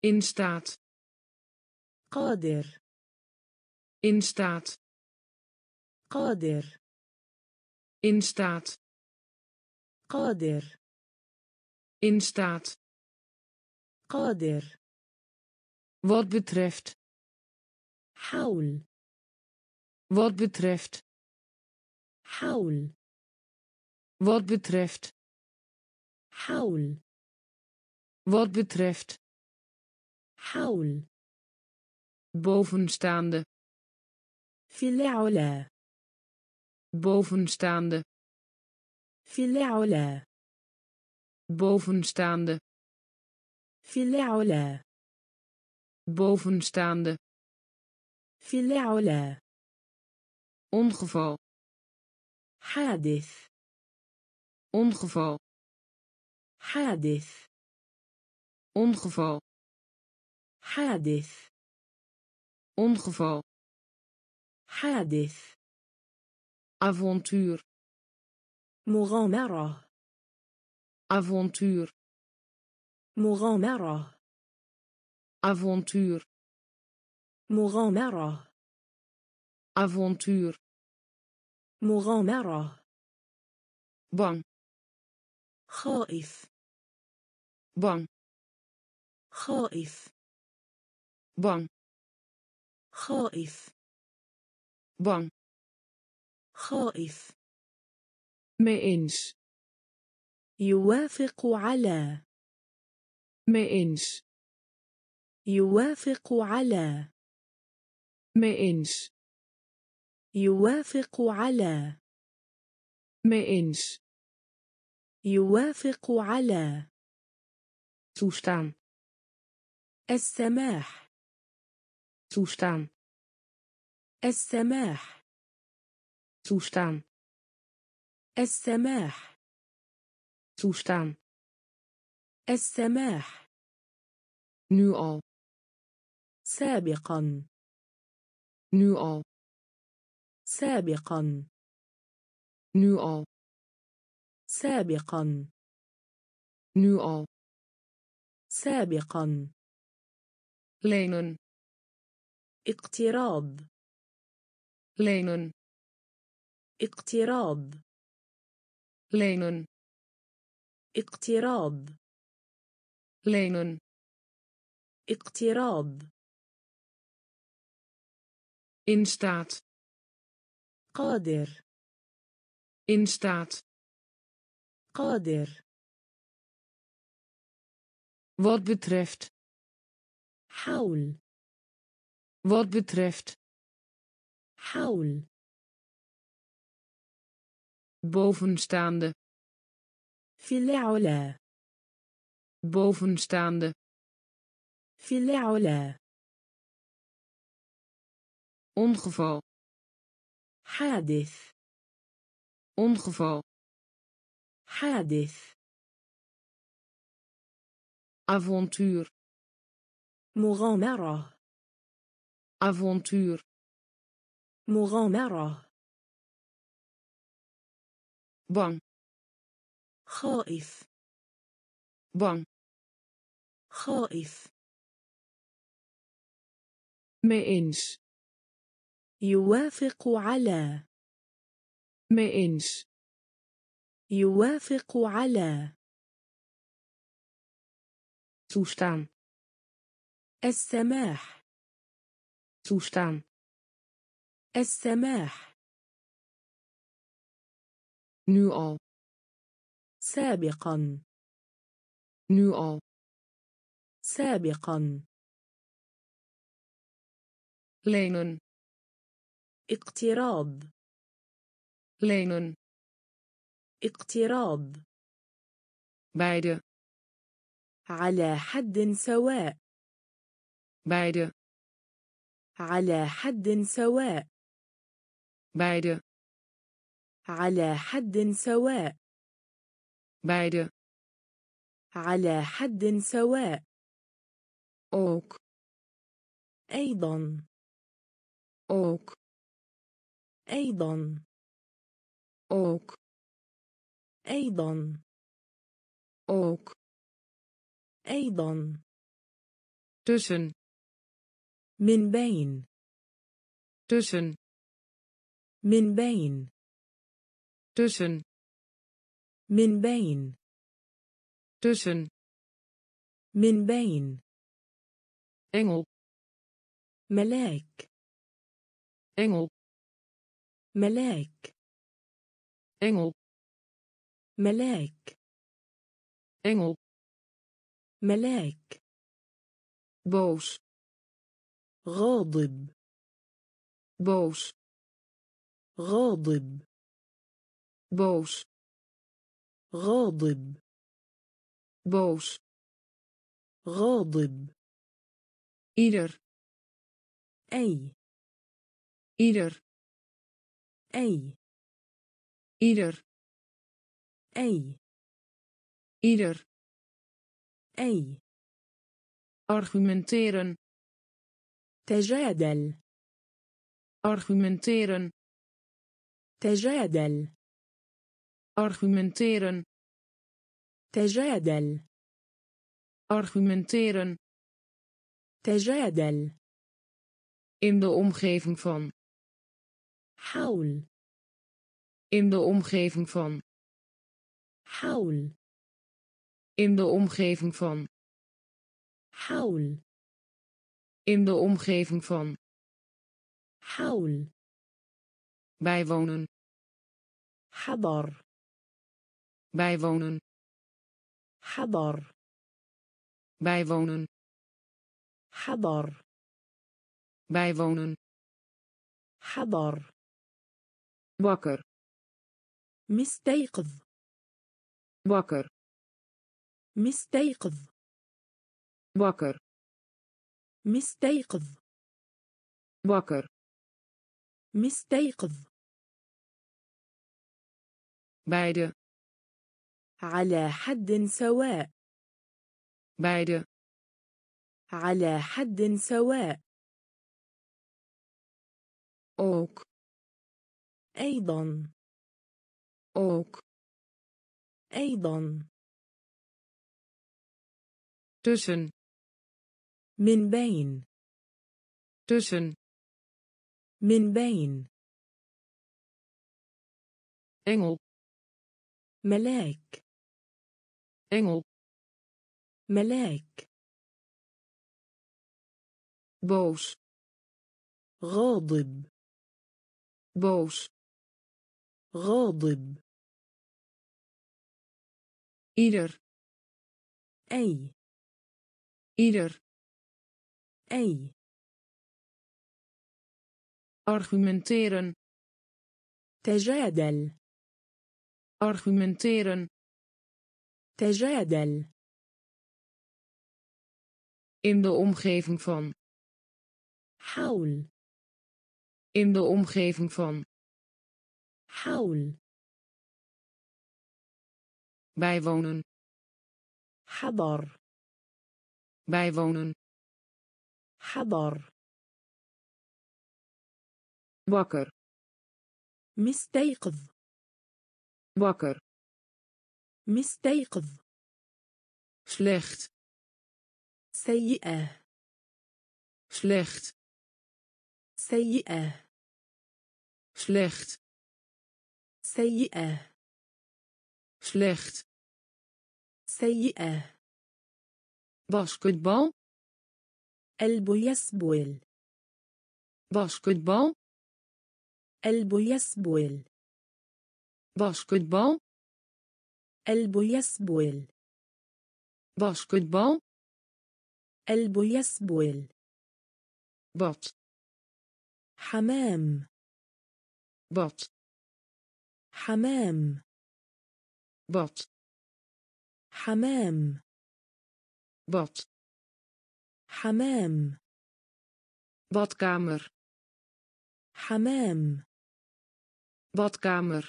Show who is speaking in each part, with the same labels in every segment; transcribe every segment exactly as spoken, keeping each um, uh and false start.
Speaker 1: in staat
Speaker 2: قادر
Speaker 1: in staat
Speaker 2: قادر
Speaker 1: in staat
Speaker 2: قادر
Speaker 1: in staat
Speaker 2: قادر
Speaker 1: wat betreft
Speaker 2: حول
Speaker 1: wat betreft
Speaker 2: حول
Speaker 1: wat betreft
Speaker 2: حول
Speaker 1: wat betreft
Speaker 2: حول
Speaker 1: bovenstaande
Speaker 2: في العلا
Speaker 1: bovenstaande
Speaker 2: في العلا
Speaker 1: bovenstaande
Speaker 2: في العلا
Speaker 1: bovenstaande
Speaker 2: في العلا
Speaker 1: ongeval
Speaker 2: حادث
Speaker 1: ongeval
Speaker 2: حادث
Speaker 1: ongeval
Speaker 2: حادث
Speaker 1: ongeval
Speaker 2: حادث
Speaker 1: avontuur
Speaker 2: مغامرة
Speaker 1: avontuur
Speaker 2: مغامرة
Speaker 1: avontuur
Speaker 2: مغامرة
Speaker 1: avontuur
Speaker 2: مغامرة
Speaker 1: bang
Speaker 2: خائف
Speaker 1: bang
Speaker 2: خائف
Speaker 1: bang
Speaker 2: خائف
Speaker 1: bang
Speaker 2: خائف
Speaker 1: mee eens
Speaker 2: يوافق على
Speaker 1: mee eens
Speaker 2: يوافق على
Speaker 1: mee eens
Speaker 2: يوافق على
Speaker 1: mee eens
Speaker 2: يوافق على
Speaker 1: toestaan
Speaker 2: السماح
Speaker 1: toestaan
Speaker 2: السماح
Speaker 1: toestaan
Speaker 2: السماح
Speaker 1: toestaan
Speaker 2: السماح
Speaker 1: nu al
Speaker 2: سابقا
Speaker 1: nu al
Speaker 2: سابقا
Speaker 1: nu al
Speaker 2: سابقا
Speaker 1: nu al
Speaker 2: سابقا
Speaker 1: lenen
Speaker 2: اقتراض
Speaker 1: lenen
Speaker 2: اقتراض
Speaker 1: lenen
Speaker 2: اقتراض
Speaker 1: lenen
Speaker 2: اقتراض
Speaker 1: in staat
Speaker 2: قادر
Speaker 1: in staat
Speaker 2: قادر
Speaker 1: wat betreft
Speaker 2: حول
Speaker 1: wat betreft
Speaker 2: حول
Speaker 1: bovenstaande
Speaker 2: في العلا
Speaker 1: bovenstaande
Speaker 2: في العلا
Speaker 1: ongeval
Speaker 2: حادث
Speaker 1: ongeval
Speaker 2: حادث
Speaker 1: avontuur
Speaker 2: مغامرة
Speaker 1: avontuur
Speaker 2: مغامرة
Speaker 1: bang
Speaker 2: خائف
Speaker 1: bang
Speaker 2: خائف
Speaker 1: mee eens
Speaker 2: يوافق على
Speaker 1: mee eens
Speaker 2: يوافق على
Speaker 1: toestaan
Speaker 2: السماح
Speaker 1: toestaan
Speaker 2: السماح
Speaker 1: nu al
Speaker 2: سابقا
Speaker 1: nu al
Speaker 2: سابقا
Speaker 1: lenen
Speaker 2: اقتراض
Speaker 1: lenen
Speaker 2: اقتراض
Speaker 1: beide
Speaker 2: على حد سواء
Speaker 1: beide
Speaker 2: على حد سواء
Speaker 1: beide
Speaker 2: على حد سواء
Speaker 1: beide
Speaker 2: على حد سواء
Speaker 1: ook
Speaker 2: أيضا
Speaker 1: ook
Speaker 2: أيضا
Speaker 1: ook
Speaker 2: أيضا
Speaker 1: ook
Speaker 2: أيضا
Speaker 1: tussen
Speaker 2: من بين
Speaker 1: tussen
Speaker 2: من بين
Speaker 1: tussen
Speaker 2: من بين
Speaker 1: tussen
Speaker 2: من بين
Speaker 1: engel
Speaker 2: ملاك
Speaker 1: engel
Speaker 2: ملاك
Speaker 1: engel
Speaker 2: ملاك
Speaker 1: engel
Speaker 2: ملاك
Speaker 1: boos
Speaker 2: غاضب
Speaker 1: boos
Speaker 2: غاضب
Speaker 1: boos
Speaker 2: غاضب
Speaker 1: boos
Speaker 2: غاضب
Speaker 1: ieder
Speaker 2: أي
Speaker 1: ieder
Speaker 2: أي
Speaker 1: ieder
Speaker 2: أي
Speaker 1: ieder
Speaker 2: أي
Speaker 1: argumenteren
Speaker 2: تجادل
Speaker 1: argumenteren
Speaker 2: تجادل
Speaker 1: argumenteren
Speaker 2: تجادل
Speaker 1: argumenteren
Speaker 2: تجادل
Speaker 1: in de omgeving van
Speaker 2: حول
Speaker 1: in de omgeving van
Speaker 2: حول
Speaker 1: in de omgeving van
Speaker 2: حول
Speaker 1: in de omgeving van
Speaker 2: حول
Speaker 1: bijwonen
Speaker 2: حضر
Speaker 1: bijwonen
Speaker 2: حضر
Speaker 1: bijwonen
Speaker 2: حضر
Speaker 1: bijwonen
Speaker 2: حضر
Speaker 1: wakker
Speaker 2: مستيقظ
Speaker 1: wakker
Speaker 2: مستيقظ
Speaker 1: wakker
Speaker 2: مستيقظ
Speaker 1: wakker
Speaker 2: مستيقظ
Speaker 1: beide
Speaker 2: على حد سواء
Speaker 1: beide
Speaker 2: على حد سواء
Speaker 1: ook
Speaker 2: أيضا
Speaker 1: ook
Speaker 2: أيضا
Speaker 1: tussen
Speaker 2: من بين
Speaker 1: tussen
Speaker 2: من بين
Speaker 1: engel
Speaker 2: ملاك
Speaker 1: engel
Speaker 2: ملاك
Speaker 1: boos
Speaker 2: غاضب
Speaker 1: boos
Speaker 2: غاضب
Speaker 1: ieder
Speaker 2: أي
Speaker 1: ieder
Speaker 2: أي
Speaker 1: argumenteren
Speaker 2: تجادل
Speaker 1: argumenteren
Speaker 2: تجادل
Speaker 1: in de omgeving van
Speaker 2: حول
Speaker 1: in de omgeving van
Speaker 2: حول
Speaker 1: bijwonen
Speaker 2: حضر
Speaker 1: bijwonen
Speaker 2: حضر
Speaker 1: wakker
Speaker 2: مستيقظ
Speaker 1: wakker
Speaker 2: مستيقظ
Speaker 1: slecht
Speaker 2: سيئة
Speaker 1: slecht
Speaker 2: سيئة
Speaker 1: slecht
Speaker 2: سيئة
Speaker 1: slecht
Speaker 2: سيئة
Speaker 1: basketbal
Speaker 2: قلب يسبل
Speaker 1: basketbal
Speaker 2: قلب يسبل
Speaker 1: basketbal
Speaker 2: قلب يسبل
Speaker 1: basketbal
Speaker 2: قلب يسبل
Speaker 1: bad
Speaker 2: حمام
Speaker 1: bad
Speaker 2: حمام
Speaker 1: bad
Speaker 2: حمام
Speaker 1: bad
Speaker 2: حمام
Speaker 1: badkamer
Speaker 2: حمام
Speaker 1: badkamer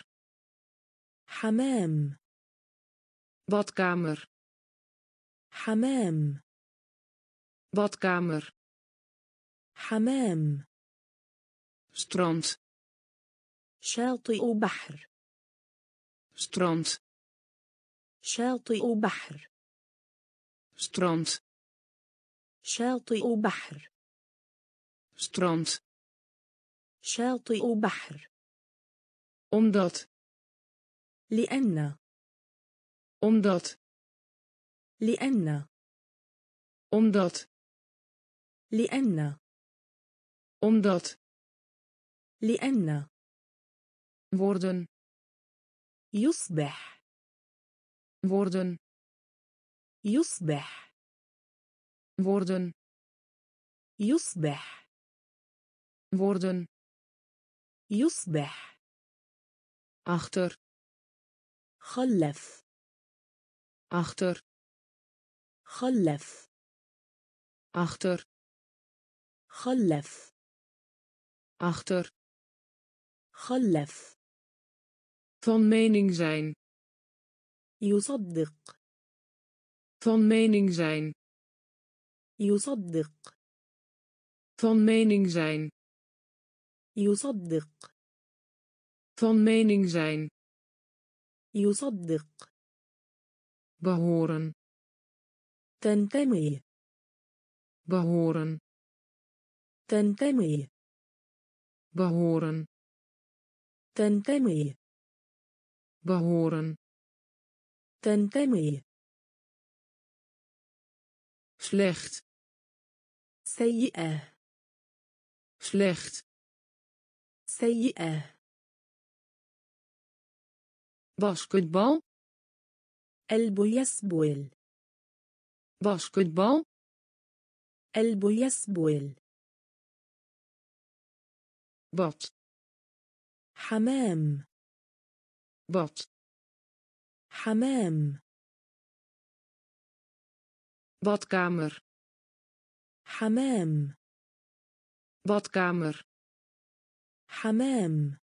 Speaker 2: حمام
Speaker 1: badkamer
Speaker 2: حمام
Speaker 1: badkamer
Speaker 2: حمام
Speaker 1: strand
Speaker 2: شاطئ بحر
Speaker 1: strand
Speaker 2: شاطئ بحر
Speaker 1: strand
Speaker 2: شاطئ بحر.
Speaker 1: strand,
Speaker 2: شاطئ بحر.
Speaker 1: omdat,
Speaker 2: لأن.
Speaker 1: omdat,
Speaker 2: لأن.
Speaker 1: omdat,
Speaker 2: لأن.
Speaker 1: omdat,
Speaker 2: لأن.
Speaker 1: worden,
Speaker 2: يصبح.
Speaker 1: worden,
Speaker 2: يصبح.
Speaker 1: worden,
Speaker 2: يصبح.
Speaker 1: worden,
Speaker 2: يصبح.
Speaker 1: achter,
Speaker 2: خلف.
Speaker 1: achter,
Speaker 2: خلف.
Speaker 1: achter,
Speaker 2: خلف.
Speaker 1: achter,
Speaker 2: خلف.
Speaker 1: van mening zijn,
Speaker 2: يصدق.
Speaker 1: van mening zijn,
Speaker 2: يصدق.
Speaker 1: van mening zijn,
Speaker 2: يصدق.
Speaker 1: van mening zijn,
Speaker 2: يصدق.
Speaker 1: behoren,
Speaker 2: تنتمي.
Speaker 1: behoren,
Speaker 2: تنتمي.
Speaker 1: behoren,
Speaker 2: تنتمي.
Speaker 1: behoren,
Speaker 2: تنتمي.
Speaker 1: slecht,
Speaker 2: سيئة.
Speaker 1: slecht,
Speaker 2: سيئة.
Speaker 1: basketbal,
Speaker 2: قلب يسبل.
Speaker 1: basketbal,
Speaker 2: قلب يسبل.
Speaker 1: bad,
Speaker 2: حمام.
Speaker 1: bad,
Speaker 2: حمام.
Speaker 1: badkamer,
Speaker 2: حمام.
Speaker 1: badkamer,
Speaker 2: حمام.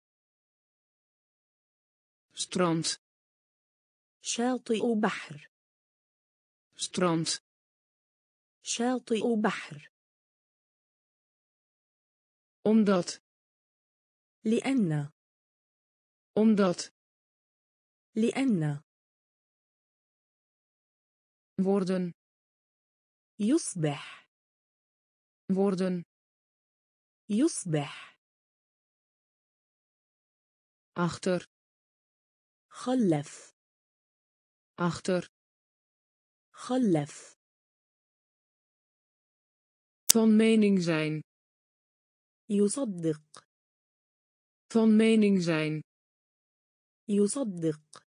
Speaker 1: strand,
Speaker 2: شاطئ بحر.
Speaker 1: strand,
Speaker 2: شاطئ بحر.
Speaker 1: omdat,
Speaker 2: لأن.
Speaker 1: omdat,
Speaker 2: لأن.
Speaker 1: worden,
Speaker 2: يصبح.
Speaker 1: worden,
Speaker 2: يصبح.
Speaker 1: achter,
Speaker 2: خلف.
Speaker 1: achter,
Speaker 2: خلف.
Speaker 1: van mening zijn,
Speaker 2: يصدق.
Speaker 1: van mening zijn,
Speaker 2: يصدق.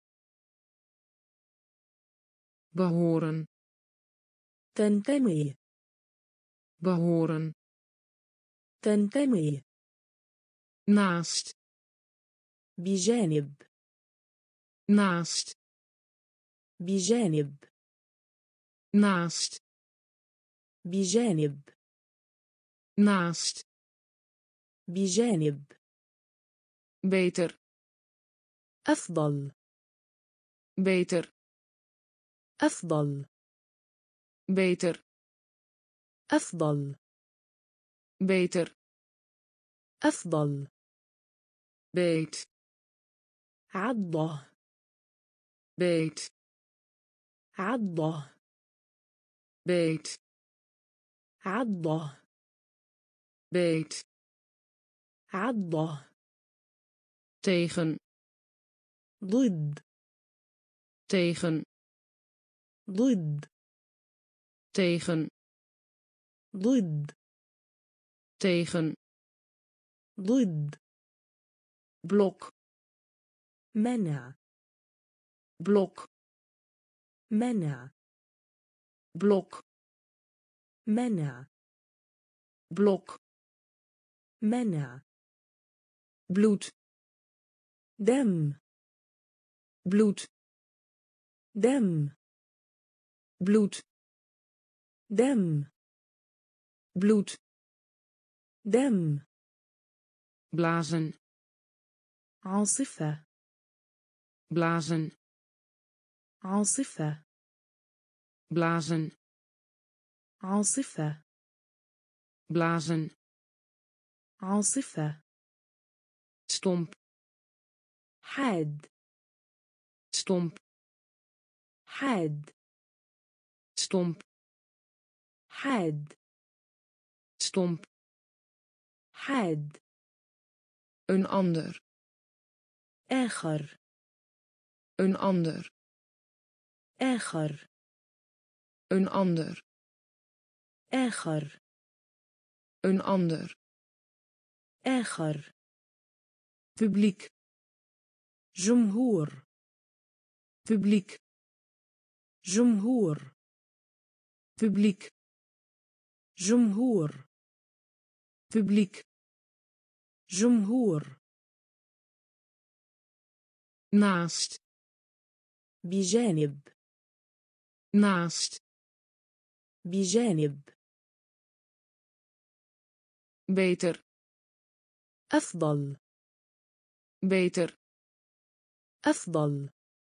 Speaker 1: behoren,
Speaker 2: تنتمي.
Speaker 1: behoren,
Speaker 2: تنتمي.
Speaker 1: naast,
Speaker 2: بجانب.
Speaker 1: naast,
Speaker 2: بجانب.
Speaker 1: naast,
Speaker 2: بجانب.
Speaker 1: naast,
Speaker 2: بجانب.
Speaker 1: beter,
Speaker 2: أفضل.
Speaker 1: beter,
Speaker 2: أفضل.
Speaker 1: beter,
Speaker 2: أفضل.
Speaker 1: beter,
Speaker 2: أفضل.
Speaker 1: beet,
Speaker 2: عضة.
Speaker 1: beet,
Speaker 2: عضة.
Speaker 1: beet,
Speaker 2: عضة.
Speaker 1: beet,
Speaker 2: عضة.
Speaker 1: tegen,
Speaker 2: ضد.
Speaker 1: tegen,
Speaker 2: ضد.
Speaker 1: tegen,
Speaker 2: ضد.
Speaker 1: tegen,
Speaker 2: ضد.
Speaker 1: blok,
Speaker 2: منع.
Speaker 1: blok,
Speaker 2: منع.
Speaker 1: blok,
Speaker 2: منع.
Speaker 1: blok,
Speaker 2: منع.
Speaker 1: bloed,
Speaker 2: دم.
Speaker 1: bloed,
Speaker 2: دم.
Speaker 1: bloed,
Speaker 2: دم.
Speaker 1: bloed,
Speaker 2: دم.
Speaker 1: blazen,
Speaker 2: عاصفة.
Speaker 1: blazen,
Speaker 2: عاصفة.
Speaker 1: blazen,
Speaker 2: عاصفة.
Speaker 1: blazen,
Speaker 2: عاصفة.
Speaker 1: stomp,
Speaker 2: حاد.
Speaker 1: stomp,
Speaker 2: حاد.
Speaker 1: stomp,
Speaker 2: حاد
Speaker 1: stomp,
Speaker 2: حاد
Speaker 1: een ander,
Speaker 2: آخر
Speaker 1: een ander,
Speaker 2: آخر
Speaker 1: een ander,
Speaker 2: آخر
Speaker 1: een ander,
Speaker 2: آخر
Speaker 1: publiek,
Speaker 2: جمهور
Speaker 1: publiek,
Speaker 2: جمهور
Speaker 1: publiek,
Speaker 2: جمهور
Speaker 1: publiek,
Speaker 2: جمهور
Speaker 1: naast,
Speaker 2: بجانب
Speaker 1: naast,
Speaker 2: بجانب
Speaker 1: beter,
Speaker 2: أفضل
Speaker 1: beter,
Speaker 2: أفضل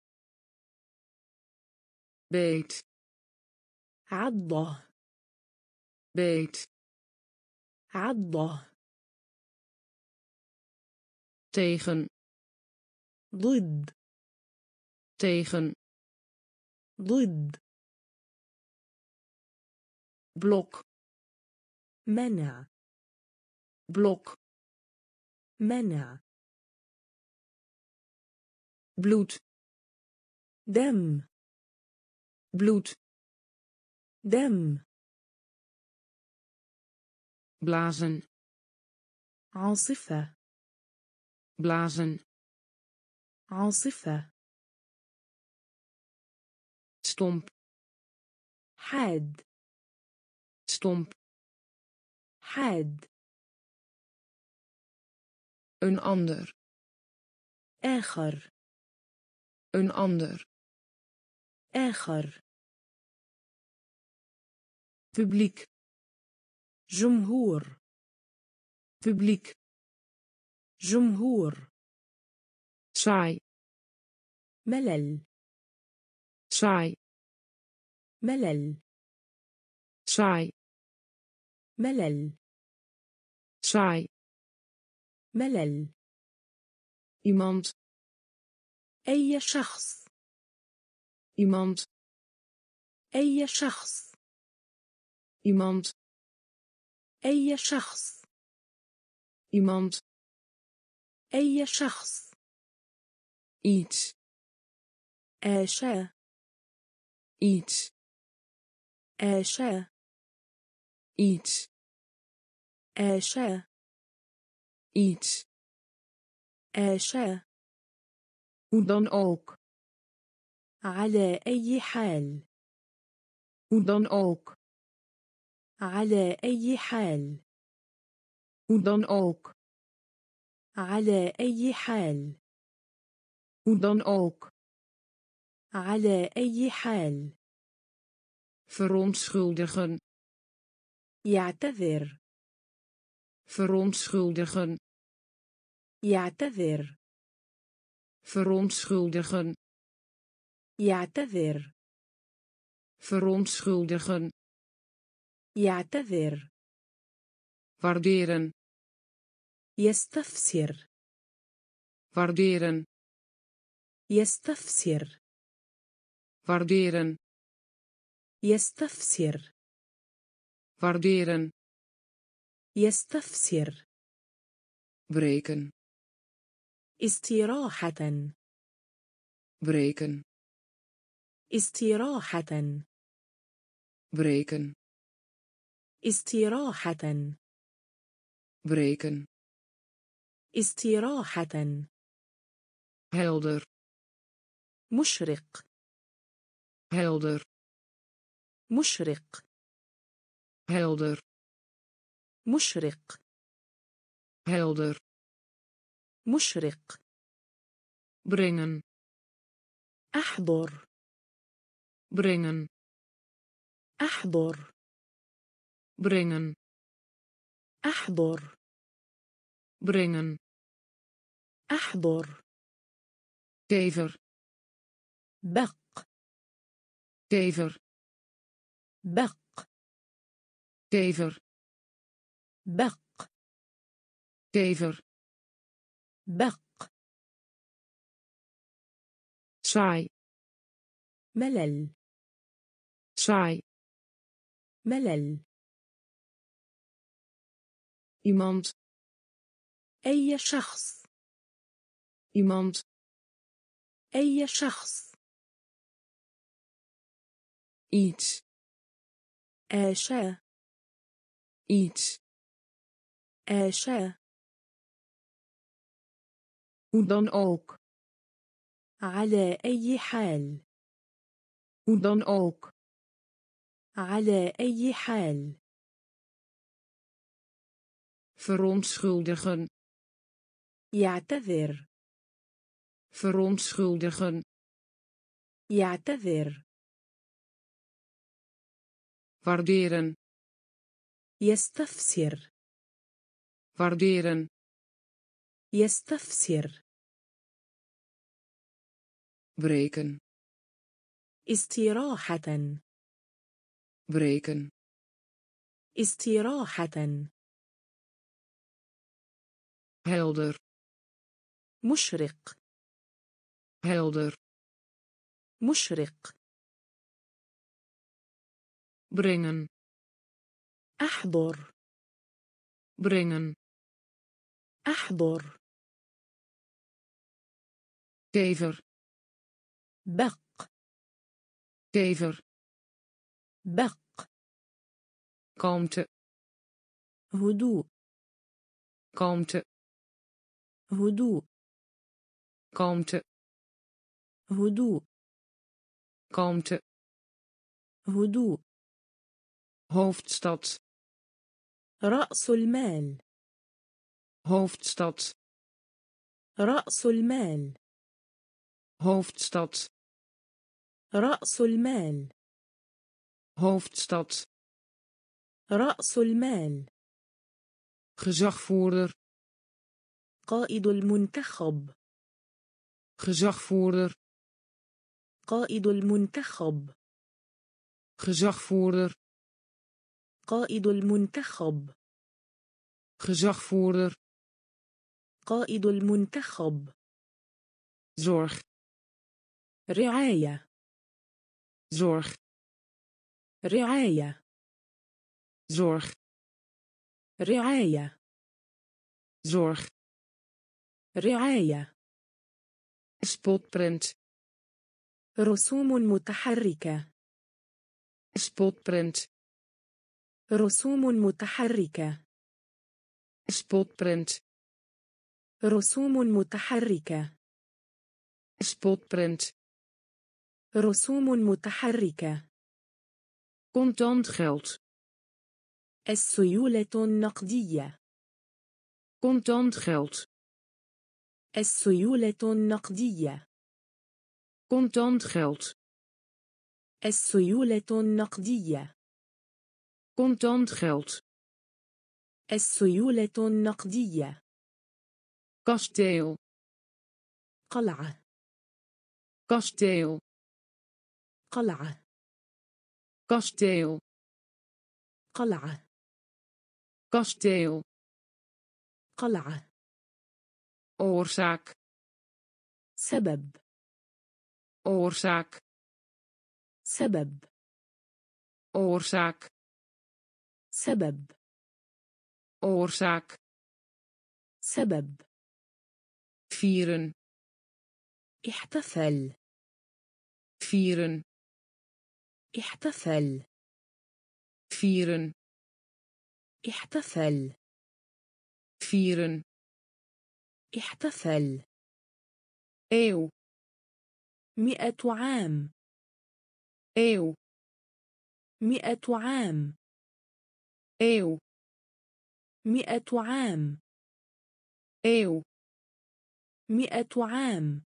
Speaker 1: beet,
Speaker 2: عضة
Speaker 1: beet,
Speaker 2: عضة
Speaker 1: tegen,
Speaker 2: ضد
Speaker 1: tegen,
Speaker 2: ضد
Speaker 1: blok,
Speaker 2: منع
Speaker 1: blok,
Speaker 2: منع
Speaker 1: bloed,
Speaker 2: دم
Speaker 1: bloed,
Speaker 2: دم
Speaker 1: blazen,
Speaker 2: عاصفة
Speaker 1: blazen,
Speaker 2: عاصفة
Speaker 1: stomp,
Speaker 2: حاد
Speaker 1: stomp,
Speaker 2: حاد
Speaker 1: een ander,
Speaker 2: آخر
Speaker 1: een ander,
Speaker 2: آخر
Speaker 1: publiek,
Speaker 2: جمهور
Speaker 1: publiek,
Speaker 2: جمهور
Speaker 1: saai,
Speaker 2: ملل
Speaker 1: saai,
Speaker 2: ملل
Speaker 1: saai,
Speaker 2: ملل
Speaker 1: saai,
Speaker 2: ملل
Speaker 1: iemand,
Speaker 2: أي شخص
Speaker 1: iemand,
Speaker 2: أي شخص
Speaker 1: iemand,
Speaker 2: أي شخص
Speaker 1: iemand,
Speaker 2: أي شخص
Speaker 1: iets,
Speaker 2: آشا
Speaker 1: iets,
Speaker 2: آشا
Speaker 1: iets,
Speaker 2: آشا
Speaker 1: iets,
Speaker 2: آشا
Speaker 1: hoe dan ook,
Speaker 2: على أي حال
Speaker 1: hoe dan ook,
Speaker 2: على أي حال
Speaker 1: hoe dan ook,
Speaker 2: على أي حال
Speaker 1: hoe dan ook,
Speaker 2: على أي حال
Speaker 1: verontschuldigen,
Speaker 2: يعتذر
Speaker 1: verontschuldigen,
Speaker 2: يعتذر
Speaker 1: verontschuldigen,
Speaker 2: يعتذر
Speaker 1: verontschuldigen,
Speaker 2: يعتذر
Speaker 1: waarderen,
Speaker 2: يستفسر
Speaker 1: waarderen,
Speaker 2: يستفسر
Speaker 1: waarderen,
Speaker 2: يستفسر
Speaker 1: waarderen,
Speaker 2: يستفسر
Speaker 1: breken,
Speaker 2: استراحة
Speaker 1: breken,
Speaker 2: استراحة
Speaker 1: breken,
Speaker 2: استراحة
Speaker 1: breken,
Speaker 2: استراحة
Speaker 1: helder,
Speaker 2: مشرق
Speaker 1: helder,
Speaker 2: مشرق
Speaker 1: helder,
Speaker 2: مشرق
Speaker 1: helder,
Speaker 2: مشرق
Speaker 1: brengen,
Speaker 2: أحضر
Speaker 1: brengen,
Speaker 2: أحضر
Speaker 1: brengen,
Speaker 2: أحضر
Speaker 1: brengen,
Speaker 2: أحضر
Speaker 1: kever,
Speaker 2: بق
Speaker 1: kever,
Speaker 2: بق
Speaker 1: kever,
Speaker 2: بق
Speaker 1: kever,
Speaker 2: بق
Speaker 1: saai,
Speaker 2: ملل
Speaker 1: saai,
Speaker 2: ملل.
Speaker 1: iemand
Speaker 2: أي شخص.
Speaker 1: iemand
Speaker 2: أي شخص.
Speaker 1: iets
Speaker 2: آشا.
Speaker 1: iets
Speaker 2: آشا.
Speaker 1: hoe dan ook
Speaker 2: على أي حال.
Speaker 1: hoe dan ook
Speaker 2: على أي حال.
Speaker 1: verontschuldigen
Speaker 2: يعتذر.
Speaker 1: verontschuldigen
Speaker 2: يعتذر.
Speaker 1: waarderen
Speaker 2: يستفسر.
Speaker 1: waarderen
Speaker 2: يستفسر.
Speaker 1: breken
Speaker 2: استراحة.
Speaker 1: breken
Speaker 2: استراحة.
Speaker 1: helder
Speaker 2: مشرق.
Speaker 1: helder
Speaker 2: مشرق.
Speaker 1: brengen
Speaker 2: أحضر.
Speaker 1: brengen
Speaker 2: أحضر.
Speaker 1: kever
Speaker 2: بق.
Speaker 1: kever
Speaker 2: بق.
Speaker 1: kalmte
Speaker 2: هدوء.
Speaker 1: kalmte
Speaker 2: هدوء.
Speaker 1: kalmte
Speaker 2: هدوء.
Speaker 1: kalmte
Speaker 2: هدوء.
Speaker 1: hoofdstad
Speaker 2: رأس المال.
Speaker 1: hoofdstad
Speaker 2: رأس المال.
Speaker 1: hoofdstad
Speaker 2: رأس المال.
Speaker 1: hoofdstad
Speaker 2: رأس المال.
Speaker 1: gezagvoerder
Speaker 2: قائد المنتخب.
Speaker 1: gezagvoerder
Speaker 2: قائد المنتخب.
Speaker 1: gezagvoerder
Speaker 2: قائد المنتخب.
Speaker 1: gezagvoerder
Speaker 2: قائد المنتخب.
Speaker 1: zorg
Speaker 2: رعاية.
Speaker 1: zorg
Speaker 2: رعاية.
Speaker 1: zorg
Speaker 2: رعاية.
Speaker 1: zorg
Speaker 2: رعاية.
Speaker 1: spotprint
Speaker 2: رسوم متحركة.
Speaker 1: spotprint
Speaker 2: رسوم متحركة.
Speaker 1: spotprint
Speaker 2: رسوم متحركة.
Speaker 1: spotprint
Speaker 2: رسوم متحركة.
Speaker 1: contant geld
Speaker 2: السيولة النقدية.
Speaker 1: contant geld
Speaker 2: السيولة النقدية.
Speaker 1: contant geld
Speaker 2: السيولة النقدية.
Speaker 1: contant geld
Speaker 2: السيولة النقدية.
Speaker 1: kasteel
Speaker 2: قلعة.
Speaker 1: kasteel
Speaker 2: قلعة.
Speaker 1: kasteel
Speaker 2: قلعة.
Speaker 1: kasteel
Speaker 2: قلعة.
Speaker 1: oorzaak
Speaker 2: سبب.
Speaker 1: oorzaak
Speaker 2: سبب.
Speaker 1: oorzaak
Speaker 2: سبب.
Speaker 1: oorzaak
Speaker 2: سبب.
Speaker 1: vieren
Speaker 2: احتفل.
Speaker 1: vieren
Speaker 2: احتفل.
Speaker 1: vieren
Speaker 2: احتفل.
Speaker 1: vieren
Speaker 2: احتفل.
Speaker 1: eeuw
Speaker 2: مئة عام.
Speaker 1: eeuw
Speaker 2: مئة عام.
Speaker 1: eeuw
Speaker 2: مئة عام.
Speaker 1: eeuw
Speaker 2: مئة عام.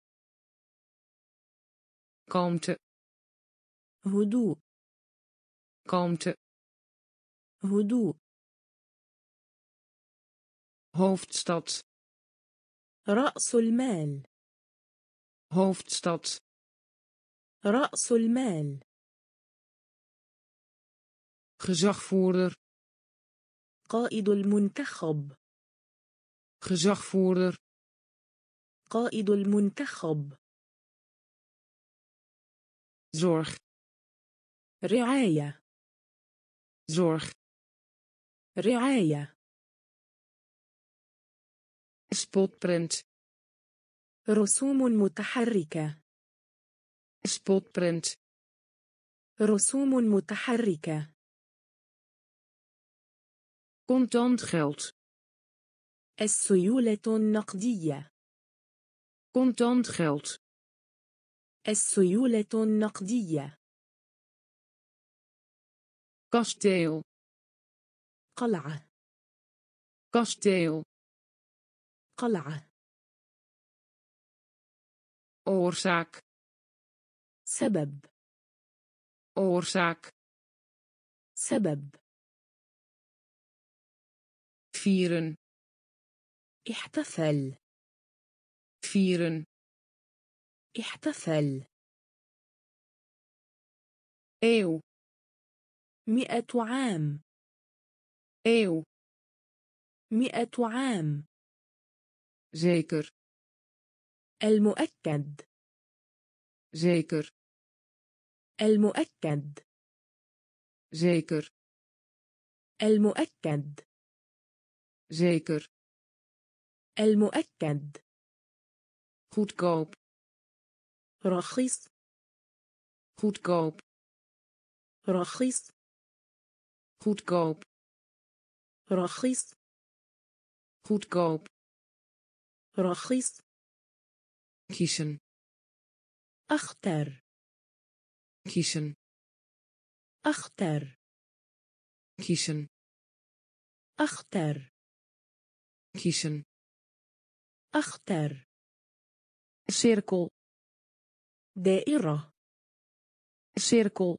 Speaker 1: kalmte
Speaker 2: هدوء.
Speaker 1: kalmte
Speaker 2: هدوء.
Speaker 1: hoofdstad
Speaker 2: رأس المال.
Speaker 1: hoofdstad
Speaker 2: رأس المال.
Speaker 1: gezagvoerder
Speaker 2: قائد المنتخب.
Speaker 1: gezagvoerder
Speaker 2: قائد المنتخب.
Speaker 1: zorg
Speaker 2: رعاية.
Speaker 1: zorg,
Speaker 2: رعاية
Speaker 1: spotprint,
Speaker 2: رسوم متحركة
Speaker 1: spotprint,
Speaker 2: رسوم متحركة
Speaker 1: contant geld,
Speaker 2: السيولة النقدية
Speaker 1: contant geld,
Speaker 2: السيولة النقدية
Speaker 1: kasteel,
Speaker 2: قلعة
Speaker 1: kasteel,
Speaker 2: قلعة
Speaker 1: oorzaak,
Speaker 2: سبب
Speaker 1: oorzaak,
Speaker 2: سبب
Speaker 1: vieren,
Speaker 2: احتفل
Speaker 1: vieren,
Speaker 2: احتفل
Speaker 1: eeuw,
Speaker 2: مئة عام
Speaker 1: eeuw,
Speaker 2: مئة عام
Speaker 1: zeker,
Speaker 2: المؤكد
Speaker 1: zeker,
Speaker 2: المؤكد
Speaker 1: zeker,
Speaker 2: المؤكد
Speaker 1: zeker,
Speaker 2: المؤكد
Speaker 1: goedkoop,
Speaker 2: رخيص
Speaker 1: goedkoop,
Speaker 2: رخيص
Speaker 1: goedkoop,
Speaker 2: رخيص
Speaker 1: goedkoop,
Speaker 2: رخيص
Speaker 1: kiezen,
Speaker 2: أختر
Speaker 1: kiezen,
Speaker 2: أختر
Speaker 1: kiezen,
Speaker 2: أختر
Speaker 1: kiezen,
Speaker 2: أختر
Speaker 1: cirkel,
Speaker 2: دائرة
Speaker 1: cirkel,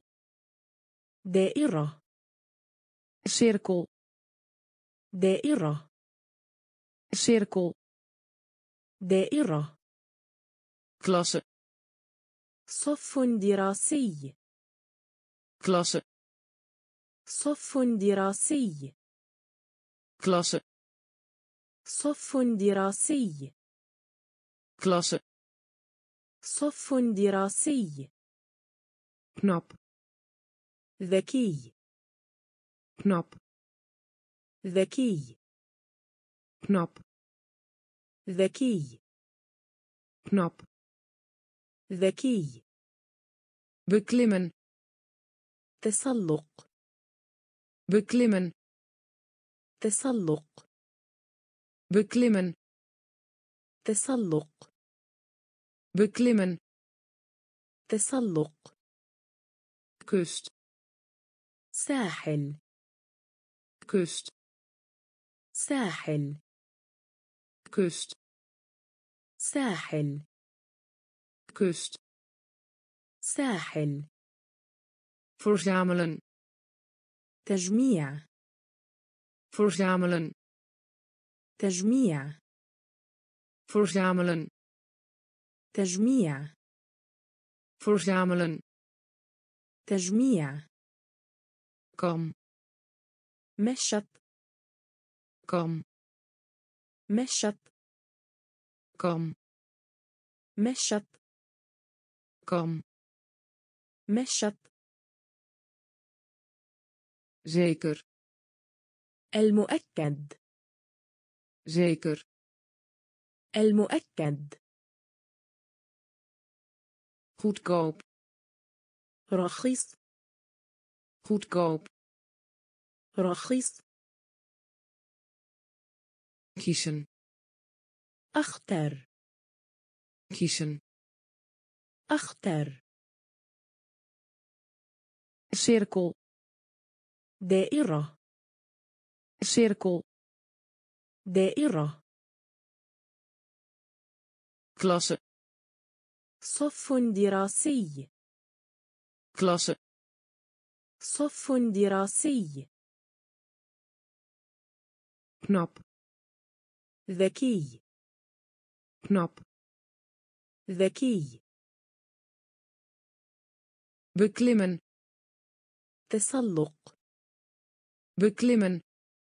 Speaker 2: دائرة
Speaker 1: cirkel,
Speaker 2: دائرة
Speaker 1: cirkel,
Speaker 2: دائرة
Speaker 1: klasse,
Speaker 2: صف دراسي
Speaker 1: klasse,
Speaker 2: صف دراسي
Speaker 1: klasse,
Speaker 2: صف دراسي
Speaker 1: klasse,
Speaker 2: صف دراسي
Speaker 1: knap,
Speaker 2: ذكي
Speaker 1: knap,
Speaker 2: ذكي
Speaker 1: knap,
Speaker 2: ذكي
Speaker 1: knap,
Speaker 2: ذكي
Speaker 1: beklimmen,
Speaker 2: تسلق
Speaker 1: beklimmen,
Speaker 2: تسلق
Speaker 1: beklimmen,
Speaker 2: تسلق
Speaker 1: beklimmen,
Speaker 2: تسلق
Speaker 1: kust,
Speaker 2: ساحل
Speaker 1: kust,
Speaker 2: ساحل
Speaker 1: kust,
Speaker 2: ساحل
Speaker 1: kust,
Speaker 2: ساحل
Speaker 1: verzamelen,
Speaker 2: تجميع
Speaker 1: verzamelen,
Speaker 2: تجميع
Speaker 1: verzamelen,
Speaker 2: تجميع
Speaker 1: verzamelen,
Speaker 2: تجميع
Speaker 1: kam,
Speaker 2: مشط
Speaker 1: kam,
Speaker 2: مشط
Speaker 1: kam,
Speaker 2: مشط
Speaker 1: kam,
Speaker 2: مشط
Speaker 1: zeker,
Speaker 2: المؤكد
Speaker 1: zeker,
Speaker 2: المؤكد
Speaker 1: goedkoop,
Speaker 2: رخيص
Speaker 1: goedkoop,
Speaker 2: رخيص
Speaker 1: kiezen,
Speaker 2: أختر
Speaker 1: kiezen,
Speaker 2: أختر
Speaker 1: cirkel,
Speaker 2: دائرة
Speaker 1: cirkel,
Speaker 2: دائرة
Speaker 1: klasse,
Speaker 2: صف دراسي
Speaker 1: klasse,
Speaker 2: صف دراسي
Speaker 1: knap,
Speaker 2: ذكي
Speaker 1: knap,
Speaker 2: ذكي
Speaker 1: beklimmen,
Speaker 2: تسلق
Speaker 1: beklimmen,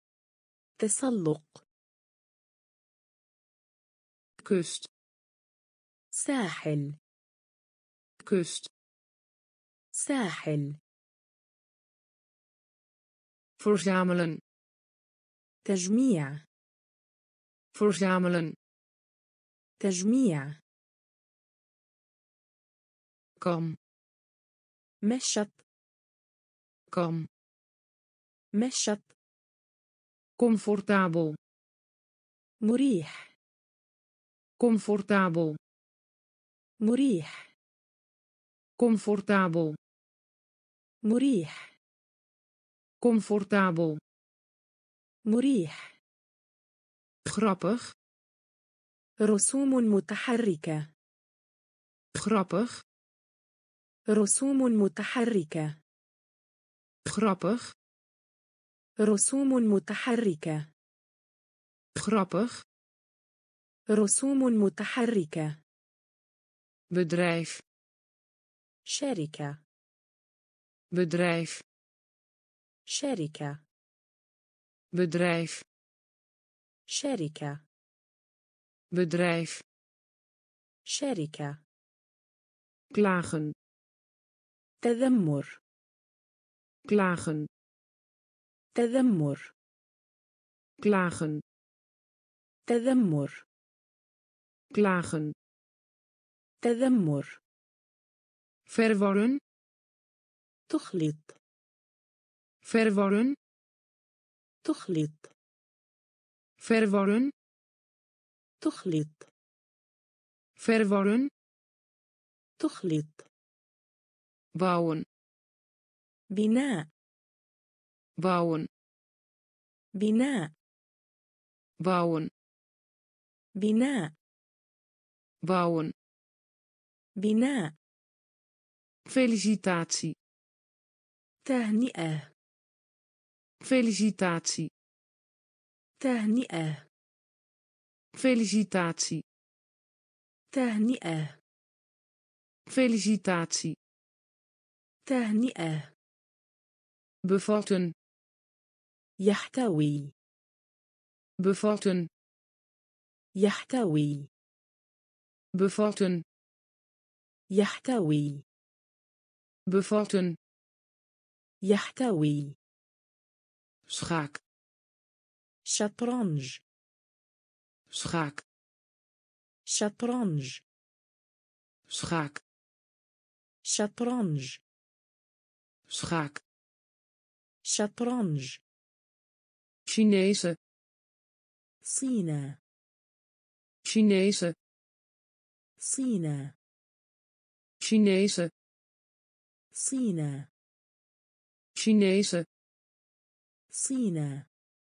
Speaker 2: تسلق
Speaker 1: kust,
Speaker 2: ساحل
Speaker 1: kust,
Speaker 2: ساحل
Speaker 1: verzamelen
Speaker 2: تجميع
Speaker 1: verzamelen
Speaker 2: تجميع
Speaker 1: kam
Speaker 2: مشط
Speaker 1: kam
Speaker 2: مشط
Speaker 1: comfortabel
Speaker 2: مريح
Speaker 1: comfortabel
Speaker 2: مريح
Speaker 1: comfortabel
Speaker 2: مريح
Speaker 1: comfortabel
Speaker 2: مريح
Speaker 1: grappig
Speaker 2: رسوم متحركة
Speaker 1: grappig
Speaker 2: رسوم متحركة
Speaker 1: grappig
Speaker 2: رسوم متحركة
Speaker 1: grappig
Speaker 2: رسوم متحركة
Speaker 1: bedrijf
Speaker 2: شركة
Speaker 1: bedrijf
Speaker 2: شركة
Speaker 1: bedrijf
Speaker 2: شركة
Speaker 1: bedrijf
Speaker 2: شركة
Speaker 1: klagen
Speaker 2: تذمر
Speaker 1: klagen
Speaker 2: تذمر
Speaker 1: klagen
Speaker 2: تذمر
Speaker 1: klagen
Speaker 2: تذمر
Speaker 1: verwarren
Speaker 2: تخلط
Speaker 1: verwarren
Speaker 2: تخلط
Speaker 1: verwarren
Speaker 2: تخلط
Speaker 1: verwarren
Speaker 2: تخلط
Speaker 1: bouwen
Speaker 2: بناء
Speaker 1: bouwen
Speaker 2: بناء
Speaker 1: bouwen
Speaker 2: بناء
Speaker 1: bouwen
Speaker 2: بناء
Speaker 1: felicitatie
Speaker 2: تهنئة
Speaker 1: felicitatie
Speaker 2: تهنئة
Speaker 1: felicitatie
Speaker 2: تهنئة
Speaker 1: felicitatie
Speaker 2: تهنئة
Speaker 1: bevatten
Speaker 2: يحتوي
Speaker 1: bevatten
Speaker 2: يحتوي
Speaker 1: bevatten
Speaker 2: يحتوي
Speaker 1: bevatten
Speaker 2: يحتوي
Speaker 1: schaak
Speaker 2: شطرنج
Speaker 1: schaak
Speaker 2: شطرنج
Speaker 1: schaak
Speaker 2: شطرنج
Speaker 1: schaak
Speaker 2: شطرنج
Speaker 1: Chinese
Speaker 2: صينة
Speaker 1: Chinese
Speaker 2: صينة
Speaker 1: Chinese
Speaker 2: صينة
Speaker 1: Chinese
Speaker 2: صينة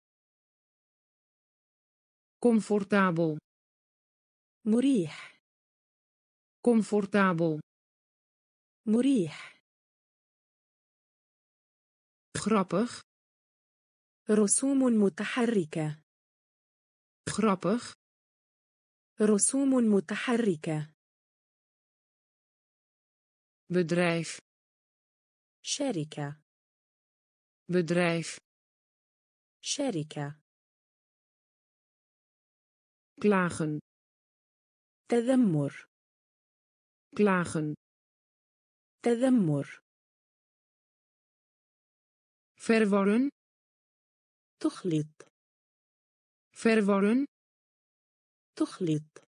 Speaker 1: comfortabel
Speaker 2: مريح
Speaker 1: comfortabel
Speaker 2: مريح
Speaker 1: grappig
Speaker 2: رسوم متحركة
Speaker 1: grappig
Speaker 2: رسوم متحركة
Speaker 1: bedrijf
Speaker 2: شركة
Speaker 1: bedrijf
Speaker 2: شركة
Speaker 1: klagen
Speaker 2: تذمر
Speaker 1: klagen
Speaker 2: تذمر
Speaker 1: verwarren
Speaker 2: تخلط
Speaker 1: verwarren
Speaker 2: تخلط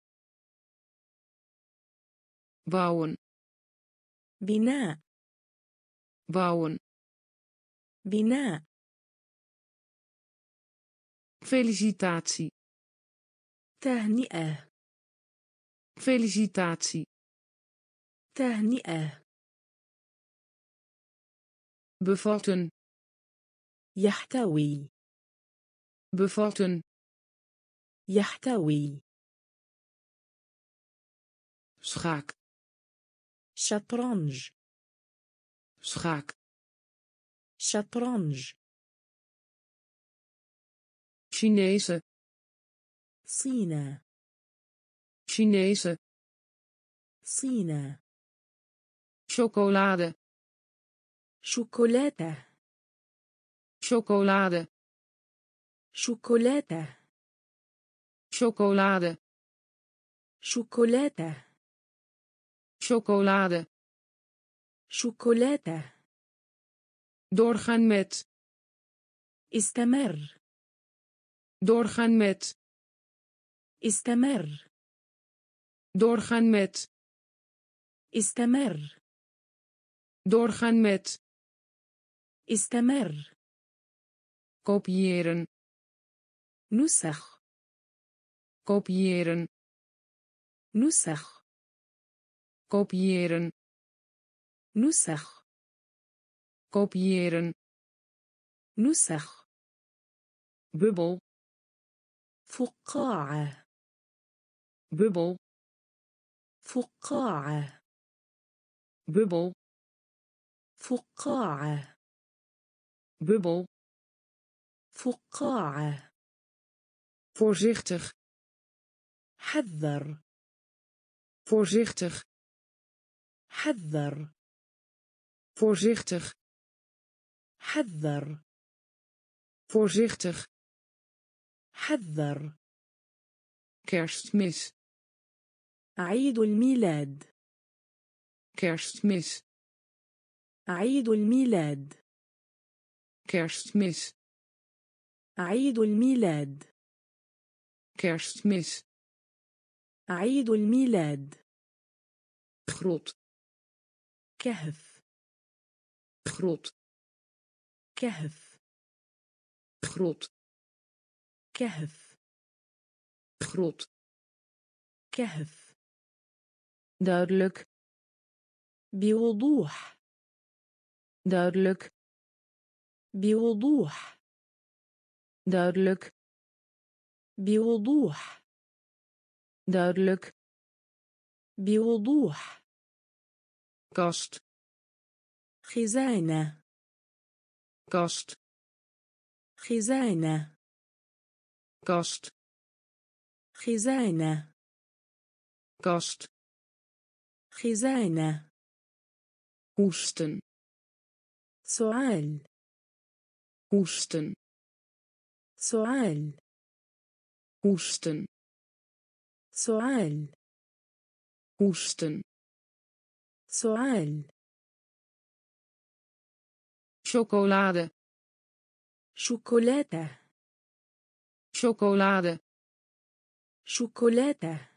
Speaker 1: bouwen
Speaker 2: بناء
Speaker 1: bouwen
Speaker 2: بناء
Speaker 1: felicitatie
Speaker 2: تهنئة
Speaker 1: felicitatie
Speaker 2: تهنئة
Speaker 1: bevatten
Speaker 2: يحتوي
Speaker 1: bevatten
Speaker 2: يحتوي
Speaker 1: schaak
Speaker 2: شطرنج
Speaker 1: schaak
Speaker 2: شطرنج
Speaker 1: Chinese
Speaker 2: صينة
Speaker 1: Chinese
Speaker 2: صينة
Speaker 1: chocolade
Speaker 2: شوكولاتة
Speaker 1: chocolade
Speaker 2: شوكولاتة
Speaker 1: chocolade
Speaker 2: شوكولاتة
Speaker 1: chocolade
Speaker 2: شوكولاتة
Speaker 1: doorgaan met
Speaker 2: استمر.
Speaker 1: doorgaan met
Speaker 2: استمر.
Speaker 1: doorgaan met
Speaker 2: استمر.
Speaker 1: doorgaan met
Speaker 2: استمر.
Speaker 1: kopiëren
Speaker 2: نسخ.
Speaker 1: kopiëren
Speaker 2: نسخ.
Speaker 1: kopiëren
Speaker 2: نسخ.
Speaker 1: kopiëren
Speaker 2: نسخ.
Speaker 1: bubbel
Speaker 2: فقاعة.
Speaker 1: bubbel
Speaker 2: فقاعة.
Speaker 1: bubbel
Speaker 2: فقاعة.
Speaker 1: bubbel
Speaker 2: فقاعة.
Speaker 1: voorzichtig
Speaker 2: حذر.
Speaker 1: voorzichtig
Speaker 2: حذر.
Speaker 1: voorzichtig
Speaker 2: حذر.
Speaker 1: voorzichtig
Speaker 2: حذر.
Speaker 1: kerstmis
Speaker 2: عيد الميلاد.
Speaker 1: kerstmis
Speaker 2: عيد الميلاد.
Speaker 1: kerstmis
Speaker 2: عيد الميلاد.
Speaker 1: kerstmis
Speaker 2: عيد الميلاد.
Speaker 1: grot
Speaker 2: كهف.
Speaker 1: grot
Speaker 2: كهف.
Speaker 1: grot
Speaker 2: كهف.
Speaker 1: grot
Speaker 2: كهف.
Speaker 1: duidelijk
Speaker 2: بوضوح.
Speaker 1: duidelijk
Speaker 2: بوضوح.
Speaker 1: duidelijk
Speaker 2: بوضوح.
Speaker 1: duidelijk
Speaker 2: بوضوح.
Speaker 1: kast
Speaker 2: خزانة.
Speaker 1: kast
Speaker 2: خزانة.
Speaker 1: kast
Speaker 2: خزانة.
Speaker 1: kast
Speaker 2: خزانة.
Speaker 1: hoesten
Speaker 2: سؤال.
Speaker 1: hoesten
Speaker 2: سؤال.
Speaker 1: hoesten
Speaker 2: سؤال.
Speaker 1: hoesten
Speaker 2: سؤال.
Speaker 1: chocolade
Speaker 2: شوكولاتة.
Speaker 1: chocolade
Speaker 2: شوكولاتة.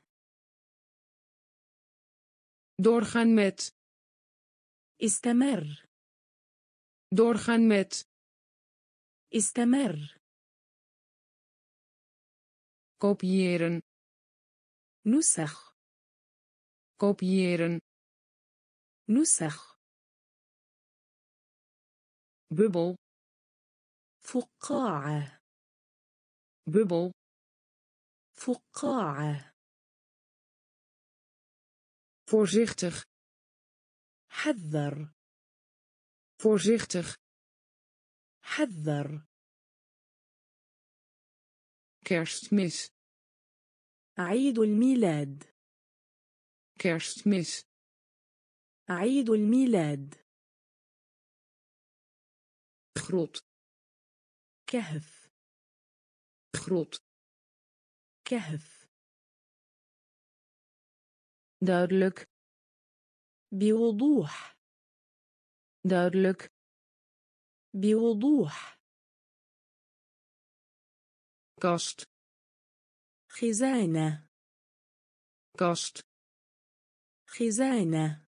Speaker 1: doorgaan met
Speaker 2: استمر.
Speaker 1: doorgaan met
Speaker 2: استمر.
Speaker 1: kopiëren
Speaker 2: نسخ.
Speaker 1: kopiëren
Speaker 2: نسخ.
Speaker 1: bubbel
Speaker 2: فقاعة.
Speaker 1: bubbel
Speaker 2: فقاعة.
Speaker 1: voorzichtig
Speaker 2: حذر.
Speaker 1: voorzichtig
Speaker 2: حذر.
Speaker 1: kerstmis
Speaker 2: عيد الميلاد.
Speaker 1: kerstmis
Speaker 2: عيد الميلاد.
Speaker 1: grot
Speaker 2: كهف.
Speaker 1: grot
Speaker 2: كهف.
Speaker 1: duidelijk
Speaker 2: بوضوح.
Speaker 1: duidelijk
Speaker 2: بوضوح.
Speaker 1: kast
Speaker 2: خزانة.
Speaker 1: kast
Speaker 2: خزانة.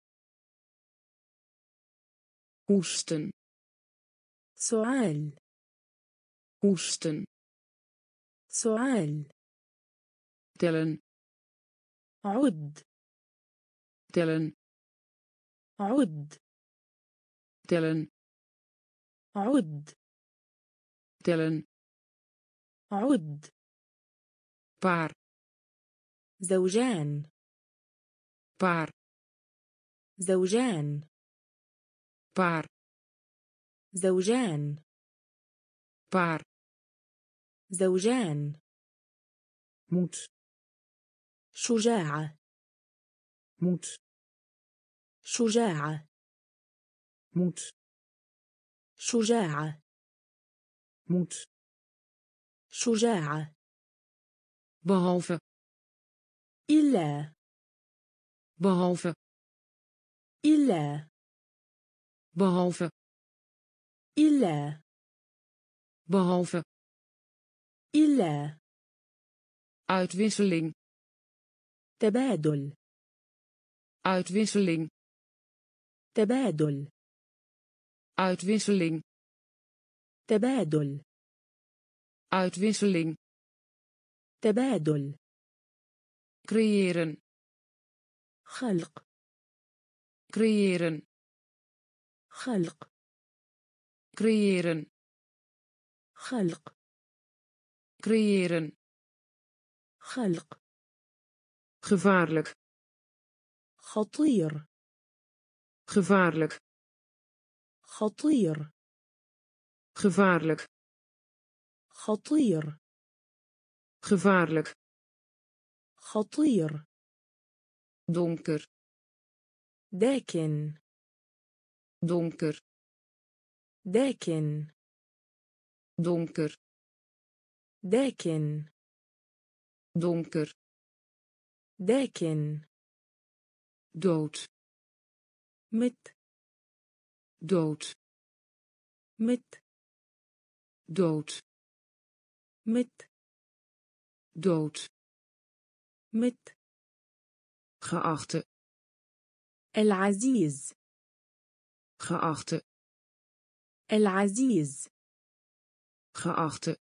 Speaker 1: hoesten
Speaker 2: سؤال.
Speaker 1: hoesten
Speaker 2: سؤال.
Speaker 1: tellen
Speaker 2: عد.
Speaker 1: tellen
Speaker 2: عد.
Speaker 1: tellen
Speaker 2: عد.
Speaker 1: tellen
Speaker 2: عد.
Speaker 1: paar
Speaker 2: زوجان.
Speaker 1: paar
Speaker 2: زوجان.
Speaker 1: paar
Speaker 2: زوجان.
Speaker 1: paar
Speaker 2: زوجان.
Speaker 1: moed
Speaker 2: شجاعة.
Speaker 1: moed
Speaker 2: شجاعة.
Speaker 1: moed
Speaker 2: شجاعة.
Speaker 1: moed
Speaker 2: شجاعة.
Speaker 1: behalve
Speaker 2: إلا.
Speaker 1: behalve
Speaker 2: إلا.
Speaker 1: behalve
Speaker 2: إلا.
Speaker 1: behalve,
Speaker 2: إلا
Speaker 1: uitwisseling,
Speaker 2: تبادل
Speaker 1: uitwisseling,
Speaker 2: تبادل
Speaker 1: uitwisseling,
Speaker 2: تبادل
Speaker 1: uitwisseling,
Speaker 2: تبادل
Speaker 1: creëren,
Speaker 2: خلق
Speaker 1: creëren,
Speaker 2: خلق
Speaker 1: creëren,
Speaker 2: خلق
Speaker 1: creëren,
Speaker 2: خلق
Speaker 1: gevaarlijk,
Speaker 2: خطير
Speaker 1: gevaarlijk,
Speaker 2: خطير
Speaker 1: gevaarlijk,
Speaker 2: خطير
Speaker 1: gevaarlijk,
Speaker 2: خطير
Speaker 1: donker,
Speaker 2: داكن
Speaker 1: donker,
Speaker 2: داكن
Speaker 1: donker,
Speaker 2: داكن
Speaker 1: donker,
Speaker 2: داكن
Speaker 1: dood,
Speaker 2: مت
Speaker 1: dood,
Speaker 2: مت
Speaker 1: dood,
Speaker 2: مت
Speaker 1: dood,
Speaker 2: مت
Speaker 1: geachte,
Speaker 2: العزيز
Speaker 1: geachte,
Speaker 2: العزيز
Speaker 1: geachte,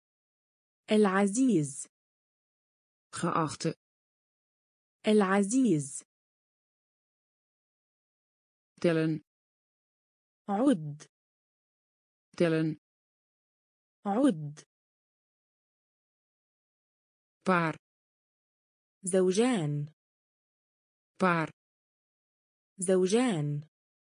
Speaker 2: العزيز
Speaker 1: geachte,
Speaker 2: العزيز
Speaker 1: tellen,
Speaker 2: عد
Speaker 1: tellen,
Speaker 2: عد
Speaker 1: paar,
Speaker 2: زوجان
Speaker 1: paar,
Speaker 2: زوجان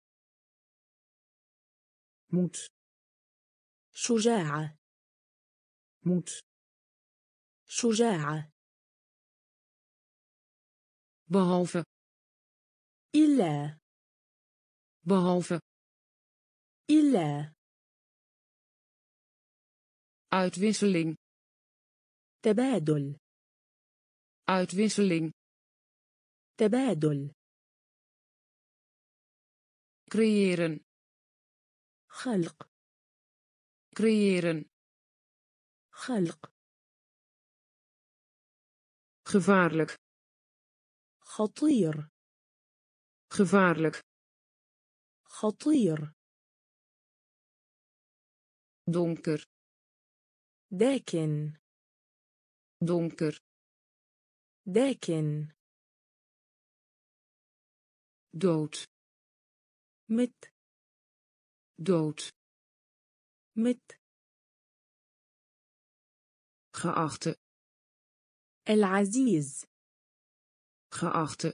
Speaker 1: moed,
Speaker 2: شجاعة
Speaker 1: moed,
Speaker 2: شجاعة
Speaker 1: behalve,
Speaker 2: إلا
Speaker 1: behalve,
Speaker 2: إلا
Speaker 1: uitwisseling,
Speaker 2: تبادل
Speaker 1: uitwisseling,
Speaker 2: تبادل
Speaker 1: creëren,
Speaker 2: خلق
Speaker 1: creëren,
Speaker 2: خلق
Speaker 1: gevaarlijk,
Speaker 2: خطير
Speaker 1: gevaarlijk,
Speaker 2: خطير
Speaker 1: donker,
Speaker 2: داكن
Speaker 1: donker,
Speaker 2: داكن
Speaker 1: dood,
Speaker 2: مت
Speaker 1: dood,
Speaker 2: مت
Speaker 1: geachte,
Speaker 2: العزيز
Speaker 1: geachte,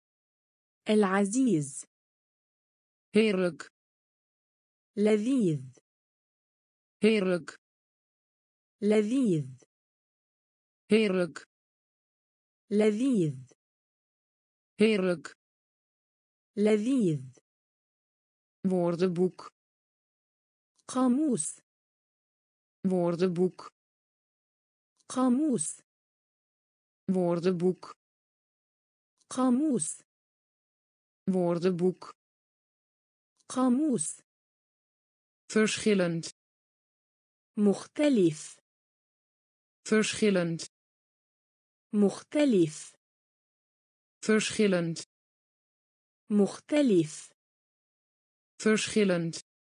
Speaker 2: العزيز
Speaker 1: heerlijk,
Speaker 2: لذيذ
Speaker 1: heerlijk,
Speaker 2: لذيذ
Speaker 1: heerlijk,
Speaker 2: لذيذ
Speaker 1: heerlijk,
Speaker 2: لذيذ
Speaker 1: woordenboek,
Speaker 2: قاموس
Speaker 1: woordenboek,
Speaker 2: قاموس
Speaker 1: woordenboek,
Speaker 2: قاموس
Speaker 1: woordenboek,
Speaker 2: قاموس
Speaker 1: verschillend,
Speaker 2: مختلف
Speaker 1: verschillend,
Speaker 2: مختلف
Speaker 1: verschillend,
Speaker 2: مختلف
Speaker 1: verschillend,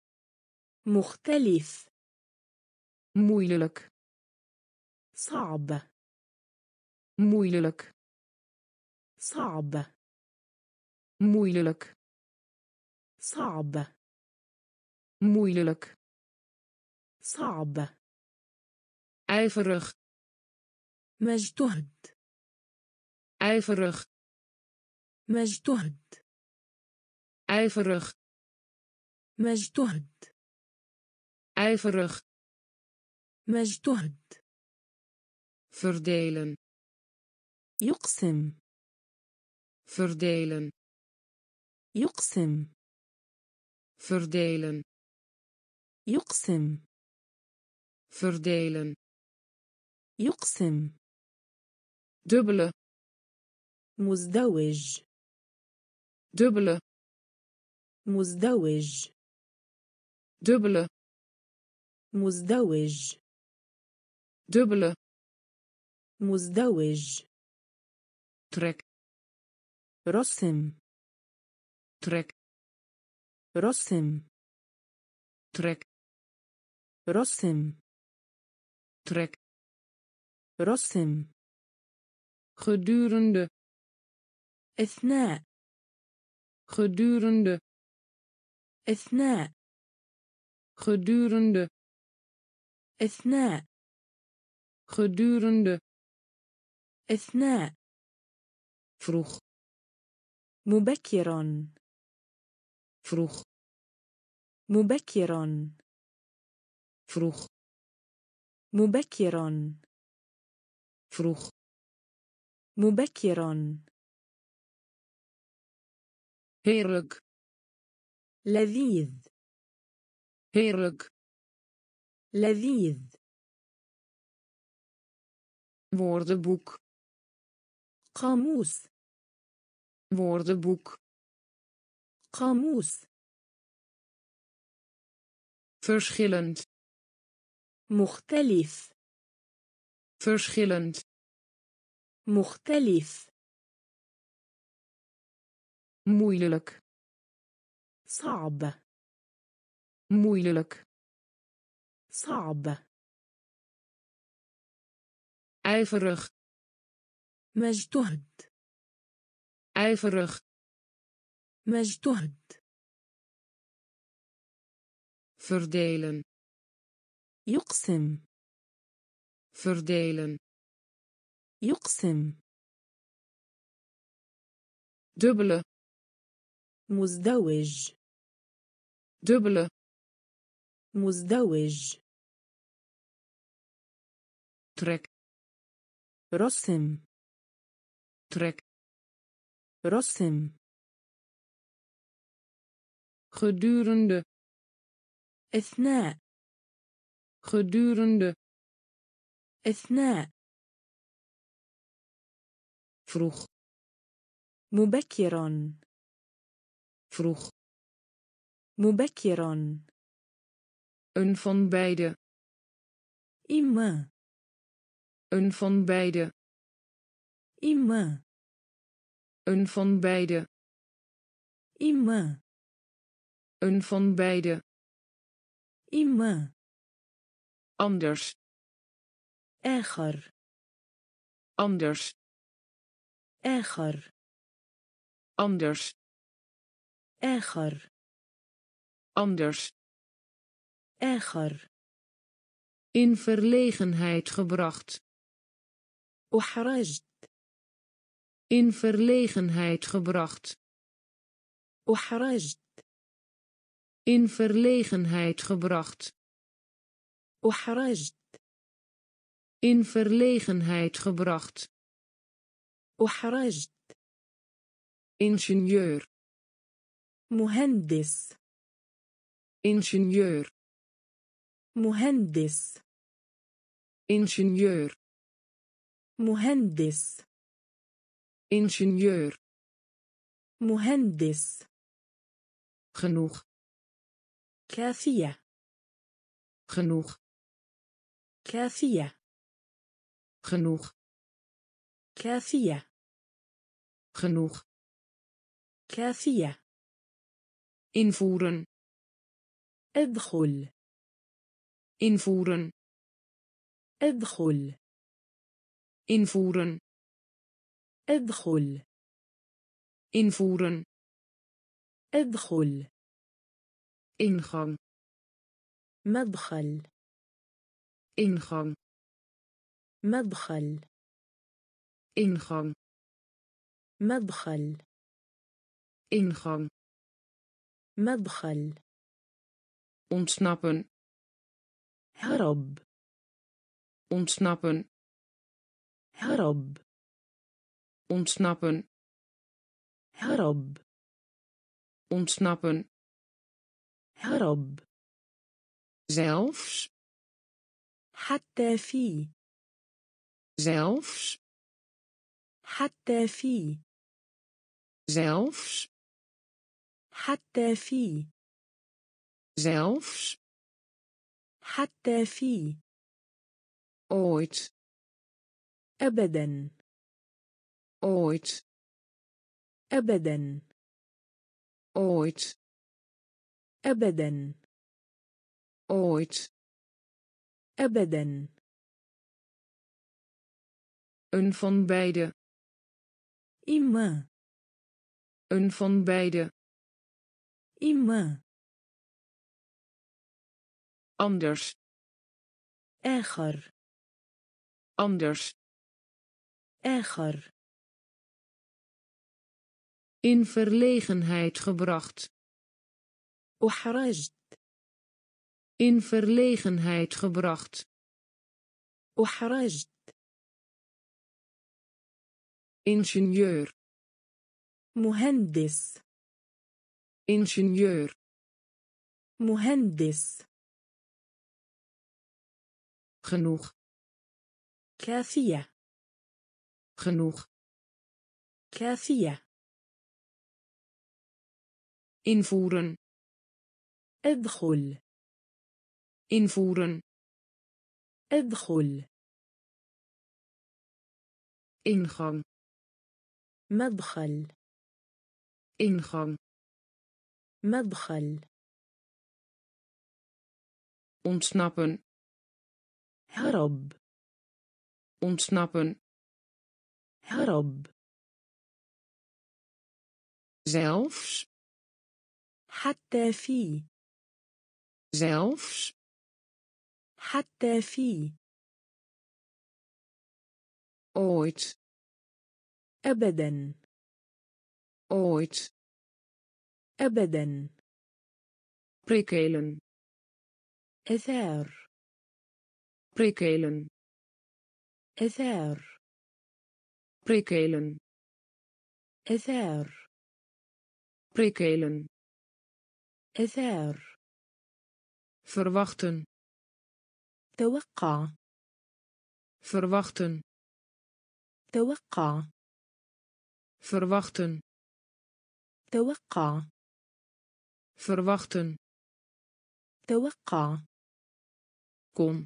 Speaker 2: مختلف
Speaker 1: moeilijk,
Speaker 2: صعب
Speaker 1: moeilijk,
Speaker 2: صعب
Speaker 1: moeilijk,
Speaker 2: صعب
Speaker 1: moeilijk,
Speaker 2: صعب
Speaker 1: ijverig,
Speaker 2: مجتهد
Speaker 1: ijverig,
Speaker 2: مجتهد
Speaker 1: ijverig,
Speaker 2: مجتهد
Speaker 1: ijverig,
Speaker 2: مجتهد
Speaker 1: verdelen,
Speaker 2: يقسم
Speaker 1: verdelen,
Speaker 2: يقسم
Speaker 1: verdelen,
Speaker 2: يقسم
Speaker 1: verdelen,
Speaker 2: يقسم
Speaker 1: dubbele,
Speaker 2: مزدوج
Speaker 1: dubbele,
Speaker 2: مزدوج
Speaker 1: dubbele,
Speaker 2: مزدوج
Speaker 1: dubbele,
Speaker 2: مزدوج
Speaker 1: trek,
Speaker 2: رسم
Speaker 1: trek,
Speaker 2: رسم
Speaker 1: trek,
Speaker 2: رسم
Speaker 1: trek,
Speaker 2: رسم
Speaker 1: gedurende,
Speaker 2: أثناء
Speaker 1: gedurende,
Speaker 2: أثناء
Speaker 1: gedurende,
Speaker 2: أثناء
Speaker 1: gedurende,
Speaker 2: أثناء
Speaker 1: vroeg,
Speaker 2: مبكرا
Speaker 1: vroeg,
Speaker 2: مبكرا
Speaker 1: vroeg,
Speaker 2: مبكرا
Speaker 1: vroeg,
Speaker 2: مبكرا
Speaker 1: heerlijk,
Speaker 2: لذيذ
Speaker 1: heerlijk,
Speaker 2: لذيذ
Speaker 1: woordenboek,
Speaker 2: قاموس
Speaker 1: woordenboek,
Speaker 2: قاموس
Speaker 1: verschillend,
Speaker 2: مختلف
Speaker 1: verschillend,
Speaker 2: مختلف
Speaker 1: moeilijk,
Speaker 2: صعب
Speaker 1: moeilijk,
Speaker 2: صعب
Speaker 1: ijverig,
Speaker 2: مجتهد
Speaker 1: ijverig,
Speaker 2: مجتهد
Speaker 1: verdelen,
Speaker 2: يقسم
Speaker 1: verdelen,
Speaker 2: يقسم
Speaker 1: dubbele,
Speaker 2: مزدوج
Speaker 1: dubbele,
Speaker 2: مزدوج
Speaker 1: trek,
Speaker 2: رسم
Speaker 1: trek,
Speaker 2: رسم
Speaker 1: gedurende,
Speaker 2: أثناء
Speaker 1: gedurende,
Speaker 2: أثناء
Speaker 1: vroeg,
Speaker 2: مبكرا
Speaker 1: vroeg,
Speaker 2: مبكرا
Speaker 1: een van beide,
Speaker 2: إما
Speaker 1: een van beide,
Speaker 2: إما
Speaker 1: een van beide,
Speaker 2: إما
Speaker 1: een van beide,
Speaker 2: إما
Speaker 1: anders,
Speaker 2: آخر
Speaker 1: anders,
Speaker 2: آخر
Speaker 1: anders,
Speaker 2: آخر
Speaker 1: anders,
Speaker 2: آخر
Speaker 1: in verlegenheid gebracht,
Speaker 2: أحرجت
Speaker 1: in verlegenheid gebracht,
Speaker 2: أحرجت
Speaker 1: in verlegenheid gebracht,
Speaker 2: أحرجت
Speaker 1: in verlegenheid gebracht,
Speaker 2: أحرجت
Speaker 1: ingenieur,
Speaker 2: مهندس
Speaker 1: ingenieur,
Speaker 2: مهندس
Speaker 1: ingenieur,
Speaker 2: مهندس
Speaker 1: ingenieur,
Speaker 2: مهندس
Speaker 1: genoeg,
Speaker 2: كافية
Speaker 1: genoeg,
Speaker 2: كافية
Speaker 1: genoeg,
Speaker 2: كافية
Speaker 1: genoeg,
Speaker 2: كافية
Speaker 1: invoeren,
Speaker 2: ادخل
Speaker 1: invoeren,
Speaker 2: ادخل
Speaker 1: invoeren,
Speaker 2: ادخل
Speaker 1: invoeren,
Speaker 2: ادخل
Speaker 1: ingang,
Speaker 2: مدخل
Speaker 1: ingang,
Speaker 2: مدخل
Speaker 1: ingang,
Speaker 2: مدخل
Speaker 1: ingang,
Speaker 2: مدخل
Speaker 1: ontsnappen,
Speaker 2: هرب
Speaker 1: ontsnappen,
Speaker 2: هرب
Speaker 1: ontsnappen,
Speaker 2: هرب
Speaker 1: ontsnappen,
Speaker 2: هرب
Speaker 1: zelfs,
Speaker 2: حتى في
Speaker 1: zelfs,
Speaker 2: حتى في
Speaker 1: zelfs,
Speaker 2: حتى في
Speaker 1: zelfs,
Speaker 2: حتى في.
Speaker 1: ooit,
Speaker 2: أبدا.
Speaker 1: ooit,
Speaker 2: أبدا.
Speaker 1: ooit,
Speaker 2: أبدا.
Speaker 1: ooit.
Speaker 2: أبدا.
Speaker 1: Een van beide.
Speaker 2: إما.
Speaker 1: Een van beide.
Speaker 2: إما.
Speaker 1: Anders.
Speaker 2: آخر.
Speaker 1: Anders.
Speaker 2: آخر.
Speaker 1: In verlegenheid gebracht.
Speaker 2: أحرجت.
Speaker 1: In verlegenheid gebracht.
Speaker 2: أحرجت.
Speaker 1: Ingenieur.
Speaker 2: مهندس.
Speaker 1: Ingenieur.
Speaker 2: مهندس.
Speaker 1: Genoeg.
Speaker 2: كافية.
Speaker 1: Genoeg.
Speaker 2: كافية.
Speaker 1: Invoeren.
Speaker 2: ادخل.
Speaker 1: Invoeren.
Speaker 2: ادخل.
Speaker 1: Ingang.
Speaker 2: مدخل.
Speaker 1: Ingang.
Speaker 2: مدخل.
Speaker 1: Ontsnappen.
Speaker 2: هرب.
Speaker 1: Ontsnappen.
Speaker 2: هرب.
Speaker 1: Zelfs.
Speaker 2: حتى في.
Speaker 1: Zelfs.
Speaker 2: حتى في.
Speaker 1: Ooit.
Speaker 2: أبدا.
Speaker 1: Ooit.
Speaker 2: أبدا.
Speaker 1: Prikkelen.
Speaker 2: إثار.
Speaker 1: Prikkelen.
Speaker 2: إثار.
Speaker 1: Prikkelen.
Speaker 2: إثار.
Speaker 1: Prikkelen.
Speaker 2: إثار.
Speaker 1: Verwachten.
Speaker 2: توقع.
Speaker 1: Verwachten.
Speaker 2: توقع.
Speaker 1: Verwachten.
Speaker 2: توقع.
Speaker 1: Verwachten.
Speaker 2: توقع.
Speaker 1: Kom.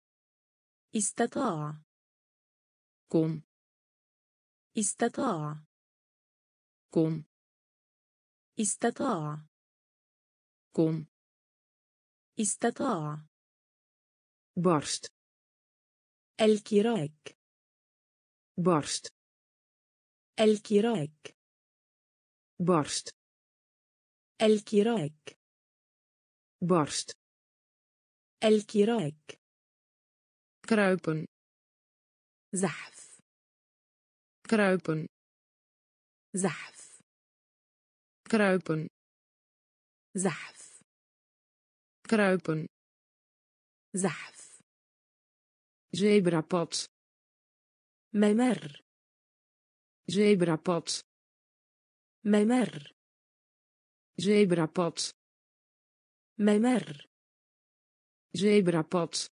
Speaker 2: استطاع.
Speaker 1: Kom.
Speaker 2: استطاع.
Speaker 1: Kom.
Speaker 2: استطاع.
Speaker 1: Kom.
Speaker 2: استطاع.
Speaker 1: Barst.
Speaker 2: الكراك.
Speaker 1: Barst.
Speaker 2: الكراك.
Speaker 1: Barst.
Speaker 2: الكراك.
Speaker 1: Barst.
Speaker 2: الكراك.
Speaker 1: Kruipen.
Speaker 2: زحف.
Speaker 1: Kruipen.
Speaker 2: زحف.
Speaker 1: Kruipen.
Speaker 2: زحف.
Speaker 1: Kruipen.
Speaker 2: زحف.
Speaker 1: Zebrapad.
Speaker 2: ممر.
Speaker 1: Zebrapad.
Speaker 2: ممر.
Speaker 1: Zebrapad.
Speaker 2: ممر.
Speaker 1: Zebrapad.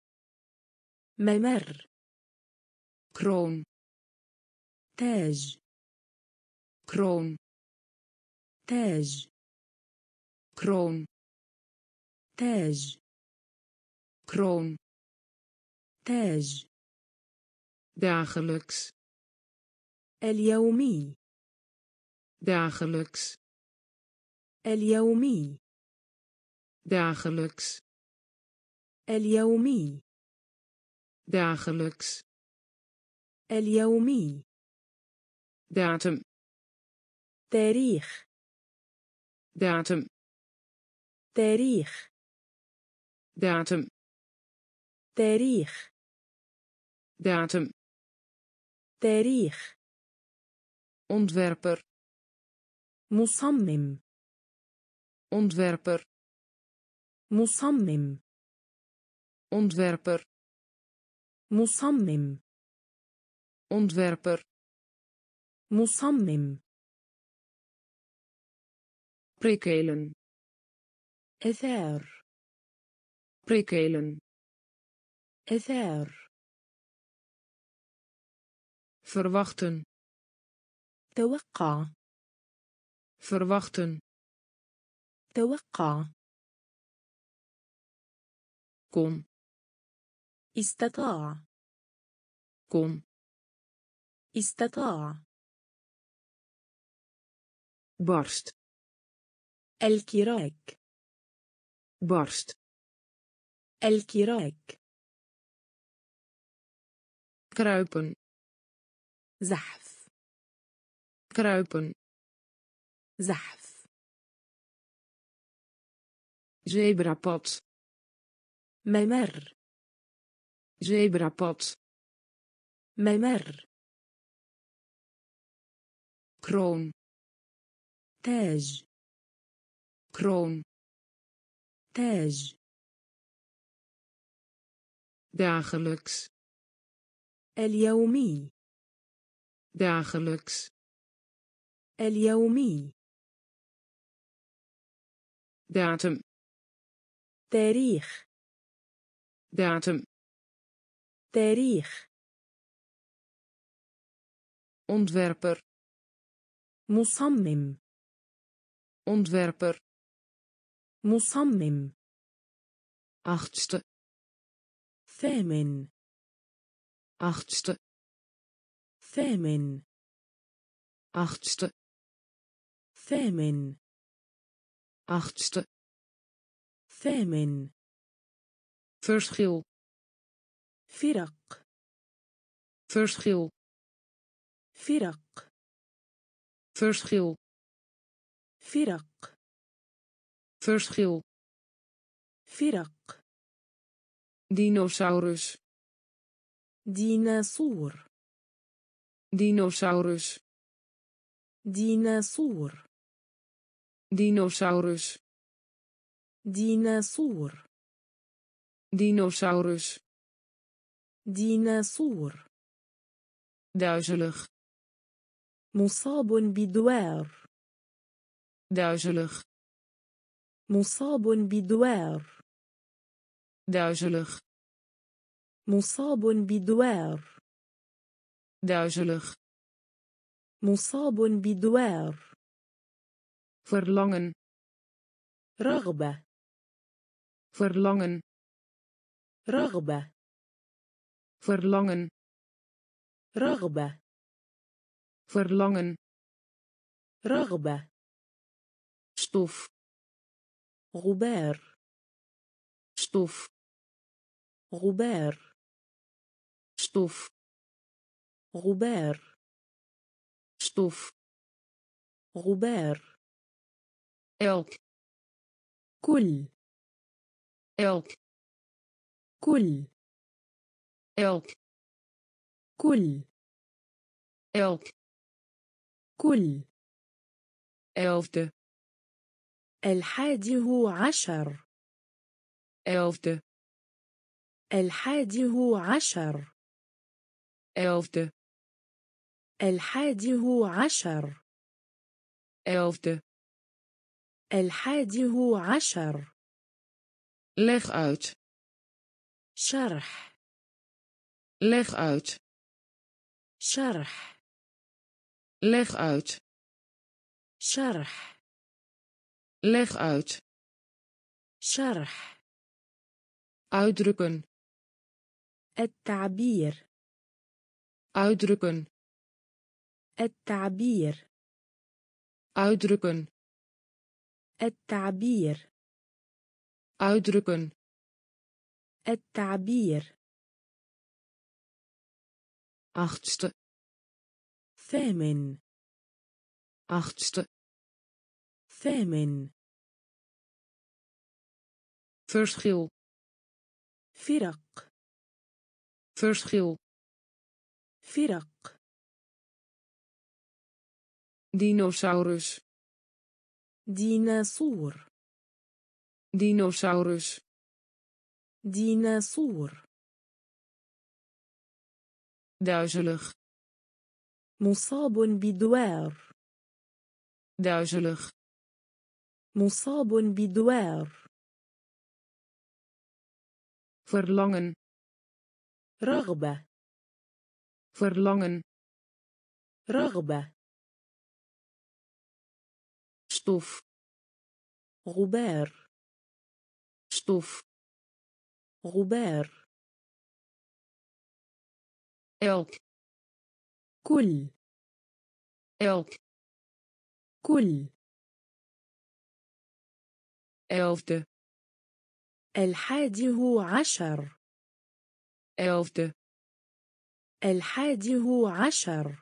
Speaker 2: ممر.
Speaker 1: Kroon.
Speaker 2: تاج.
Speaker 1: Kroon.
Speaker 2: تاج.
Speaker 1: Kroon.
Speaker 2: تاج.
Speaker 1: Kroon.
Speaker 2: تاج.
Speaker 1: Dagelijks.
Speaker 2: اليومي.
Speaker 1: Dagelijks.
Speaker 2: اليومي.
Speaker 1: Dagelijks.
Speaker 2: اليومي.
Speaker 1: Dagelijks.
Speaker 2: اليومي.
Speaker 1: Datum.
Speaker 2: تاريخ.
Speaker 1: Datum.
Speaker 2: تاريخ.
Speaker 1: Datum.
Speaker 2: تاريخ.
Speaker 1: Datum.
Speaker 2: تاريخ.
Speaker 1: Ontwerper.
Speaker 2: مصمم.
Speaker 1: Ontwerper.
Speaker 2: مصمم.
Speaker 1: Ontwerper.
Speaker 2: مصمم.
Speaker 1: Ontwerper.
Speaker 2: مصمم.
Speaker 1: Prikkelen.
Speaker 2: إثار.
Speaker 1: Prikkelen.
Speaker 2: إثار.
Speaker 1: Verwachten.
Speaker 2: توقع.
Speaker 1: Verwachten.
Speaker 2: توقع.
Speaker 1: Kom.
Speaker 2: استطاع
Speaker 1: kon,
Speaker 2: استطاع
Speaker 1: barst,
Speaker 2: الكراك
Speaker 1: barst,
Speaker 2: الكراك
Speaker 1: kruipen,
Speaker 2: زحف
Speaker 1: kruipen,
Speaker 2: زحف
Speaker 1: zebrapad,
Speaker 2: ممر
Speaker 1: zebrapad,
Speaker 2: ممر
Speaker 1: kroon,
Speaker 2: تاج
Speaker 1: kroon,
Speaker 2: تاج
Speaker 1: dagelijks,
Speaker 2: اليومي
Speaker 1: dagelijks,
Speaker 2: اليومي
Speaker 1: datum,
Speaker 2: تاريخ
Speaker 1: datum,
Speaker 2: تاريخ
Speaker 1: ontwerper,
Speaker 2: مصمم
Speaker 1: ontwerper,
Speaker 2: مصمم
Speaker 1: achtste,
Speaker 2: ثامن
Speaker 1: achtste,
Speaker 2: ثامن
Speaker 1: achtste,
Speaker 2: ثامن
Speaker 1: achtste,
Speaker 2: ثامن
Speaker 1: verschil,
Speaker 2: فرق
Speaker 1: verschil,
Speaker 2: فرق
Speaker 1: verschil,
Speaker 2: فرق
Speaker 1: verschil,
Speaker 2: فرق
Speaker 1: dinosaurus,
Speaker 2: ديناصور
Speaker 1: dinosaurus,
Speaker 2: ديناصور
Speaker 1: dinosaurus,
Speaker 2: ديناصور
Speaker 1: dinosaurus,
Speaker 2: ديناصور
Speaker 1: duizelig,
Speaker 2: مصاب بدوار
Speaker 1: duizelig,
Speaker 2: مصاب بدوار
Speaker 1: duizelig,
Speaker 2: مصاب بدوار
Speaker 1: duizelig,
Speaker 2: مصاب بدوار
Speaker 1: verlangen,
Speaker 2: رغبة
Speaker 1: verlangen,
Speaker 2: رغبة
Speaker 1: verlangen,
Speaker 2: رغبة
Speaker 1: verlangen,
Speaker 2: رغبة
Speaker 1: stof,
Speaker 2: غبار
Speaker 1: stof,
Speaker 2: غبار
Speaker 1: stof,
Speaker 2: غبار
Speaker 1: stof,
Speaker 2: غبار
Speaker 1: elk,
Speaker 2: كل
Speaker 1: elk,
Speaker 2: كل
Speaker 1: elk,
Speaker 2: كل
Speaker 1: elk,
Speaker 2: كل
Speaker 1: elfde,
Speaker 2: الحادي عشر
Speaker 1: elfde,
Speaker 2: الحادي عشر
Speaker 1: elfde,
Speaker 2: الحادي عشر
Speaker 1: elfde,
Speaker 2: الحادي عشر
Speaker 1: leg uit,
Speaker 2: شرح
Speaker 1: leg uit,
Speaker 2: شرح
Speaker 1: leg uit,
Speaker 2: شرح
Speaker 1: leg uit,
Speaker 2: شرح
Speaker 1: uitdrukken,
Speaker 2: التعبير
Speaker 1: uitdrukken,
Speaker 2: التعبير
Speaker 1: uitdrukken,
Speaker 2: التعبير
Speaker 1: uitdrukken,
Speaker 2: التعبير
Speaker 1: achtste,
Speaker 2: ثامن
Speaker 1: achtste,
Speaker 2: ثامن
Speaker 1: verschil,
Speaker 2: فرق
Speaker 1: verschil,
Speaker 2: فرق
Speaker 1: dinosaurus,
Speaker 2: ديناصور
Speaker 1: dinosaurus,
Speaker 2: ديناصور
Speaker 1: duizelig,
Speaker 2: مصاب بدوار
Speaker 1: duizelig,
Speaker 2: مصاب بدوار
Speaker 1: verlangen,
Speaker 2: رغبة
Speaker 1: verlangen,
Speaker 2: رغبة
Speaker 1: stof,
Speaker 2: غبار
Speaker 1: stof,
Speaker 2: غبار
Speaker 1: elk
Speaker 2: كل
Speaker 1: elk
Speaker 2: كل
Speaker 1: elfde
Speaker 2: الحادي عشر
Speaker 1: elfde
Speaker 2: الحادي عشر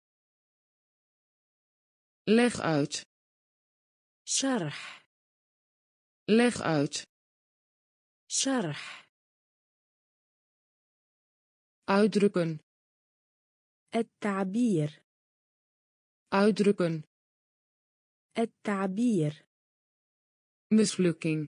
Speaker 1: leg uit
Speaker 2: شرح
Speaker 1: leg uit
Speaker 2: شرح
Speaker 1: uitdrukken
Speaker 2: التعبير
Speaker 1: uitdrukken
Speaker 2: التعبير
Speaker 1: mislukking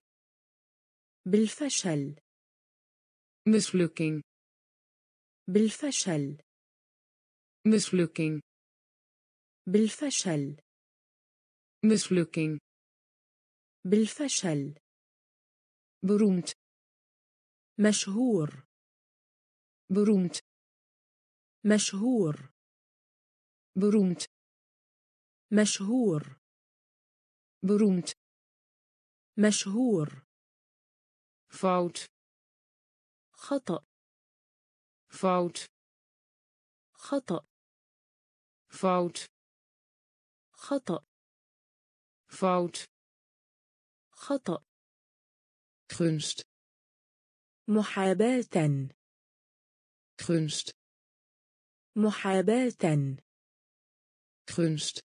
Speaker 2: بالفشل
Speaker 1: mislukking
Speaker 2: بالفشل
Speaker 1: mislukking
Speaker 2: بالفشل
Speaker 1: mislukking
Speaker 2: بالفشل
Speaker 1: beroemd
Speaker 2: مشهور
Speaker 1: beroemd
Speaker 2: مشهور
Speaker 1: beroemd
Speaker 2: مشهور
Speaker 1: beroemd
Speaker 2: مشهور
Speaker 1: fout
Speaker 2: خطأ
Speaker 1: fout
Speaker 2: خطأ
Speaker 1: fout
Speaker 2: خطأ
Speaker 1: fout
Speaker 2: خطأ
Speaker 1: gunst
Speaker 2: محاباة
Speaker 1: gunst
Speaker 2: محاباة
Speaker 1: gunst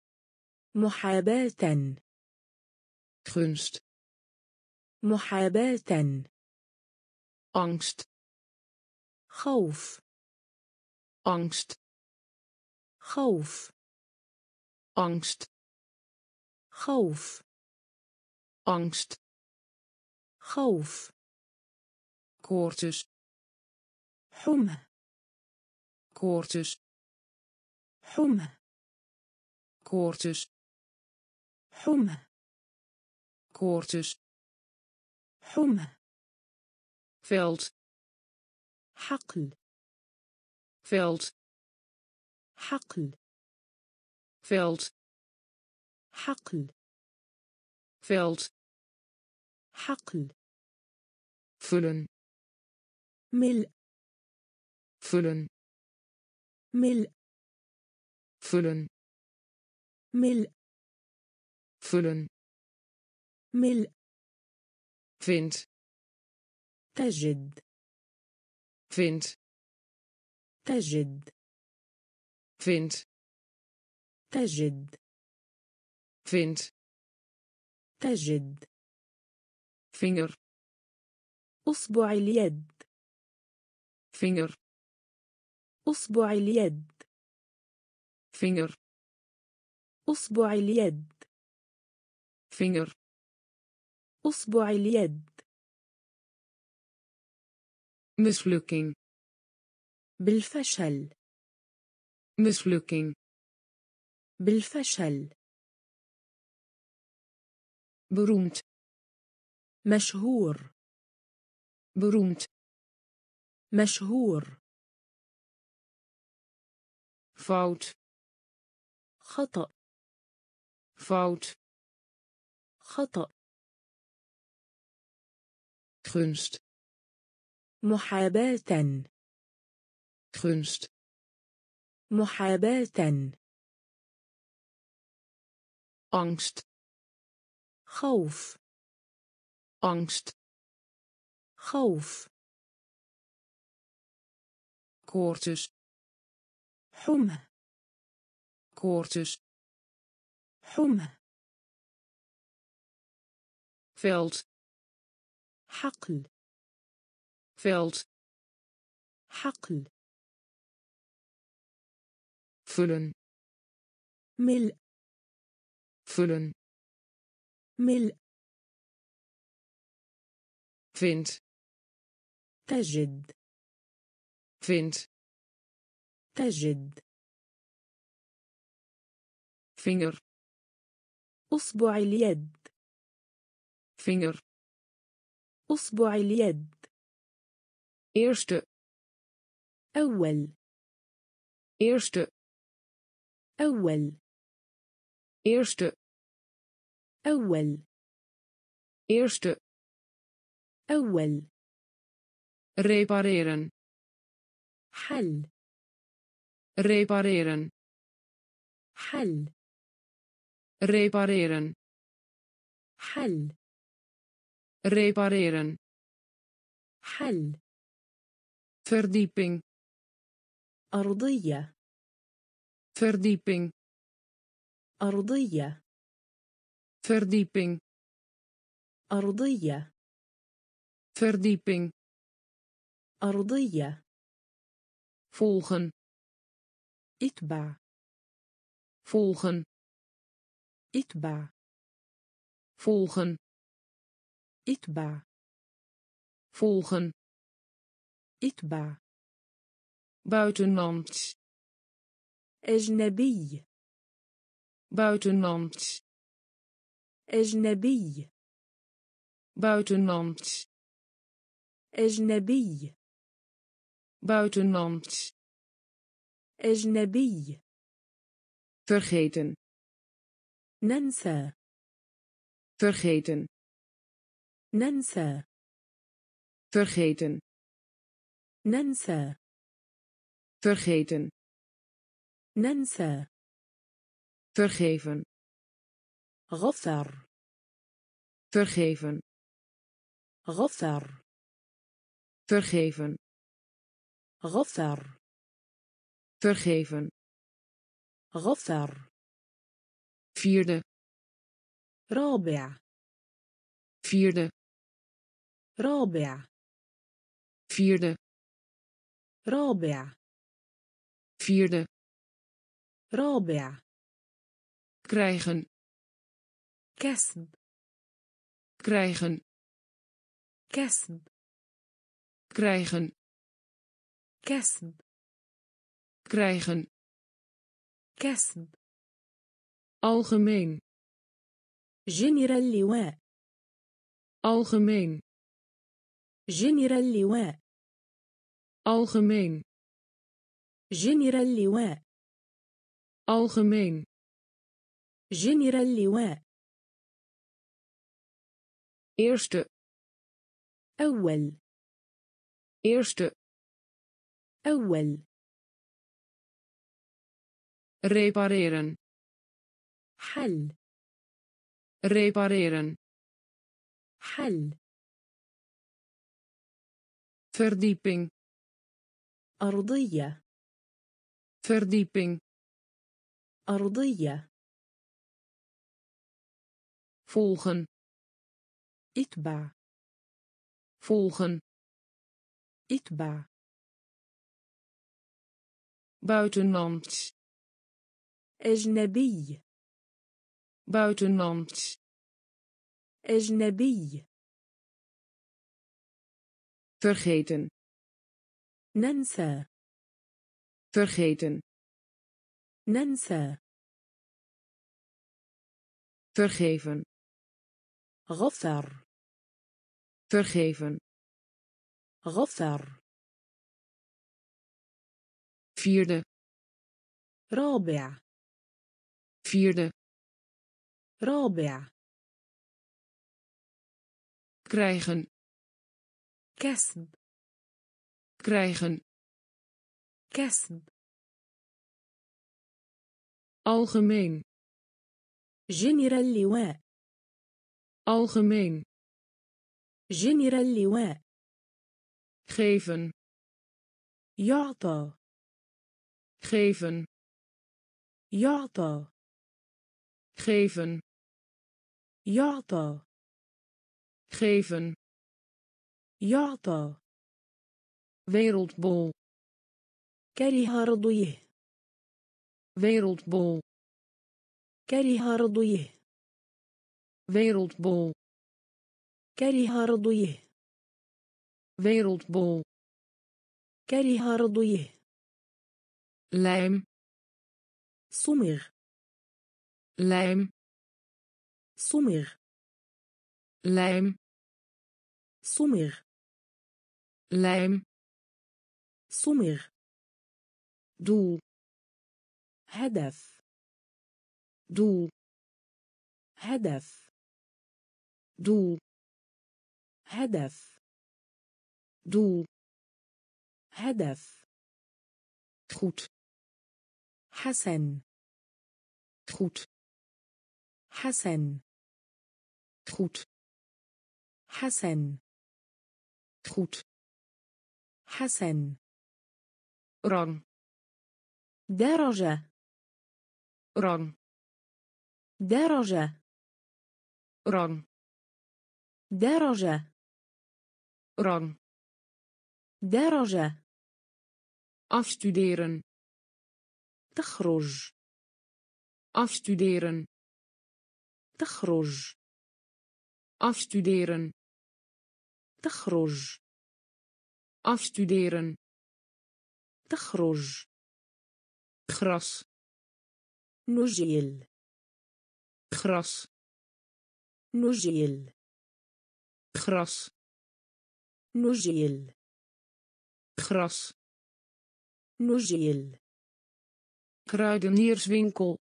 Speaker 2: محاباة
Speaker 1: gunst
Speaker 2: محاباة
Speaker 1: angst
Speaker 2: خوف
Speaker 1: angst
Speaker 2: خوف
Speaker 1: angst
Speaker 2: خوف
Speaker 1: angst
Speaker 2: خوف
Speaker 1: koorts
Speaker 2: حمى
Speaker 1: koorts
Speaker 2: حمى
Speaker 1: koorts
Speaker 2: حمى
Speaker 1: koorts
Speaker 2: حمى
Speaker 1: veld
Speaker 2: حقل
Speaker 1: veld
Speaker 2: حقل
Speaker 1: veld
Speaker 2: حقل
Speaker 1: veld
Speaker 2: حقل
Speaker 1: vullen
Speaker 2: ملء
Speaker 1: vullen
Speaker 2: ملء
Speaker 1: vullen
Speaker 2: ملء
Speaker 1: vullen
Speaker 2: ملء
Speaker 1: vind
Speaker 2: تجد
Speaker 1: vind
Speaker 2: تجد
Speaker 1: vind
Speaker 2: تجد
Speaker 1: vind
Speaker 2: تجد
Speaker 1: vinger
Speaker 2: أصبع اليد
Speaker 1: vinger
Speaker 2: أصبع اليد
Speaker 1: vinger
Speaker 2: أصبع اليد
Speaker 1: vinger
Speaker 2: أصبع اليد
Speaker 1: mislukking
Speaker 2: بالفشل
Speaker 1: mislukking
Speaker 2: بالفشل
Speaker 1: beroemd
Speaker 2: مشهور
Speaker 1: beroemd
Speaker 2: مشهور
Speaker 1: fout
Speaker 2: خطأ
Speaker 1: fout
Speaker 2: خطأ
Speaker 1: gunst
Speaker 2: محاباة
Speaker 1: gunst
Speaker 2: محاباة
Speaker 1: angst
Speaker 2: خوف
Speaker 1: angst
Speaker 2: خوف
Speaker 1: koorts
Speaker 2: حمى
Speaker 1: koorts
Speaker 2: حمى
Speaker 1: veld
Speaker 2: حقل
Speaker 1: veld
Speaker 2: حقل
Speaker 1: vullen
Speaker 2: ملء
Speaker 1: vullen
Speaker 2: ملء
Speaker 1: vind
Speaker 2: تجد
Speaker 1: vind
Speaker 2: تجد
Speaker 1: vinger
Speaker 2: أصبع اليد
Speaker 1: vinger
Speaker 2: أصبع اليد
Speaker 1: eerste
Speaker 2: أول
Speaker 1: eerste
Speaker 2: أول
Speaker 1: eerste
Speaker 2: أول
Speaker 1: eerste
Speaker 2: أول
Speaker 1: repareren
Speaker 2: حل
Speaker 1: repareren,
Speaker 2: حل
Speaker 1: repareren,
Speaker 2: حل
Speaker 1: repareren,
Speaker 2: حل
Speaker 1: verdieping,
Speaker 2: أرضية
Speaker 1: verdieping,
Speaker 2: أرضية
Speaker 1: verdieping,
Speaker 2: أرضية
Speaker 1: verdieping,
Speaker 2: أرضية
Speaker 1: volgen,
Speaker 2: اتبع
Speaker 1: volgen,
Speaker 2: اتبع
Speaker 1: volgen,
Speaker 2: اتبع
Speaker 1: volgen,
Speaker 2: اتبع
Speaker 1: buitenlands,
Speaker 2: أجنبي
Speaker 1: buitenlands,
Speaker 2: أجنبي
Speaker 1: buitenlands,
Speaker 2: أجنبي
Speaker 1: buitenlands,
Speaker 2: أجنبي
Speaker 1: vergeten,
Speaker 2: ننسى
Speaker 1: vergeten,
Speaker 2: ننسى
Speaker 1: vergeten,
Speaker 2: ننسى
Speaker 1: vergeten,
Speaker 2: ننسى
Speaker 1: vergeven,
Speaker 2: غفر
Speaker 1: vergeven,
Speaker 2: غفر
Speaker 1: vergeven,
Speaker 2: غفر
Speaker 1: vergeven,
Speaker 2: غفر
Speaker 1: vierde,
Speaker 2: رابع
Speaker 1: vierde,
Speaker 2: رابع
Speaker 1: vierde,
Speaker 2: رابع
Speaker 1: vierde,
Speaker 2: رابع
Speaker 1: krijgen,
Speaker 2: كسب
Speaker 1: krijgen,
Speaker 2: كسب
Speaker 1: krijgen,
Speaker 2: كسب
Speaker 1: krijgen,
Speaker 2: كسب
Speaker 1: algemeen,
Speaker 2: جنرال لواء
Speaker 1: algemeen,
Speaker 2: جنرال لواء
Speaker 1: algemeen,
Speaker 2: جنرال لواء
Speaker 1: algemeen,
Speaker 2: جنرال لواء
Speaker 1: eerste,
Speaker 2: أول
Speaker 1: eerste,
Speaker 2: أول
Speaker 1: repareren,
Speaker 2: حل
Speaker 1: repareren,
Speaker 2: حل
Speaker 1: verdieping,
Speaker 2: أرضية
Speaker 1: verdieping,
Speaker 2: أرضية
Speaker 1: volgen,
Speaker 2: اتبع
Speaker 1: volgen,
Speaker 2: اتبع
Speaker 1: buitenlands,
Speaker 2: أجنبي
Speaker 1: buitenlands,
Speaker 2: أجنبي
Speaker 1: vergeten,
Speaker 2: ننسى
Speaker 1: vergeten,
Speaker 2: ننسى
Speaker 1: vergeven,
Speaker 2: غفر
Speaker 1: vergeven,
Speaker 2: غفر
Speaker 1: vierde,
Speaker 2: رابع
Speaker 1: vierde,
Speaker 2: رابع
Speaker 1: krijgen,
Speaker 2: كسب
Speaker 1: krijgen,
Speaker 2: كسب
Speaker 1: algemeen,
Speaker 2: جنرال لواء
Speaker 1: algemeen,
Speaker 2: جنرال لواء
Speaker 1: geven,
Speaker 2: يعطى
Speaker 1: geven,
Speaker 2: يعطى
Speaker 1: geven,
Speaker 2: يعطى
Speaker 1: geven,
Speaker 2: يعطى
Speaker 1: wereldbol,
Speaker 2: كره رضيه
Speaker 1: wereldbol,
Speaker 2: كره رضيه
Speaker 1: wereldbol,
Speaker 2: كره رضيه
Speaker 1: wereldbol,
Speaker 2: كره رضيه
Speaker 1: lijm,
Speaker 2: صمغ
Speaker 1: lijm,
Speaker 2: صمغ
Speaker 1: lijm,
Speaker 2: صمغ
Speaker 1: lijm,
Speaker 2: صمغ
Speaker 1: doel,
Speaker 2: هدف
Speaker 1: doel,
Speaker 2: هدف
Speaker 1: doel,
Speaker 2: هدف
Speaker 1: doel,
Speaker 2: هدف
Speaker 1: goed,
Speaker 2: حسن
Speaker 1: goed
Speaker 2: حسن
Speaker 1: goed
Speaker 2: حسن
Speaker 1: goed
Speaker 2: حسن
Speaker 1: rang
Speaker 2: درجة
Speaker 1: rang
Speaker 2: درجة
Speaker 1: rang
Speaker 2: درجة
Speaker 1: rang
Speaker 2: درجة
Speaker 1: afstuderen
Speaker 2: تخرج
Speaker 1: afstuderen
Speaker 2: تخرج
Speaker 1: afstuderen
Speaker 2: تخرج
Speaker 1: afstuderen
Speaker 2: تخرج
Speaker 1: gras
Speaker 2: نجيل
Speaker 1: gras
Speaker 2: نجيل
Speaker 1: gras
Speaker 2: نجيل
Speaker 1: gras
Speaker 2: نجيل
Speaker 1: kruidenierswinkel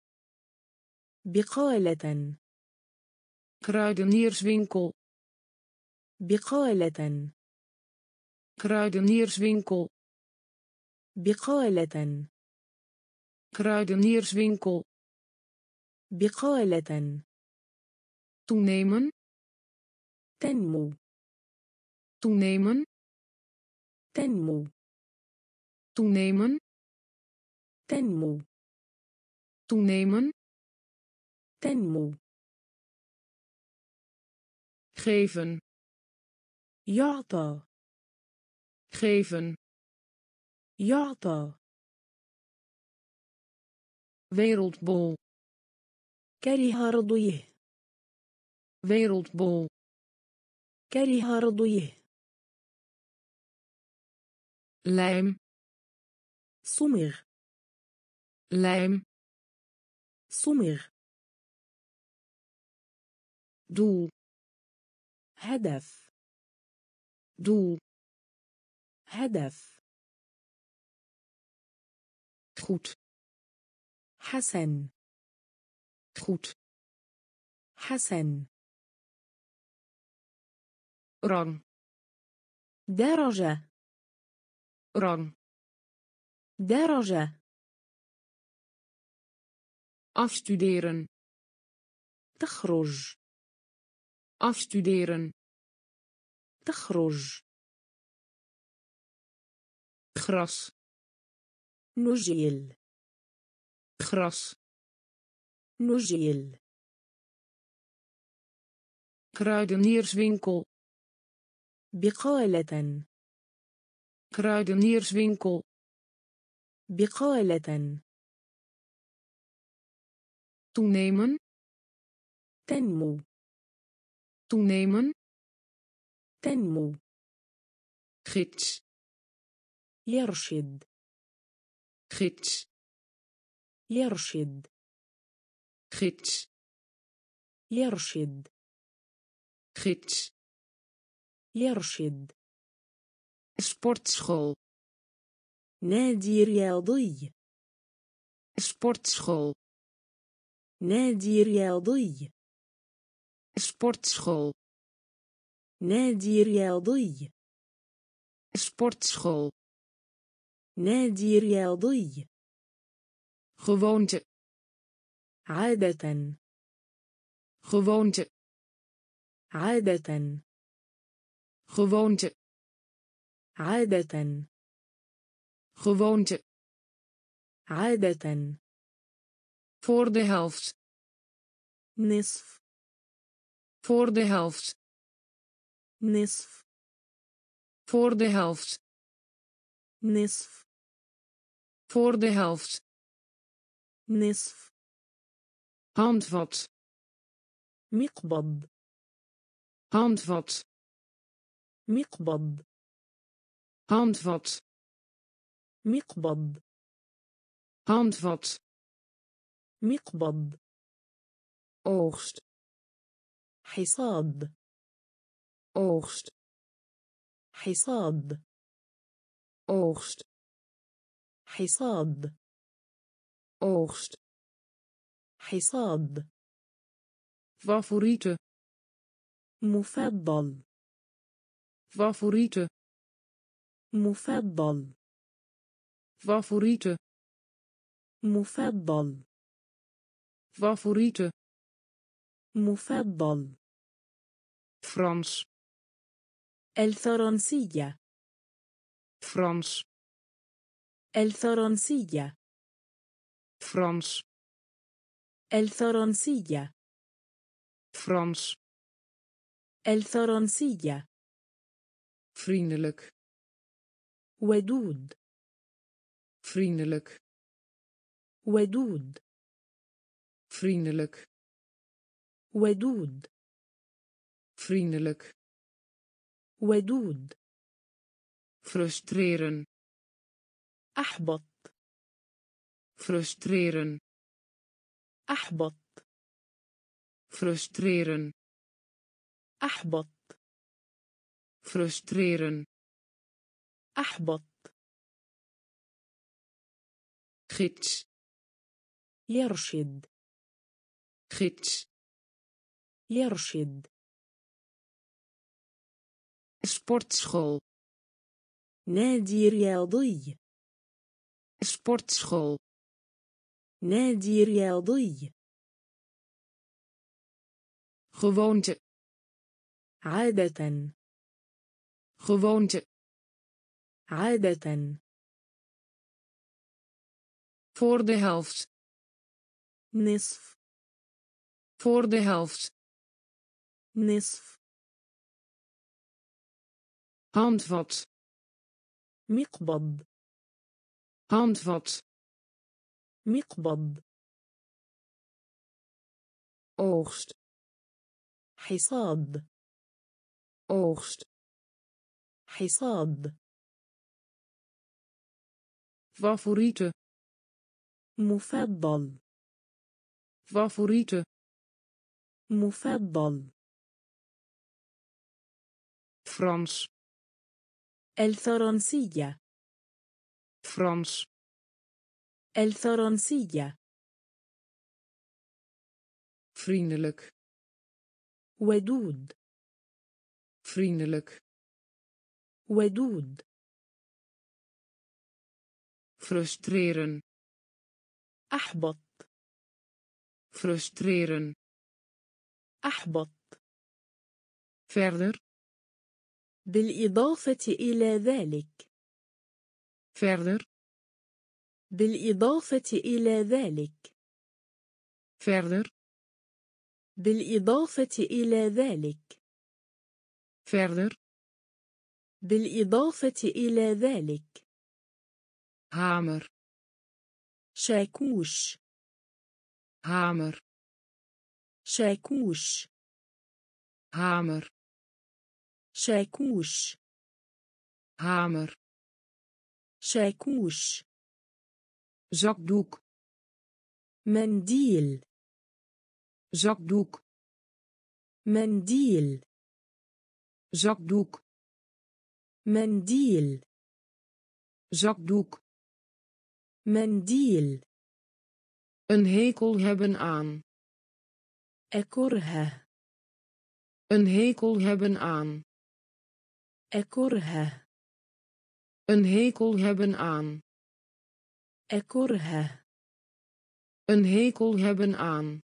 Speaker 2: بقالة
Speaker 1: kruidenierswinkel
Speaker 2: بقالة
Speaker 1: kruidenierswinkel
Speaker 2: بقالة
Speaker 1: kruidenierswinkel
Speaker 2: بقالة
Speaker 1: toenemen
Speaker 2: تنمو
Speaker 1: toenemen
Speaker 2: تنمو
Speaker 1: toenemen
Speaker 2: تنمو
Speaker 1: toenemen
Speaker 2: تنمو
Speaker 1: geven
Speaker 2: يعطى
Speaker 1: geven
Speaker 2: يعطى
Speaker 1: wereldbol
Speaker 2: كره رضيه
Speaker 1: wereldbol
Speaker 2: كره رضيه
Speaker 1: lijm
Speaker 2: صمغ
Speaker 1: lijm
Speaker 2: صمغ
Speaker 1: doel
Speaker 2: هدف
Speaker 1: doel
Speaker 2: هدف
Speaker 1: goed
Speaker 2: حسن
Speaker 1: goed
Speaker 2: حسن
Speaker 1: rang
Speaker 2: درجة
Speaker 1: rang
Speaker 2: درجة
Speaker 1: afstuderen
Speaker 2: تخرج
Speaker 1: afstuderen
Speaker 2: تخرج
Speaker 1: gras
Speaker 2: نجيل
Speaker 1: gras
Speaker 2: نجيل
Speaker 1: kruidenierswinkel
Speaker 2: بقالة
Speaker 1: kruidenierswinkel
Speaker 2: بقالة
Speaker 1: toenemen
Speaker 2: تنمو
Speaker 1: toenemen
Speaker 2: تنمو
Speaker 1: gids
Speaker 2: يرشد
Speaker 1: gids
Speaker 2: يرشد
Speaker 1: gids
Speaker 2: يرشد
Speaker 1: gids
Speaker 2: يرشد
Speaker 1: sportschool
Speaker 2: نادي رياضي
Speaker 1: sportschool
Speaker 2: نادي رياضي
Speaker 1: sportschool
Speaker 2: نادي رياضي
Speaker 1: sportschool
Speaker 2: نادي رياضي
Speaker 1: gewoonte
Speaker 2: عادة
Speaker 1: gewoonte
Speaker 2: عادة
Speaker 1: gewoonte
Speaker 2: عادة
Speaker 1: gewoonte
Speaker 2: عادة
Speaker 1: voor de helft
Speaker 2: نصف
Speaker 1: voor de helft
Speaker 2: نصف
Speaker 1: voor de helft
Speaker 2: نصف
Speaker 1: voor de helft
Speaker 2: نصف
Speaker 1: handvat
Speaker 2: مقبض
Speaker 1: handvat
Speaker 2: مقبض
Speaker 1: handvat
Speaker 2: مقبض
Speaker 1: handvat
Speaker 2: مقبض
Speaker 1: oogst
Speaker 2: حصاد
Speaker 1: oogst
Speaker 2: حصاد
Speaker 1: oogst
Speaker 2: حصاد
Speaker 1: oogst
Speaker 2: حصاد
Speaker 1: favoriete
Speaker 2: مفضل
Speaker 1: favoriete
Speaker 2: مفضل
Speaker 1: favoriete
Speaker 2: مفضل
Speaker 1: favoriete
Speaker 2: مفضل
Speaker 1: Frans
Speaker 2: الفرنسية
Speaker 1: Frans
Speaker 2: الفرنسية
Speaker 1: Frans
Speaker 2: الفرنسية
Speaker 1: Frans
Speaker 2: الفرنسية
Speaker 1: vriendelijk
Speaker 2: ودود
Speaker 1: vriendelijk
Speaker 2: ودود
Speaker 1: vriendelijk
Speaker 2: ودود
Speaker 1: vriendelijk
Speaker 2: ودود
Speaker 1: frustreren
Speaker 2: أحبط
Speaker 1: frustreren
Speaker 2: أحبط
Speaker 1: frustreren
Speaker 2: أحبط
Speaker 1: frustreren
Speaker 2: أحبط
Speaker 1: gids
Speaker 2: يرشد
Speaker 1: gids
Speaker 2: يرشد
Speaker 1: sportschool
Speaker 2: نادي رياضي
Speaker 1: sportschool
Speaker 2: نادي رياضي
Speaker 1: gewoonte
Speaker 2: عادة
Speaker 1: gewoonte
Speaker 2: عادة
Speaker 1: voor de helft
Speaker 2: نصف
Speaker 1: voor de helft
Speaker 2: نصف
Speaker 1: handvat
Speaker 2: مقبض
Speaker 1: handvat
Speaker 2: مقبض
Speaker 1: oogst
Speaker 2: حصاد
Speaker 1: oogst
Speaker 2: حصاد
Speaker 1: favoriete
Speaker 2: مفضل
Speaker 1: favoriete
Speaker 2: مفضل
Speaker 1: Frans
Speaker 2: الفرنسية
Speaker 1: Frans
Speaker 2: الفرنسية
Speaker 1: vriendelijk
Speaker 2: ودود
Speaker 1: vriendelijk
Speaker 2: ودود
Speaker 1: frustreren
Speaker 2: أحبط
Speaker 1: frustreren
Speaker 2: أحبط
Speaker 1: verder
Speaker 2: بالإضافة إلى ذلك
Speaker 1: verder
Speaker 2: بالإضافة إلى ذلك
Speaker 1: verder
Speaker 2: بالإضافة إلى ذلك
Speaker 1: verder
Speaker 2: بالإضافة إلى ذلك
Speaker 1: hamer
Speaker 2: شاكوش
Speaker 1: hamer
Speaker 2: شاكوش
Speaker 1: hamer
Speaker 2: شاكوش
Speaker 1: hamer
Speaker 2: شاكوش
Speaker 1: zakdoek
Speaker 2: منديل
Speaker 1: zakdoek
Speaker 2: منديل
Speaker 1: zakdoek
Speaker 2: منديل
Speaker 1: zakdoek
Speaker 2: منديل
Speaker 1: een hekel hebben aan
Speaker 2: أكره
Speaker 1: een hekel hebben aan
Speaker 2: أكره
Speaker 1: een hekel hebben aan
Speaker 2: أكره
Speaker 1: een hekel hebben aan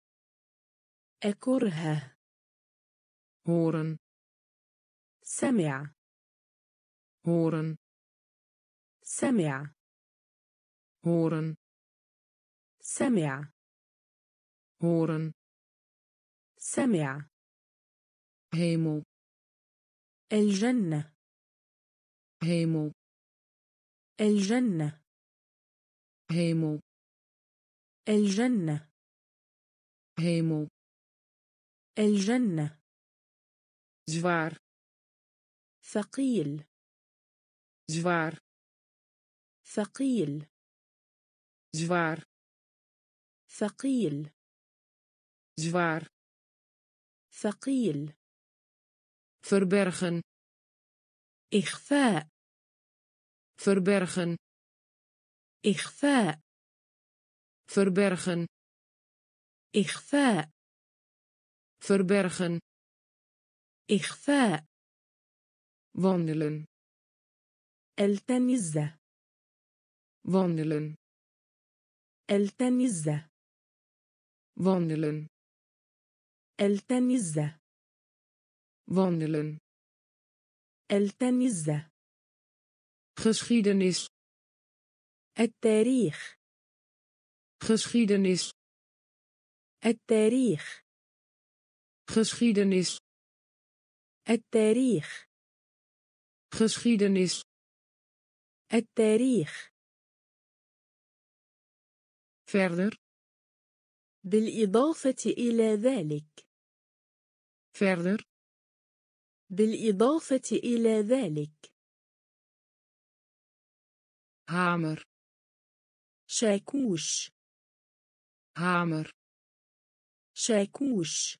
Speaker 2: أكره
Speaker 1: horen
Speaker 2: سمع
Speaker 1: horen
Speaker 2: سمع
Speaker 1: horen
Speaker 2: سمع
Speaker 1: horen
Speaker 2: سمع
Speaker 1: hemel
Speaker 2: الجنة
Speaker 1: hemel
Speaker 2: الجنة
Speaker 1: hemel
Speaker 2: الجنة
Speaker 1: hemel
Speaker 2: الجنة
Speaker 1: zwaar
Speaker 2: ثقيل
Speaker 1: zwaar
Speaker 2: ثقيل
Speaker 1: zwaar
Speaker 2: ثقيل
Speaker 1: zwaar
Speaker 2: ثقيل
Speaker 1: verbergen
Speaker 2: إخفاء
Speaker 1: verbergen
Speaker 2: إخفاء
Speaker 1: verbergen
Speaker 2: إخفاء
Speaker 1: verbergen
Speaker 2: إخفاء
Speaker 1: wandelen
Speaker 2: التمز
Speaker 1: wandelen
Speaker 2: التمس.
Speaker 1: wandelen
Speaker 2: التمس.
Speaker 1: wandelen
Speaker 2: التمس.
Speaker 1: geschiedenis
Speaker 2: التاريخ.
Speaker 1: geschiedenis
Speaker 2: التاريخ.
Speaker 1: geschiedenis
Speaker 2: التاريخ.
Speaker 1: geschiedenis
Speaker 2: التاريخ.
Speaker 1: verder
Speaker 2: بالإضافة إلى ذلك.
Speaker 1: verder
Speaker 2: بالإضافة إلى ذلك.
Speaker 1: hamer
Speaker 2: شاكوش.
Speaker 1: hamer
Speaker 2: شاكوش.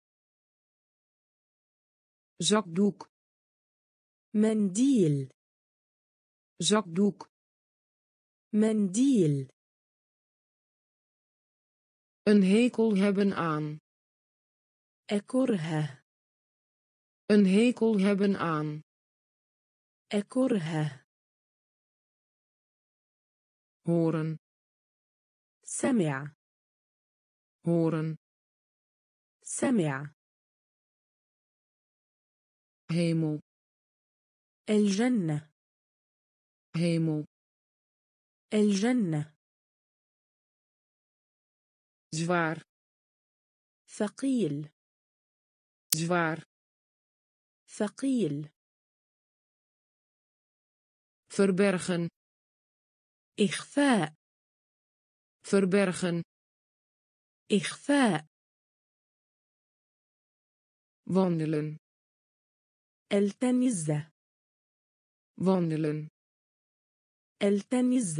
Speaker 1: zakdoek
Speaker 2: منديل.
Speaker 1: zakdoek
Speaker 2: منديل.
Speaker 1: een hekel hebben aan
Speaker 2: أكره.
Speaker 1: een hekel hebben aan
Speaker 2: أكره.
Speaker 1: horen
Speaker 2: سمع.
Speaker 1: horen
Speaker 2: سمع.
Speaker 1: hemel
Speaker 2: الجنة.
Speaker 1: hemel
Speaker 2: الجنة.
Speaker 1: zwaar
Speaker 2: ثقيل.
Speaker 1: zwaar
Speaker 2: ثقيل.
Speaker 1: verbergen
Speaker 2: إخفاء.
Speaker 1: verbergen
Speaker 2: إخفاء.
Speaker 1: wandelen
Speaker 2: التمس.
Speaker 1: wandelen
Speaker 2: التمس.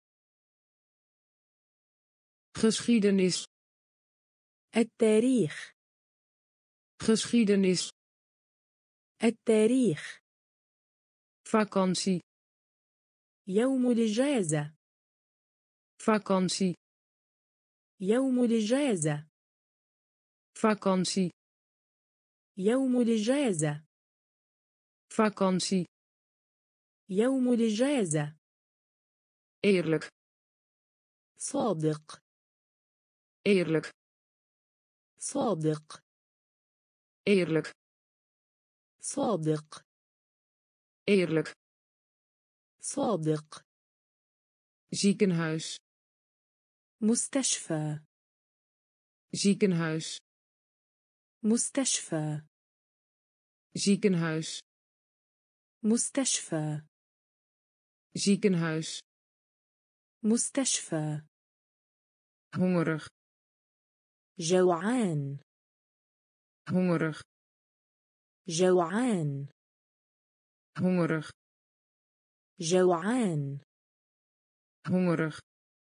Speaker 1: geschiedenis
Speaker 2: التاريخ.
Speaker 1: geschiedenis
Speaker 2: التاريخ.
Speaker 1: vakantie
Speaker 2: يوم الإجازة.
Speaker 1: vakantie
Speaker 2: يوم الإجازة.
Speaker 1: vakantie
Speaker 2: يوم الإجازة.
Speaker 1: vakantie
Speaker 2: يوم الإجازة.
Speaker 1: eerlijk
Speaker 2: صادق.
Speaker 1: eerlijk
Speaker 2: صادق.
Speaker 1: eerlijk
Speaker 2: صادق.
Speaker 1: eerlijk
Speaker 2: صادق.
Speaker 1: ziekenhuis
Speaker 2: مستشفى.
Speaker 1: ziekenhuis
Speaker 2: مستشفى.
Speaker 1: ziekenhuis
Speaker 2: مستشفى.
Speaker 1: ziekenhuis
Speaker 2: مستشفى.
Speaker 1: hongerig
Speaker 2: جوعان.
Speaker 1: hongerig
Speaker 2: جوعان.
Speaker 1: hongerig
Speaker 2: جوعان.
Speaker 1: hongerig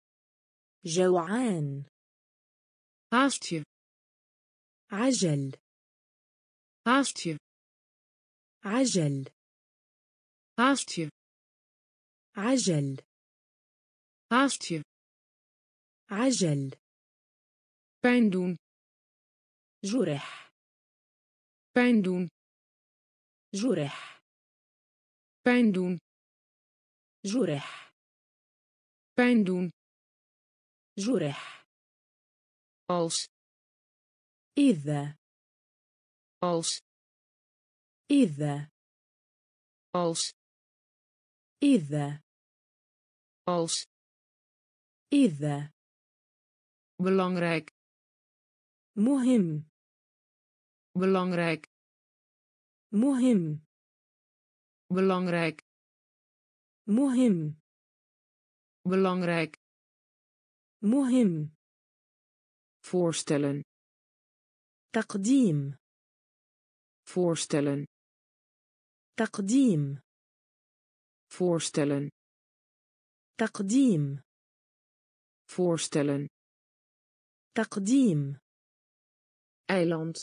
Speaker 2: جوعان.
Speaker 1: haast je
Speaker 2: عجل.
Speaker 1: haast je
Speaker 2: عجل.
Speaker 1: haast je
Speaker 2: عجل.
Speaker 1: haast je
Speaker 2: عجل.
Speaker 1: pijn doen
Speaker 2: جرح.
Speaker 1: pijn doen
Speaker 2: جرح.
Speaker 1: pijn doen
Speaker 2: جرح.
Speaker 1: pijn doen
Speaker 2: جرح.
Speaker 1: als
Speaker 2: إذا.
Speaker 1: als
Speaker 2: إذا.
Speaker 1: als
Speaker 2: إذا.
Speaker 1: als
Speaker 2: إذا.
Speaker 1: belangrijk
Speaker 2: مهم.
Speaker 1: belangrijk
Speaker 2: مهم.
Speaker 1: belangrijk
Speaker 2: مهم.
Speaker 1: belangrijk
Speaker 2: مهم.
Speaker 1: voorstellen
Speaker 2: تقديم.
Speaker 1: voorstellen
Speaker 2: تقديم.
Speaker 1: voorstellen
Speaker 2: تقديم.
Speaker 1: voorstellen
Speaker 2: تقديم.
Speaker 1: eiland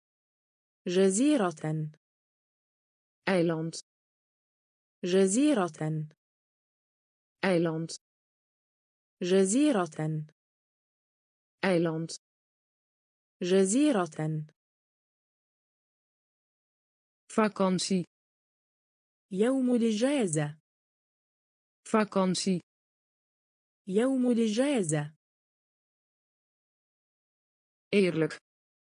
Speaker 2: جزيرة.
Speaker 1: eiland
Speaker 2: جزيرة.
Speaker 1: eiland
Speaker 2: جزيرة.
Speaker 1: eiland
Speaker 2: جزيرة.
Speaker 1: vakantie
Speaker 2: يوم الإجازة.
Speaker 1: vakantie
Speaker 2: يوم الإجازة.
Speaker 1: eerlijk,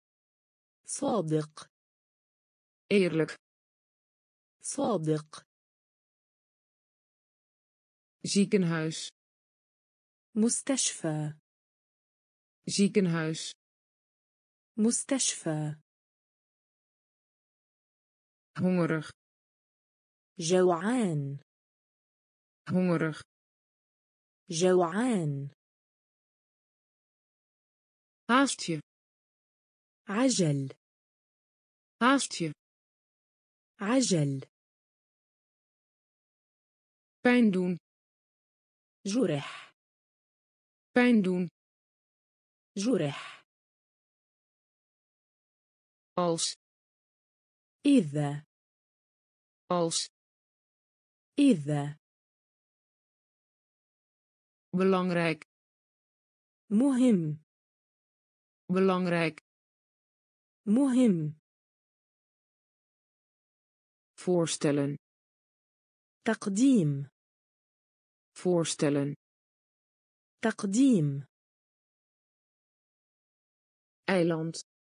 Speaker 2: صادق
Speaker 1: eerlijk,
Speaker 2: صادق
Speaker 1: ziekenhuis,
Speaker 2: مستشفى
Speaker 1: ziekenhuis,
Speaker 2: مستشفى
Speaker 1: hongerig,
Speaker 2: جوعان
Speaker 1: hongerig,
Speaker 2: جوعان
Speaker 1: haast je,
Speaker 2: عجل
Speaker 1: haast je,
Speaker 2: عجل
Speaker 1: pijn doen,
Speaker 2: جرح
Speaker 1: pijn doen,
Speaker 2: جرح
Speaker 1: als,
Speaker 2: إذا
Speaker 1: als,
Speaker 2: إذا
Speaker 1: belangrijk,
Speaker 2: مهم
Speaker 1: belangrijk,
Speaker 2: مهم
Speaker 1: voorstellen,
Speaker 2: تقديم
Speaker 1: voorstellen,
Speaker 2: تقديم
Speaker 1: eiland,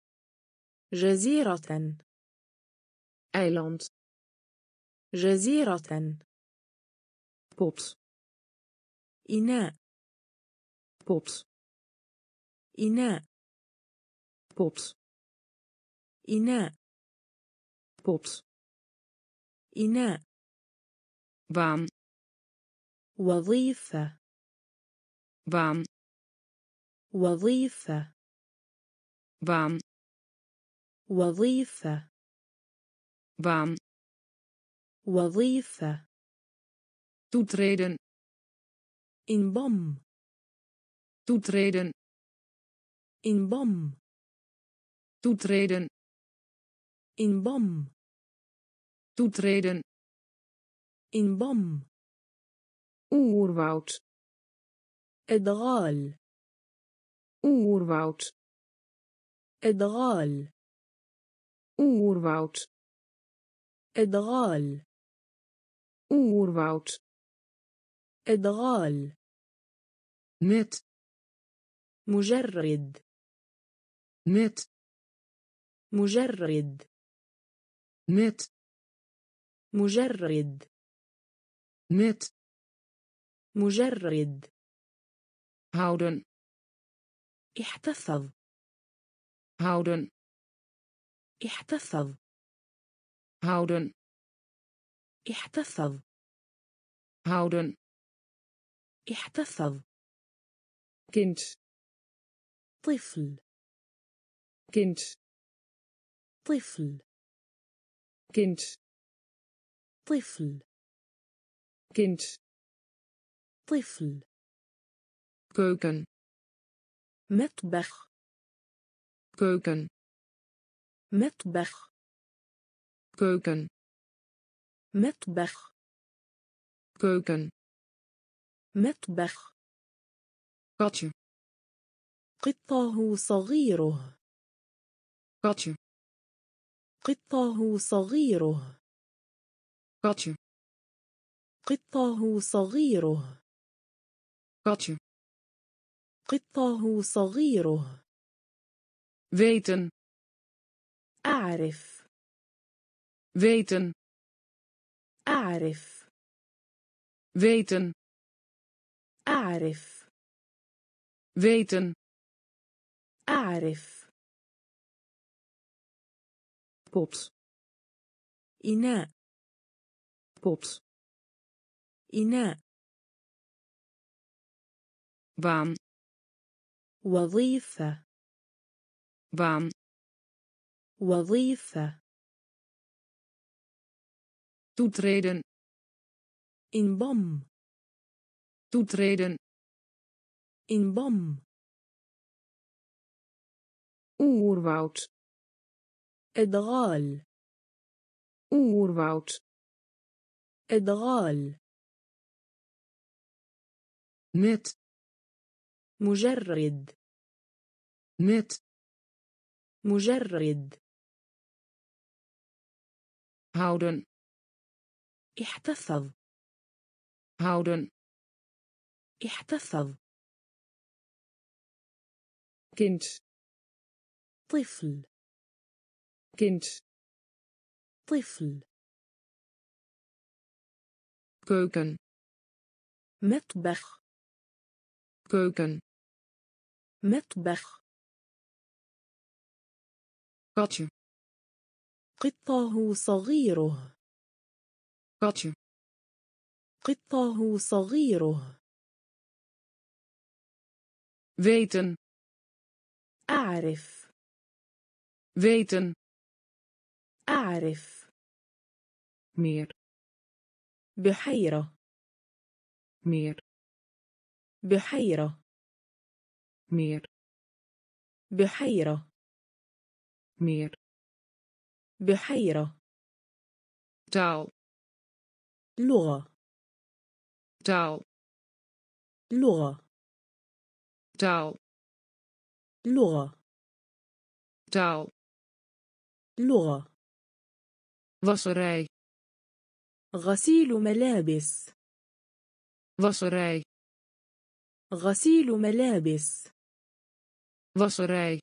Speaker 2: جزيرة
Speaker 1: eiland,
Speaker 2: جزيرة
Speaker 1: pot,
Speaker 2: إناء
Speaker 1: pot,
Speaker 2: إناء
Speaker 1: pot,
Speaker 2: إناء
Speaker 1: pot,
Speaker 2: إناء
Speaker 1: baan,
Speaker 2: وظيفة
Speaker 1: baan,
Speaker 2: وظيفة
Speaker 1: baan,
Speaker 2: وظيفة
Speaker 1: baan,
Speaker 2: وظيفة
Speaker 1: toetreden,
Speaker 2: انضم
Speaker 1: toetreden,
Speaker 2: انضم
Speaker 1: toetreden,
Speaker 2: انضم
Speaker 1: toetreden,
Speaker 2: انضم
Speaker 1: oerwoud,
Speaker 2: إدغال
Speaker 1: oerwoud,
Speaker 2: إدغال
Speaker 1: oerwoud,
Speaker 2: إدغال
Speaker 1: oerwoud,
Speaker 2: إدغال
Speaker 1: net,
Speaker 2: مجرد
Speaker 1: net,
Speaker 2: مجرد
Speaker 1: net,
Speaker 2: مجرد
Speaker 1: net,
Speaker 2: مجرد
Speaker 1: houden,
Speaker 2: احتفظ
Speaker 1: houden,
Speaker 2: احتفظ
Speaker 1: houden,
Speaker 2: احتفظ
Speaker 1: houden,
Speaker 2: احتفظ
Speaker 1: kind,
Speaker 2: طفل
Speaker 1: kind,
Speaker 2: طفل
Speaker 1: kind,
Speaker 2: طفل
Speaker 1: kind,
Speaker 2: طفل
Speaker 1: keuken,
Speaker 2: مطبخ
Speaker 1: keuken,
Speaker 2: مطبخ
Speaker 1: keuken,
Speaker 2: مطبخ
Speaker 1: keuken,
Speaker 2: مطبخ
Speaker 1: katje,
Speaker 2: قطه صغيره
Speaker 1: katje,
Speaker 2: قطه صغيره
Speaker 1: katje,
Speaker 2: قطه صغيره
Speaker 1: katje,
Speaker 2: قطه صغيره
Speaker 1: weten,
Speaker 2: أعرف
Speaker 1: weten,
Speaker 2: أعرف
Speaker 1: weten,
Speaker 2: أعرف
Speaker 1: weten,
Speaker 2: أعرف
Speaker 1: pot,
Speaker 2: إناء
Speaker 1: pot,
Speaker 2: إناء
Speaker 1: baan,
Speaker 2: وظيفة
Speaker 1: baan,
Speaker 2: وظيفة
Speaker 1: toetreden,
Speaker 2: انضم
Speaker 1: toetreden,
Speaker 2: انضم
Speaker 1: oerwoud,
Speaker 2: إدغال
Speaker 1: oerwoud,
Speaker 2: إدغال
Speaker 1: net,
Speaker 2: مجرد
Speaker 1: net,
Speaker 2: مجرد
Speaker 1: houden,
Speaker 2: احتفظ
Speaker 1: houden,
Speaker 2: احتفظ
Speaker 1: kind,
Speaker 2: طفل
Speaker 1: kind,
Speaker 2: طفل
Speaker 1: keuken,
Speaker 2: مطبخ
Speaker 1: keuken,
Speaker 2: مطبخ
Speaker 1: katje,
Speaker 2: قطه صغيره
Speaker 1: katje,
Speaker 2: قطه صغيره
Speaker 1: weten,
Speaker 2: أعرف
Speaker 1: weten,
Speaker 2: أعرف
Speaker 1: meer,
Speaker 2: بحيرة
Speaker 1: meer,
Speaker 2: بحيرة
Speaker 1: meer,
Speaker 2: بحيرة
Speaker 1: meer,
Speaker 2: بحيرة
Speaker 1: taal,
Speaker 2: لغة
Speaker 1: taal,
Speaker 2: لغة
Speaker 1: taal,
Speaker 2: لغة
Speaker 1: taal,
Speaker 2: لغة
Speaker 1: wasserij,
Speaker 2: غسيل ملابس
Speaker 1: wasserij,
Speaker 2: غسيل ملابس
Speaker 1: wasserij,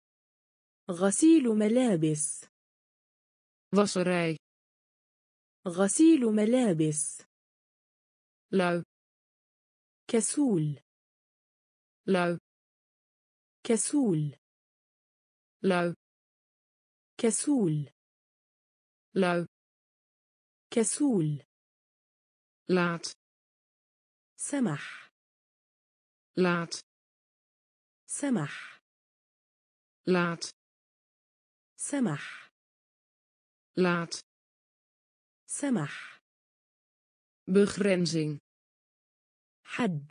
Speaker 2: غسيل ملابس
Speaker 1: wasserij,
Speaker 2: غسيل ملابس
Speaker 1: lui,
Speaker 2: كسول
Speaker 1: lui,
Speaker 2: كسول
Speaker 1: lui,
Speaker 2: كسول
Speaker 1: lui,
Speaker 2: كسول
Speaker 1: laat,
Speaker 2: سمح
Speaker 1: laat,
Speaker 2: سمح
Speaker 1: laat,
Speaker 2: سمح
Speaker 1: laat,
Speaker 2: سمح
Speaker 1: begrenzing,
Speaker 2: حد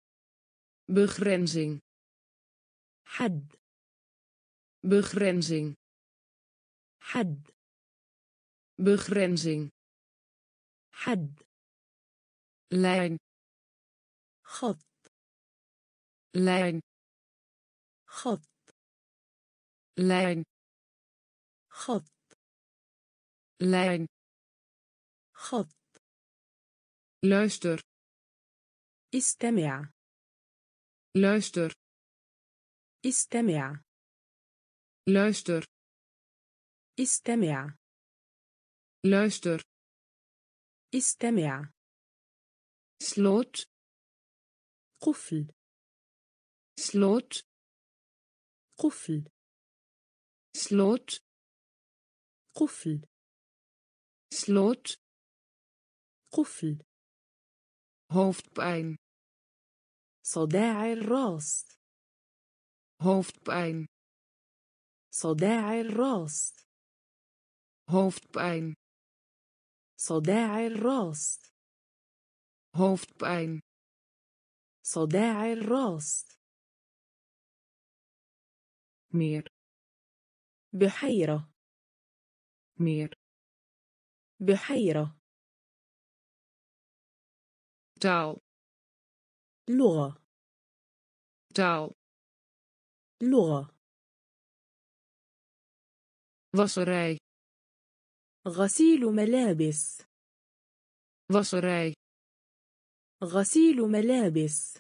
Speaker 1: begrenzing,
Speaker 2: حد
Speaker 1: begrenzing,
Speaker 2: حد
Speaker 1: begrenzing,
Speaker 2: حد
Speaker 1: lijn,
Speaker 2: خط
Speaker 1: lijn,
Speaker 2: خط
Speaker 1: lijn,
Speaker 2: خط
Speaker 1: lijn,
Speaker 2: خط
Speaker 1: luister,
Speaker 2: استمع
Speaker 1: luister,
Speaker 2: استمع
Speaker 1: luister,
Speaker 2: استمع
Speaker 1: luister,
Speaker 2: استمع
Speaker 1: slot,
Speaker 2: قفل
Speaker 1: slot,
Speaker 2: قفل
Speaker 1: slot,
Speaker 2: قفل
Speaker 1: slot,
Speaker 2: قفل
Speaker 1: hoofdpijn,
Speaker 2: صداع الراس
Speaker 1: hoofdpijn,
Speaker 2: صداع الراس
Speaker 1: hoofdpijn,
Speaker 2: صداع الراس
Speaker 1: hoofdpijn,
Speaker 2: صداع الراس
Speaker 1: meer,
Speaker 2: بحيرة
Speaker 1: meer,
Speaker 2: بحيرة
Speaker 1: taal,
Speaker 2: لغة
Speaker 1: taal,
Speaker 2: لغة
Speaker 1: wasserij,
Speaker 2: غسيل ملابس
Speaker 1: wasserij,
Speaker 2: غسيل ملابس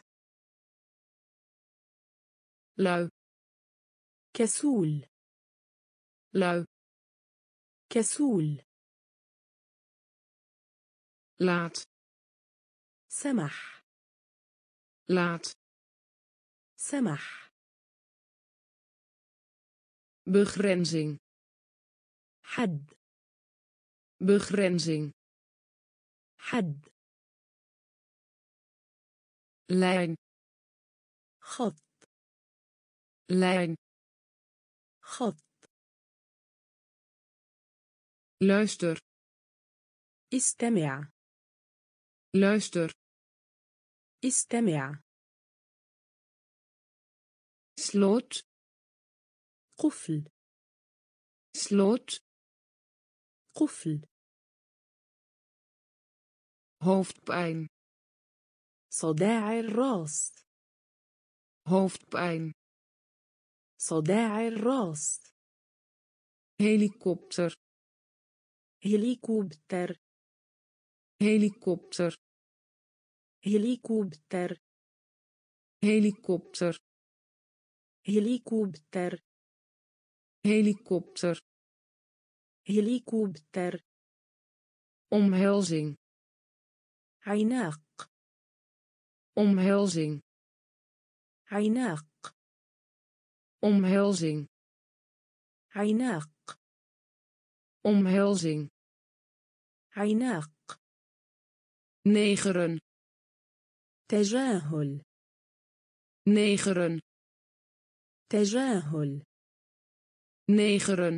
Speaker 1: lui,
Speaker 2: كسول
Speaker 1: lui,
Speaker 2: كسول
Speaker 1: laat,
Speaker 2: سمح
Speaker 1: laat,
Speaker 2: سمح
Speaker 1: begrenzing,
Speaker 2: حد
Speaker 1: begrenzing,
Speaker 2: حد
Speaker 1: lijn,
Speaker 2: خط
Speaker 1: lijn,
Speaker 2: خط
Speaker 1: luister,
Speaker 2: استمع
Speaker 1: luister,
Speaker 2: استمع
Speaker 1: slot,
Speaker 2: قفل
Speaker 1: slot,
Speaker 2: قفل
Speaker 1: hoofdpijn,
Speaker 2: صداع الراس
Speaker 1: hoofdpijn,
Speaker 2: صداع الراس
Speaker 1: helikopter,
Speaker 2: هليكوبتر
Speaker 1: helikopter,
Speaker 2: هليكوبتر
Speaker 1: helikopter,
Speaker 2: هليكوبتر
Speaker 1: helikopter,
Speaker 2: هليكوبتر
Speaker 1: omhelzing,
Speaker 2: عناق
Speaker 1: omhelzing,
Speaker 2: عناق
Speaker 1: omhelzing,
Speaker 2: عناق
Speaker 1: omhelzing,
Speaker 2: عناق
Speaker 1: negeren,
Speaker 2: تجاهل
Speaker 1: negeren,
Speaker 2: تجاهل
Speaker 1: negeren,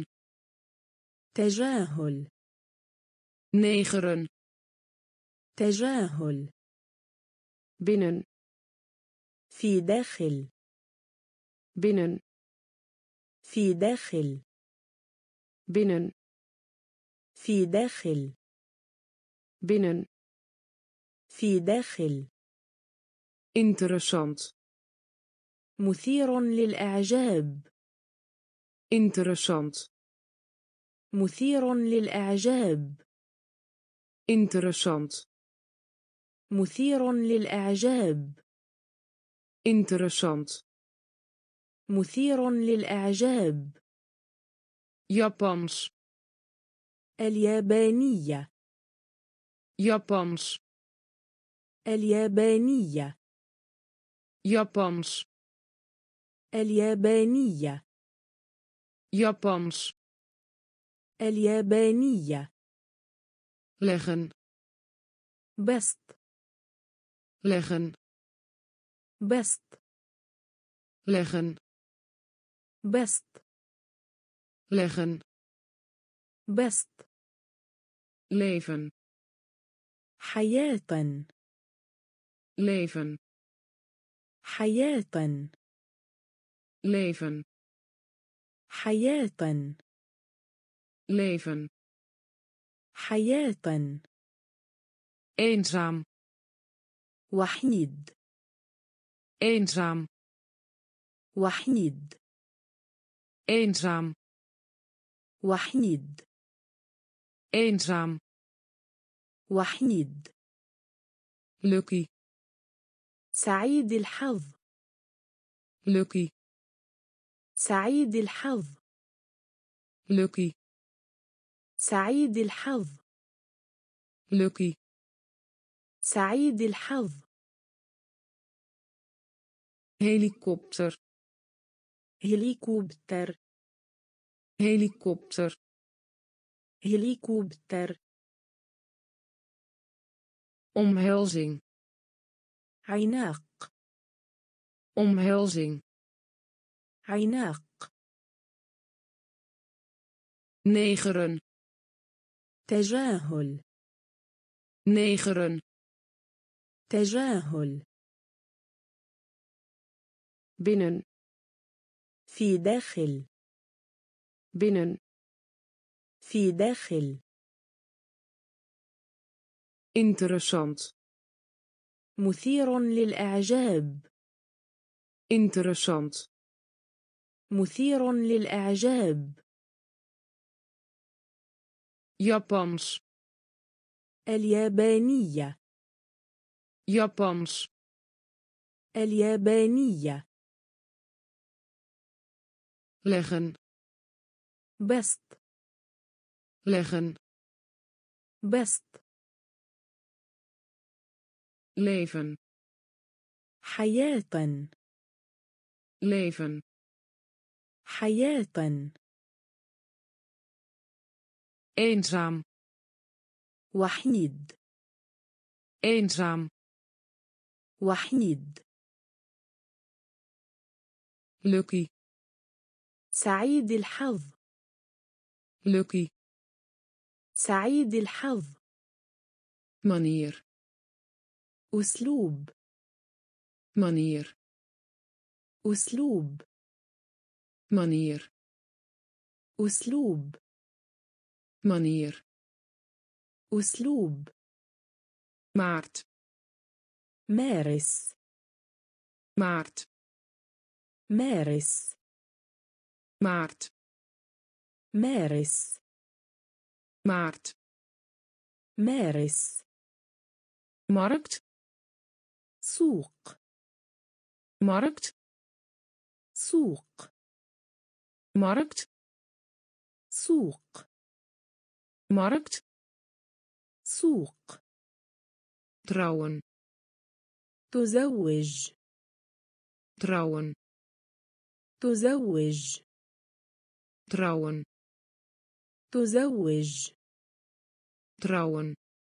Speaker 2: تجاهل
Speaker 1: negeren,
Speaker 2: تجاهل
Speaker 1: binnen,
Speaker 2: في داخل
Speaker 1: binnen,
Speaker 2: في داخل
Speaker 1: binnen,
Speaker 2: في داخل
Speaker 1: binnen,
Speaker 2: في داخل
Speaker 1: interessant,
Speaker 2: مثير للإعجاب
Speaker 1: interessant,
Speaker 2: مثير للإعجاب
Speaker 1: interessant,
Speaker 2: مثير للإعجاب
Speaker 1: interessant,
Speaker 2: مثير للإعجاب
Speaker 1: Japans,
Speaker 2: اليابانية
Speaker 1: Japans,
Speaker 2: اليابانية
Speaker 1: Japans,
Speaker 2: اليابانية
Speaker 1: Japans,
Speaker 2: اليابانية
Speaker 1: leggen,
Speaker 2: بسط
Speaker 1: leggen,
Speaker 2: بسط
Speaker 1: leggen,
Speaker 2: بسط
Speaker 1: leggen,
Speaker 2: بسط
Speaker 1: leven,
Speaker 2: حياة
Speaker 1: leven,
Speaker 2: حياة
Speaker 1: leven,
Speaker 2: حياة
Speaker 1: leven,
Speaker 2: حياة
Speaker 1: eenzaam,
Speaker 2: وحيد
Speaker 1: eenzaam,
Speaker 2: وحيد
Speaker 1: eenzaam,
Speaker 2: وحيد
Speaker 1: eenzaam,
Speaker 2: وحيد
Speaker 1: lucky,
Speaker 2: سعيد الحظ
Speaker 1: lucky,
Speaker 2: سعيد الحظ
Speaker 1: lucky,
Speaker 2: سعيد الحظ
Speaker 1: lucky,
Speaker 2: سعيد الحظ
Speaker 1: helikopter,
Speaker 2: هليكوبتر
Speaker 1: helikopter,
Speaker 2: هليكوبتر
Speaker 1: omhelzing,
Speaker 2: عناق
Speaker 1: omhelzing,
Speaker 2: عناق
Speaker 1: negeren,
Speaker 2: تجاهل
Speaker 1: negeren,
Speaker 2: تجاهل
Speaker 1: binnen,
Speaker 2: في داخل
Speaker 1: binnen,
Speaker 2: في داخل
Speaker 1: interessant,
Speaker 2: مثير للإعجاب
Speaker 1: interessant,
Speaker 2: مثير للإعجاب
Speaker 1: Japans,
Speaker 2: اليابانية
Speaker 1: Japans,
Speaker 2: اليابانية
Speaker 1: leggen,
Speaker 2: بسط
Speaker 1: leggen,
Speaker 2: بسط
Speaker 1: leven,
Speaker 2: حياة
Speaker 1: leven,
Speaker 2: حياة
Speaker 1: eenzaam,
Speaker 2: وحيد
Speaker 1: eenzaam,
Speaker 2: وحيد
Speaker 1: lucky,
Speaker 2: سعيد الحظ
Speaker 1: lucky,
Speaker 2: سعيد الحظ
Speaker 1: manier,
Speaker 2: أسلوب
Speaker 1: manier,
Speaker 2: أسلوب
Speaker 1: manier,
Speaker 2: أسلوب
Speaker 1: manier,
Speaker 2: أسلوب
Speaker 1: maart,
Speaker 2: مارس
Speaker 1: maart,
Speaker 2: مارس
Speaker 1: maart,
Speaker 2: مارس
Speaker 1: maart,
Speaker 2: مارس
Speaker 1: markt,
Speaker 2: سوق
Speaker 1: markt,
Speaker 2: سوق
Speaker 1: markt,
Speaker 2: سوق
Speaker 1: markt,
Speaker 2: سوق
Speaker 1: trouwen,
Speaker 2: تزوج
Speaker 1: trouwen,
Speaker 2: تزوج
Speaker 1: trouwen,
Speaker 2: تزوج
Speaker 1: trouwen,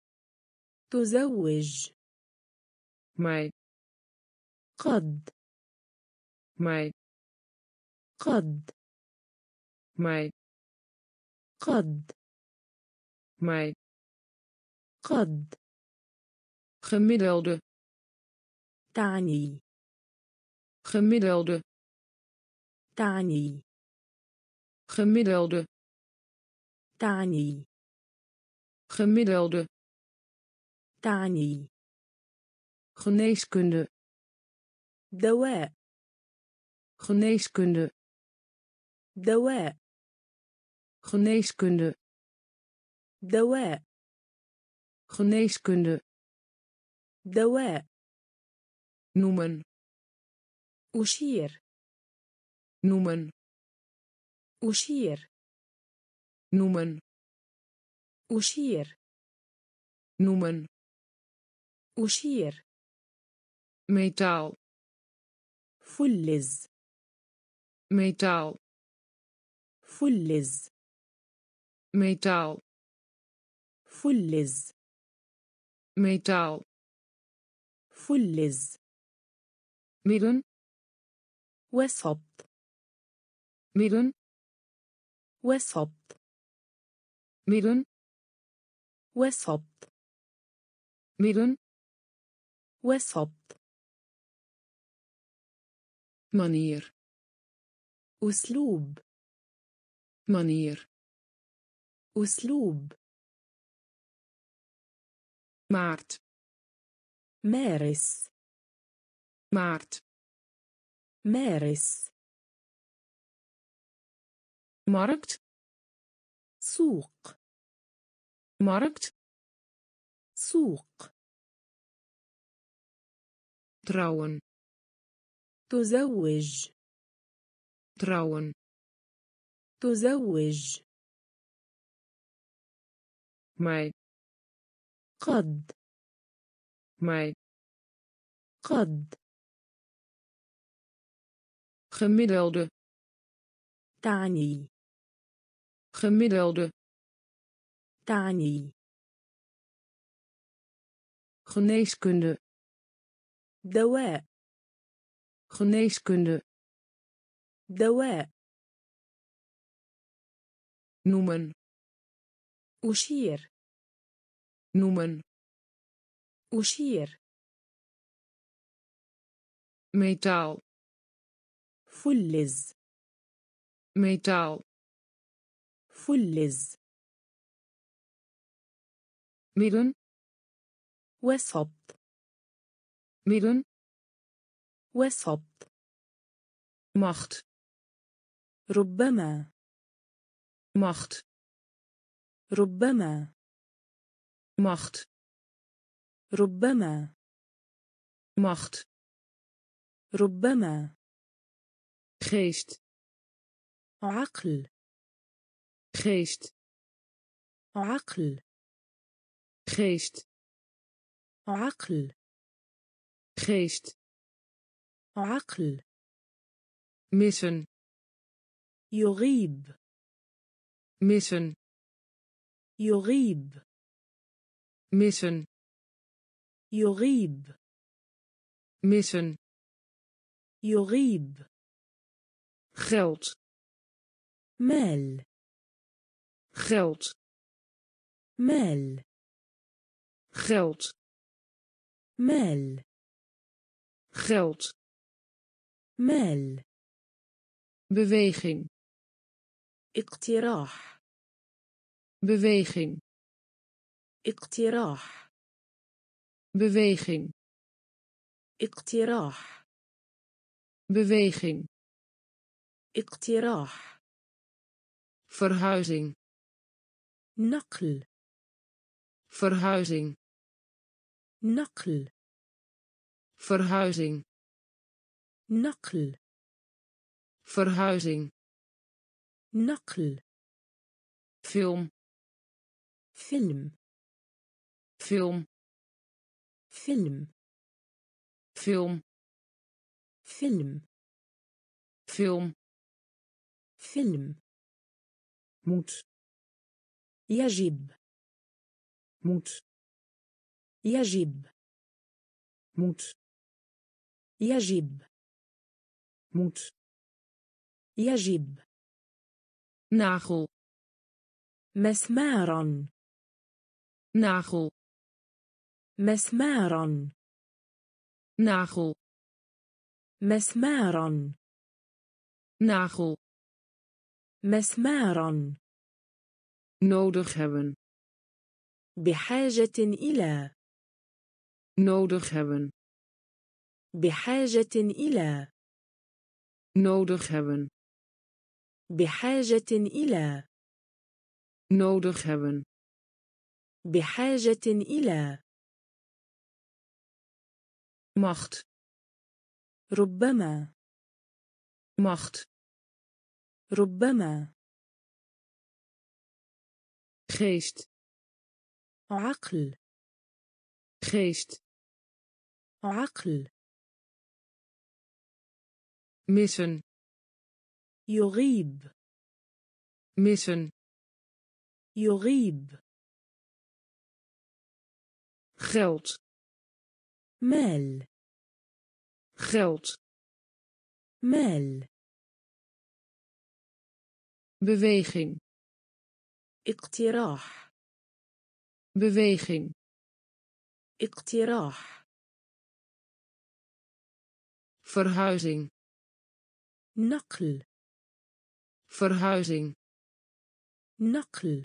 Speaker 2: تزوج
Speaker 1: mij,
Speaker 2: قد
Speaker 1: mij,
Speaker 2: قد
Speaker 1: mij,
Speaker 2: قد
Speaker 1: mij,
Speaker 2: قد
Speaker 1: gemiddelde,
Speaker 2: تعني
Speaker 1: gemiddelde,
Speaker 2: تعني
Speaker 1: gemiddelde,
Speaker 2: تعني
Speaker 1: gemiddelde,
Speaker 2: تعني
Speaker 1: geneeskunde,
Speaker 2: دواء
Speaker 1: geneeskunde,
Speaker 2: دواء
Speaker 1: geneeskunde,
Speaker 2: دواء
Speaker 1: geneeskunde,
Speaker 2: دواء
Speaker 1: noemen,
Speaker 2: أشير
Speaker 1: noemen,
Speaker 2: أشير
Speaker 1: noemen,
Speaker 2: أشير
Speaker 1: noemen,
Speaker 2: أشير
Speaker 1: metaal,
Speaker 2: فلز
Speaker 1: metaal,
Speaker 2: فلز
Speaker 1: metaal,
Speaker 2: فلز
Speaker 1: metaal,
Speaker 2: فلز
Speaker 1: midden,
Speaker 2: وسط
Speaker 1: midden,
Speaker 2: وسط
Speaker 1: midden,
Speaker 2: وسط
Speaker 1: midden,
Speaker 2: وسط
Speaker 1: manier,
Speaker 2: أسلوب
Speaker 1: manier,
Speaker 2: أسلوب
Speaker 1: maart,
Speaker 2: مارس
Speaker 1: maart,
Speaker 2: مارس
Speaker 1: markt,
Speaker 2: سوق
Speaker 1: markt,
Speaker 2: سوق
Speaker 1: trouwen,
Speaker 2: تزوج
Speaker 1: trouwen,
Speaker 2: تزوج
Speaker 1: mij,
Speaker 2: قد
Speaker 1: mij,
Speaker 2: قد
Speaker 1: gemiddelde,
Speaker 2: تعني
Speaker 1: gemiddelde,
Speaker 2: تعني
Speaker 1: geneeskunde,
Speaker 2: دواء
Speaker 1: geneeskunde,
Speaker 2: دواء
Speaker 1: noemen,
Speaker 2: أشير
Speaker 1: noemen,
Speaker 2: أشير
Speaker 1: metaal,
Speaker 2: فلز
Speaker 1: metaal,
Speaker 2: فلز
Speaker 1: midden,
Speaker 2: وسط
Speaker 1: midden,
Speaker 2: وسط
Speaker 1: macht,
Speaker 2: ربما
Speaker 1: macht,
Speaker 2: ربما
Speaker 1: macht,
Speaker 2: ربما
Speaker 1: macht,
Speaker 2: ربما
Speaker 1: geest,
Speaker 2: عقل
Speaker 1: geest,
Speaker 2: عقل
Speaker 1: geest,
Speaker 2: عقل
Speaker 1: geest,
Speaker 2: عقل
Speaker 1: missen,
Speaker 2: يغيب
Speaker 1: missen,
Speaker 2: يغيب
Speaker 1: missen,
Speaker 2: يغيب
Speaker 1: missen,
Speaker 2: يغيب
Speaker 1: geld,
Speaker 2: مال
Speaker 1: geld,
Speaker 2: مال
Speaker 1: geld,
Speaker 2: مال
Speaker 1: geld,
Speaker 2: مال
Speaker 1: beweging,
Speaker 2: اقتراح
Speaker 1: beweging,
Speaker 2: اقتراح
Speaker 1: beweging,
Speaker 2: اقتراح
Speaker 1: beweging,
Speaker 2: اقتراح
Speaker 1: verhuizing,
Speaker 2: نقل
Speaker 1: verhuizing,
Speaker 2: نقل
Speaker 1: verhuizing,
Speaker 2: نقل
Speaker 1: verhuizing,
Speaker 2: نقل
Speaker 1: film
Speaker 2: فيلم
Speaker 1: film
Speaker 2: فيلم
Speaker 1: film
Speaker 2: فيلم
Speaker 1: film
Speaker 2: فيلم
Speaker 1: moet
Speaker 2: يجب
Speaker 1: moet
Speaker 2: يجب
Speaker 1: moet
Speaker 2: يجب
Speaker 1: moet
Speaker 2: يجب
Speaker 1: nagel
Speaker 2: مسمارا
Speaker 1: nagel
Speaker 2: مسمارا
Speaker 1: nagel
Speaker 2: مسمارا
Speaker 1: nagel
Speaker 2: مسمارا
Speaker 1: nodig hebben
Speaker 2: بحاجة إلى
Speaker 1: nodig hebben
Speaker 2: بحاجة إلى
Speaker 1: nodig hebben
Speaker 2: بحاجة إلى
Speaker 1: nodig hebben
Speaker 2: بحاجة إلى
Speaker 1: macht
Speaker 2: ربما
Speaker 1: macht
Speaker 2: ربما
Speaker 1: geest
Speaker 2: عقل
Speaker 1: geest
Speaker 2: عقل
Speaker 1: missen
Speaker 2: يغيب
Speaker 1: missen
Speaker 2: يغيب
Speaker 1: geld
Speaker 2: مال
Speaker 1: geld
Speaker 2: مال
Speaker 1: beweging
Speaker 2: اقتراح
Speaker 1: beweging
Speaker 2: اقتراح
Speaker 1: verhuizing
Speaker 2: نقل
Speaker 1: verhuizing
Speaker 2: نقل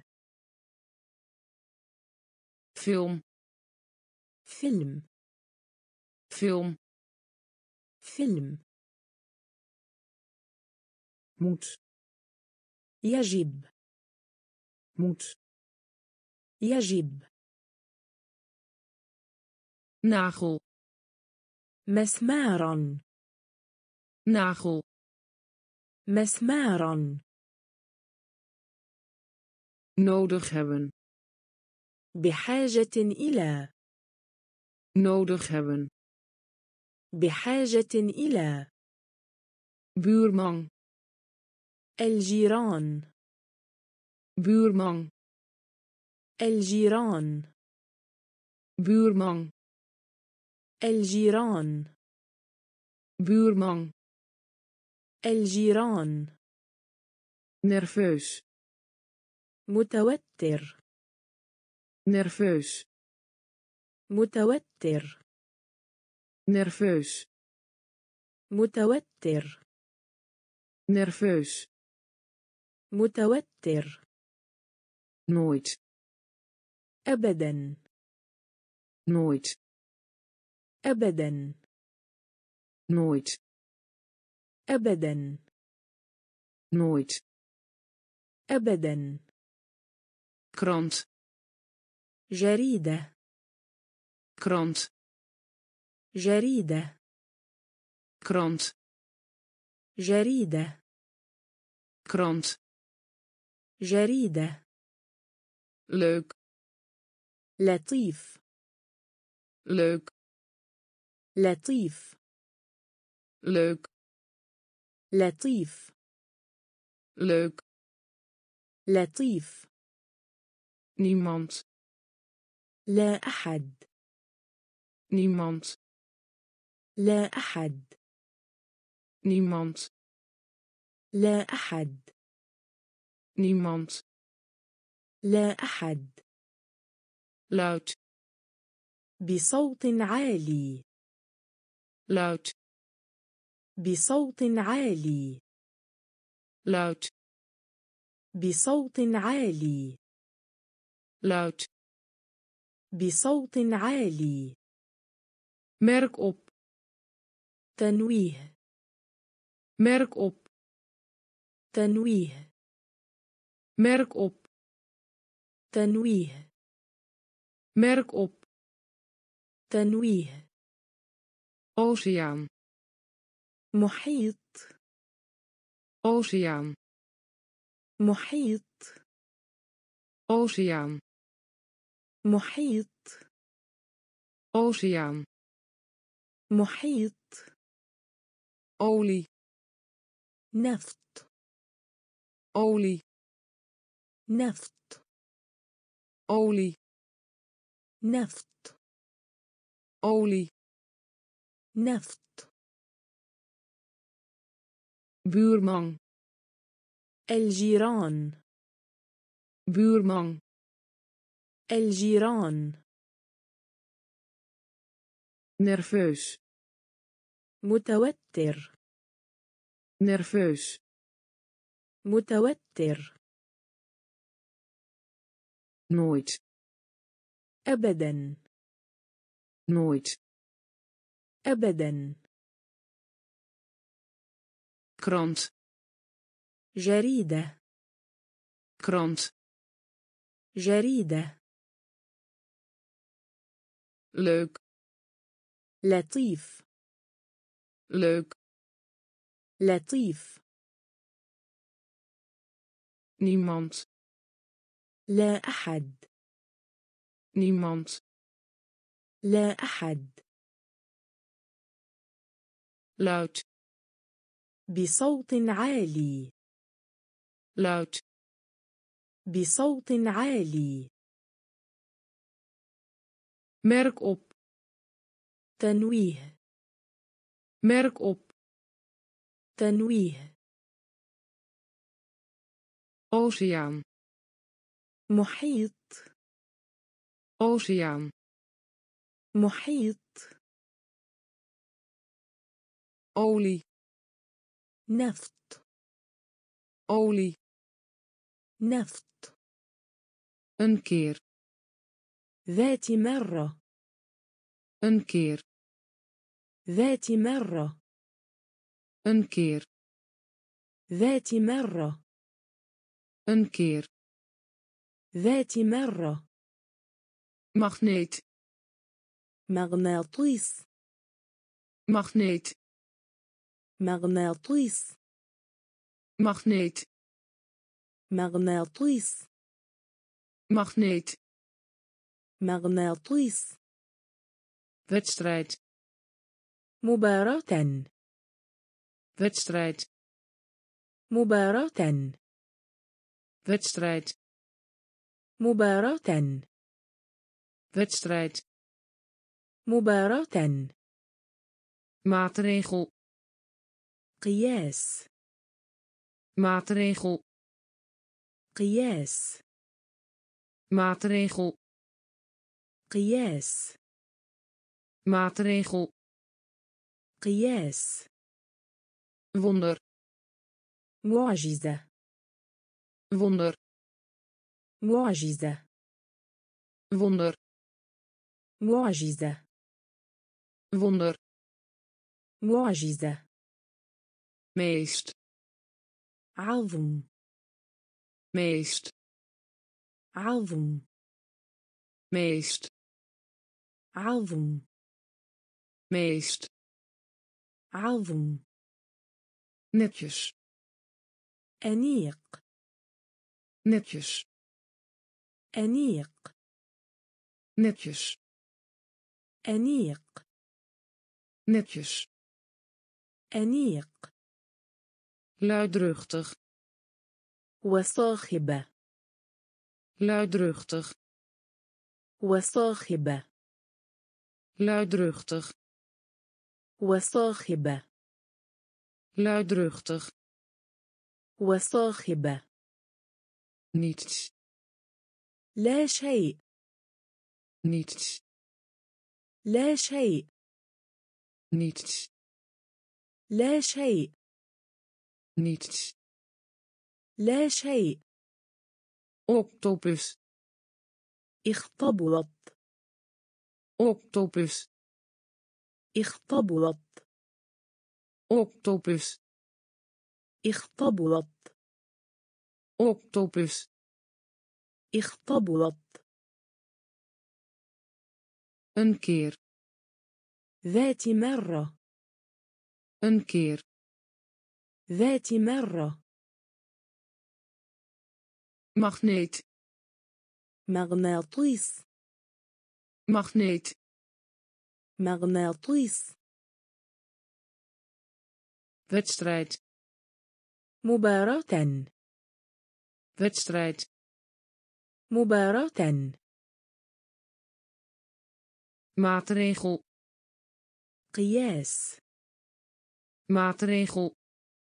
Speaker 1: film
Speaker 2: فيلم
Speaker 1: film
Speaker 2: فيلم
Speaker 1: moet
Speaker 2: يجب
Speaker 1: moet
Speaker 2: يجب
Speaker 1: nagel
Speaker 2: مسمارا
Speaker 1: nagel
Speaker 2: مسمارا
Speaker 1: nodig hebben
Speaker 2: بحاجة إلى
Speaker 1: nodig hebben
Speaker 2: بحاجة إلى
Speaker 1: buurman
Speaker 2: الجيران
Speaker 1: buurman
Speaker 2: الجيران
Speaker 1: buurman
Speaker 2: الجيران
Speaker 1: buurman
Speaker 2: الجيران
Speaker 1: nerveus
Speaker 2: متوتر
Speaker 1: nerveus
Speaker 2: متوتر
Speaker 1: nerveus
Speaker 2: متوتر
Speaker 1: nerveus
Speaker 2: متوتر
Speaker 1: nooit
Speaker 2: أبدا
Speaker 1: nooit
Speaker 2: أبدا
Speaker 1: nooit
Speaker 2: أبدا
Speaker 1: nooit
Speaker 2: أبدا
Speaker 1: krant
Speaker 2: جريدة
Speaker 1: krant
Speaker 2: جريدة
Speaker 1: krant
Speaker 2: جريدة
Speaker 1: krant
Speaker 2: جريدة
Speaker 1: leuk
Speaker 2: لطيف
Speaker 1: leuk
Speaker 2: لطيف
Speaker 1: leuk
Speaker 2: لطيف
Speaker 1: leuk
Speaker 2: لطيف
Speaker 1: niemand
Speaker 2: لا أحد
Speaker 1: niemand
Speaker 2: لا أحد
Speaker 1: niemand
Speaker 2: لا أحد
Speaker 1: niemand
Speaker 2: لا أحد
Speaker 1: luid
Speaker 2: بصوت عالي
Speaker 1: luid
Speaker 2: بصوت عالي
Speaker 1: luid
Speaker 2: بصوت عالي
Speaker 1: luid
Speaker 2: بصوت عالي
Speaker 1: merk op
Speaker 2: تنويه
Speaker 1: merk op
Speaker 2: تنويه
Speaker 1: merk op
Speaker 2: تنويه
Speaker 1: merk op
Speaker 2: تنويه
Speaker 1: oceaan
Speaker 2: محيط
Speaker 1: oceaan
Speaker 2: محيط
Speaker 1: Oceaan.
Speaker 2: محيط.
Speaker 1: Oceaan.
Speaker 2: محيط.
Speaker 1: Olie.
Speaker 2: نفط.
Speaker 1: Olie.
Speaker 2: نفط.
Speaker 1: Olie.
Speaker 2: نفط.
Speaker 1: Olie.
Speaker 2: نفط.
Speaker 1: Buurman.
Speaker 2: الجيران.
Speaker 1: Buurman.
Speaker 2: الجيران.
Speaker 1: Nerveus.
Speaker 2: متوتر.
Speaker 1: Nerveus.
Speaker 2: متوتر.
Speaker 1: Nooit.
Speaker 2: أبدا.
Speaker 1: Nooit.
Speaker 2: أبدا.
Speaker 1: Krant.
Speaker 2: جريدة.
Speaker 1: Krant.
Speaker 2: جريدة.
Speaker 1: Leuk.
Speaker 2: لطيف.
Speaker 1: Leuk.
Speaker 2: لطيف.
Speaker 1: Niemand.
Speaker 2: لا أحد.
Speaker 1: Niemand.
Speaker 2: لا أحد.
Speaker 1: Luid.
Speaker 2: بصوت عالي.
Speaker 1: Luid.
Speaker 2: بصوت عالي.
Speaker 1: Merk op.
Speaker 2: تنويه.
Speaker 1: Merk op.
Speaker 2: تنويه.
Speaker 1: Oceaan.
Speaker 2: محيط.
Speaker 1: Oceaan.
Speaker 2: محيط.
Speaker 1: Olie.
Speaker 2: نفط.
Speaker 1: Olie.
Speaker 2: نفط.
Speaker 1: Een keer.
Speaker 2: ذات مرة.
Speaker 1: Een keer.
Speaker 2: ذات مرة.
Speaker 1: Een keer.
Speaker 2: ذات مرة.
Speaker 1: Een keer.
Speaker 2: ذات مرة.
Speaker 1: Magneet.
Speaker 2: مغناطيس.
Speaker 1: Magneet.
Speaker 2: مغناطيس.
Speaker 1: Magneet.
Speaker 2: مغناطيس.
Speaker 1: Magneet.
Speaker 2: مغناطيس.
Speaker 1: Wedstrijd.
Speaker 2: مباراة.
Speaker 1: Wedstrijd.
Speaker 2: مباراة.
Speaker 1: Wedstrijd.
Speaker 2: مباراة.
Speaker 1: Wedstrijd.
Speaker 2: مباراة.
Speaker 1: Maatregel.
Speaker 2: قياس.
Speaker 1: Maatregel.
Speaker 2: قياس.
Speaker 1: Maatregel.
Speaker 2: قياس.
Speaker 1: Maatregel.
Speaker 2: قياس.
Speaker 1: Wonder.
Speaker 2: معجزة.
Speaker 1: Wonder.
Speaker 2: معجزة.
Speaker 1: Wonder.
Speaker 2: معجزة.
Speaker 1: Wonder.
Speaker 2: معجزة.
Speaker 1: Meest.
Speaker 2: عظم.
Speaker 1: Meest.
Speaker 2: عظم.
Speaker 1: Meest.
Speaker 2: عظم.
Speaker 1: Meest.
Speaker 2: عظم.
Speaker 1: Netjes.
Speaker 2: أنيق.
Speaker 1: Netjes.
Speaker 2: أنيق.
Speaker 1: Netjes.
Speaker 2: أنيق.
Speaker 1: Netjes.
Speaker 2: أنيق.
Speaker 1: Luidruchtig.
Speaker 2: وصاخبة.
Speaker 1: Luidruchtig.
Speaker 2: وصاخبة.
Speaker 1: Luidruchtig.
Speaker 2: وصاخبة.
Speaker 1: Luidruchtig.
Speaker 2: وصاخبة.
Speaker 1: Niets.
Speaker 2: لا شيء.
Speaker 1: Niets.
Speaker 2: لا شيء.
Speaker 1: Niets.
Speaker 2: لا شيء.
Speaker 1: Niets.
Speaker 2: لا شيء.
Speaker 1: Octopus.
Speaker 2: اختبلت.
Speaker 1: Octopus.
Speaker 2: اختبلت.
Speaker 1: Octopus.
Speaker 2: اختبلت.
Speaker 1: Octopus.
Speaker 2: اختبلت.
Speaker 1: Een keer.
Speaker 2: ذات مرة.
Speaker 1: Een keer.
Speaker 2: ذات مرة.
Speaker 1: Magneet.
Speaker 2: مغناطيس
Speaker 1: magneet
Speaker 2: مغناطيس
Speaker 1: wedstrijd
Speaker 2: مباراة
Speaker 1: wedstrijd
Speaker 2: مباراة
Speaker 1: maatregel
Speaker 2: قياس
Speaker 1: maatregel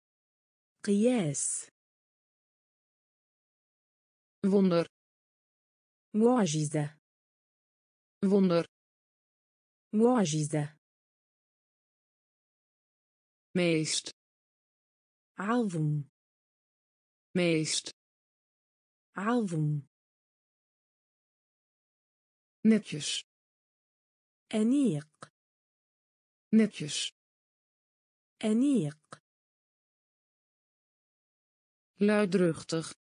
Speaker 2: قياس
Speaker 1: wonder
Speaker 2: معجزة
Speaker 1: wonder
Speaker 2: معجزة
Speaker 1: meest
Speaker 2: عظم
Speaker 1: meest
Speaker 2: عظم
Speaker 1: netjes
Speaker 2: أنيق
Speaker 1: netjes
Speaker 2: أنيق
Speaker 1: luidruchtig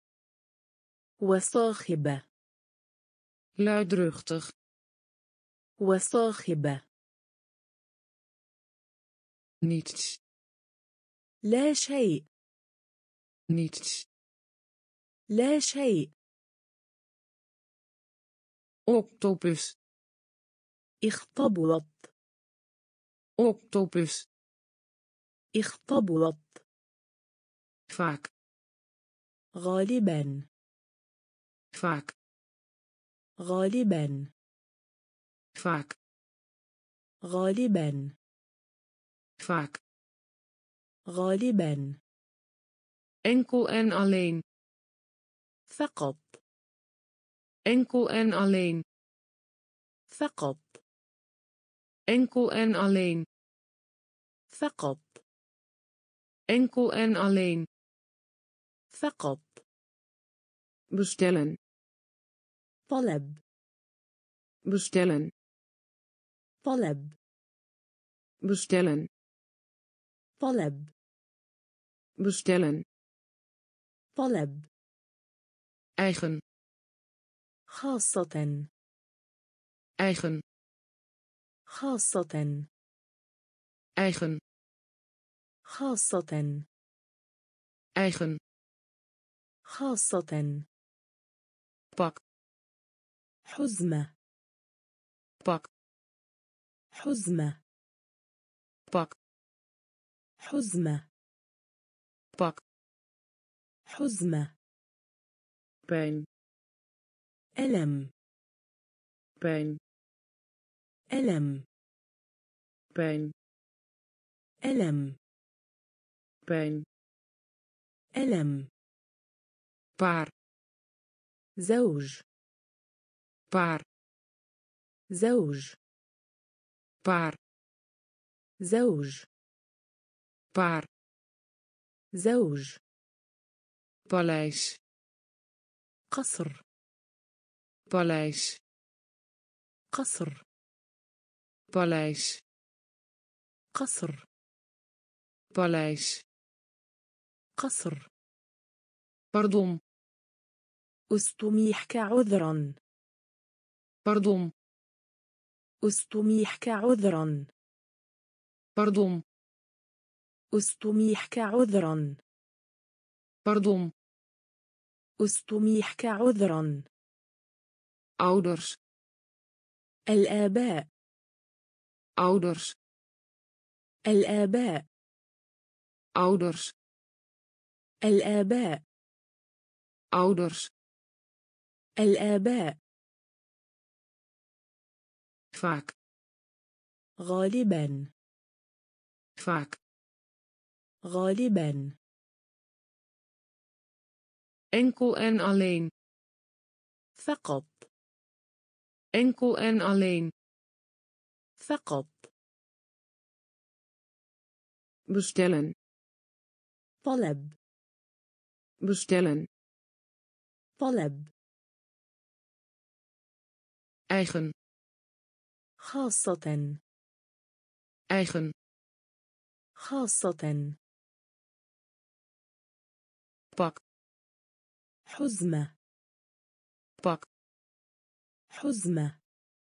Speaker 2: وصاخبة
Speaker 1: luidruchtig
Speaker 2: وصاخبة
Speaker 1: niets
Speaker 2: لا شيء
Speaker 1: niets
Speaker 2: لا شيء
Speaker 1: octopus
Speaker 2: اختبلت
Speaker 1: octopus
Speaker 2: اختبلت
Speaker 1: vaak
Speaker 2: غالبا
Speaker 1: vaak
Speaker 2: غالبا
Speaker 1: vaak
Speaker 2: غالبا
Speaker 1: vaak
Speaker 2: غالبا
Speaker 1: enkel en alleen
Speaker 2: فقط
Speaker 1: enkel en alleen
Speaker 2: فقط
Speaker 1: enkel en alleen
Speaker 2: فقط
Speaker 1: enkel en alleen
Speaker 2: فقط
Speaker 1: bestellen
Speaker 2: طلب
Speaker 1: bestellen
Speaker 2: طلب
Speaker 1: bestellen
Speaker 2: طلب
Speaker 1: bestellen
Speaker 2: طلب
Speaker 1: eigen
Speaker 2: خاصة
Speaker 1: eigen
Speaker 2: خاصة
Speaker 1: eigen
Speaker 2: خاصة
Speaker 1: eigen
Speaker 2: خاصة
Speaker 1: pak
Speaker 2: حزمة
Speaker 1: pak
Speaker 2: حزمة
Speaker 1: pak
Speaker 2: حزمة
Speaker 1: pak
Speaker 2: حزمة
Speaker 1: pijn
Speaker 2: ألم
Speaker 1: pijn
Speaker 2: ألم
Speaker 1: pijn
Speaker 2: ألم
Speaker 1: pijn
Speaker 2: ألم
Speaker 1: paar
Speaker 2: زوج
Speaker 1: paar
Speaker 2: زوج
Speaker 1: paar
Speaker 2: زوج
Speaker 1: paar
Speaker 2: زوج
Speaker 1: paleis
Speaker 2: قصر
Speaker 1: paleis
Speaker 2: قصر
Speaker 1: paleis
Speaker 2: قصر
Speaker 1: paleis
Speaker 2: قصر
Speaker 1: pardon
Speaker 2: أستميحك عذرا
Speaker 1: pardon
Speaker 2: أستميحك عذرا
Speaker 1: pardon
Speaker 2: أستميحك عذرا
Speaker 1: pardon
Speaker 2: أستميحك عذرا
Speaker 1: ouders
Speaker 2: الآباء
Speaker 1: ouders
Speaker 2: الآباء
Speaker 1: ouders
Speaker 2: الآباء
Speaker 1: ouders
Speaker 2: الآباء
Speaker 1: vaak
Speaker 2: غالبا
Speaker 1: vaak
Speaker 2: غالبا
Speaker 1: enkel en alleen
Speaker 2: فقط
Speaker 1: enkel en alleen
Speaker 2: فقط
Speaker 1: bestellen
Speaker 2: طلب
Speaker 1: bestellen
Speaker 2: طلب
Speaker 1: eigen
Speaker 2: خاصة
Speaker 1: eigen
Speaker 2: خاصة
Speaker 1: pak
Speaker 2: حزمة
Speaker 1: pak
Speaker 2: حزمة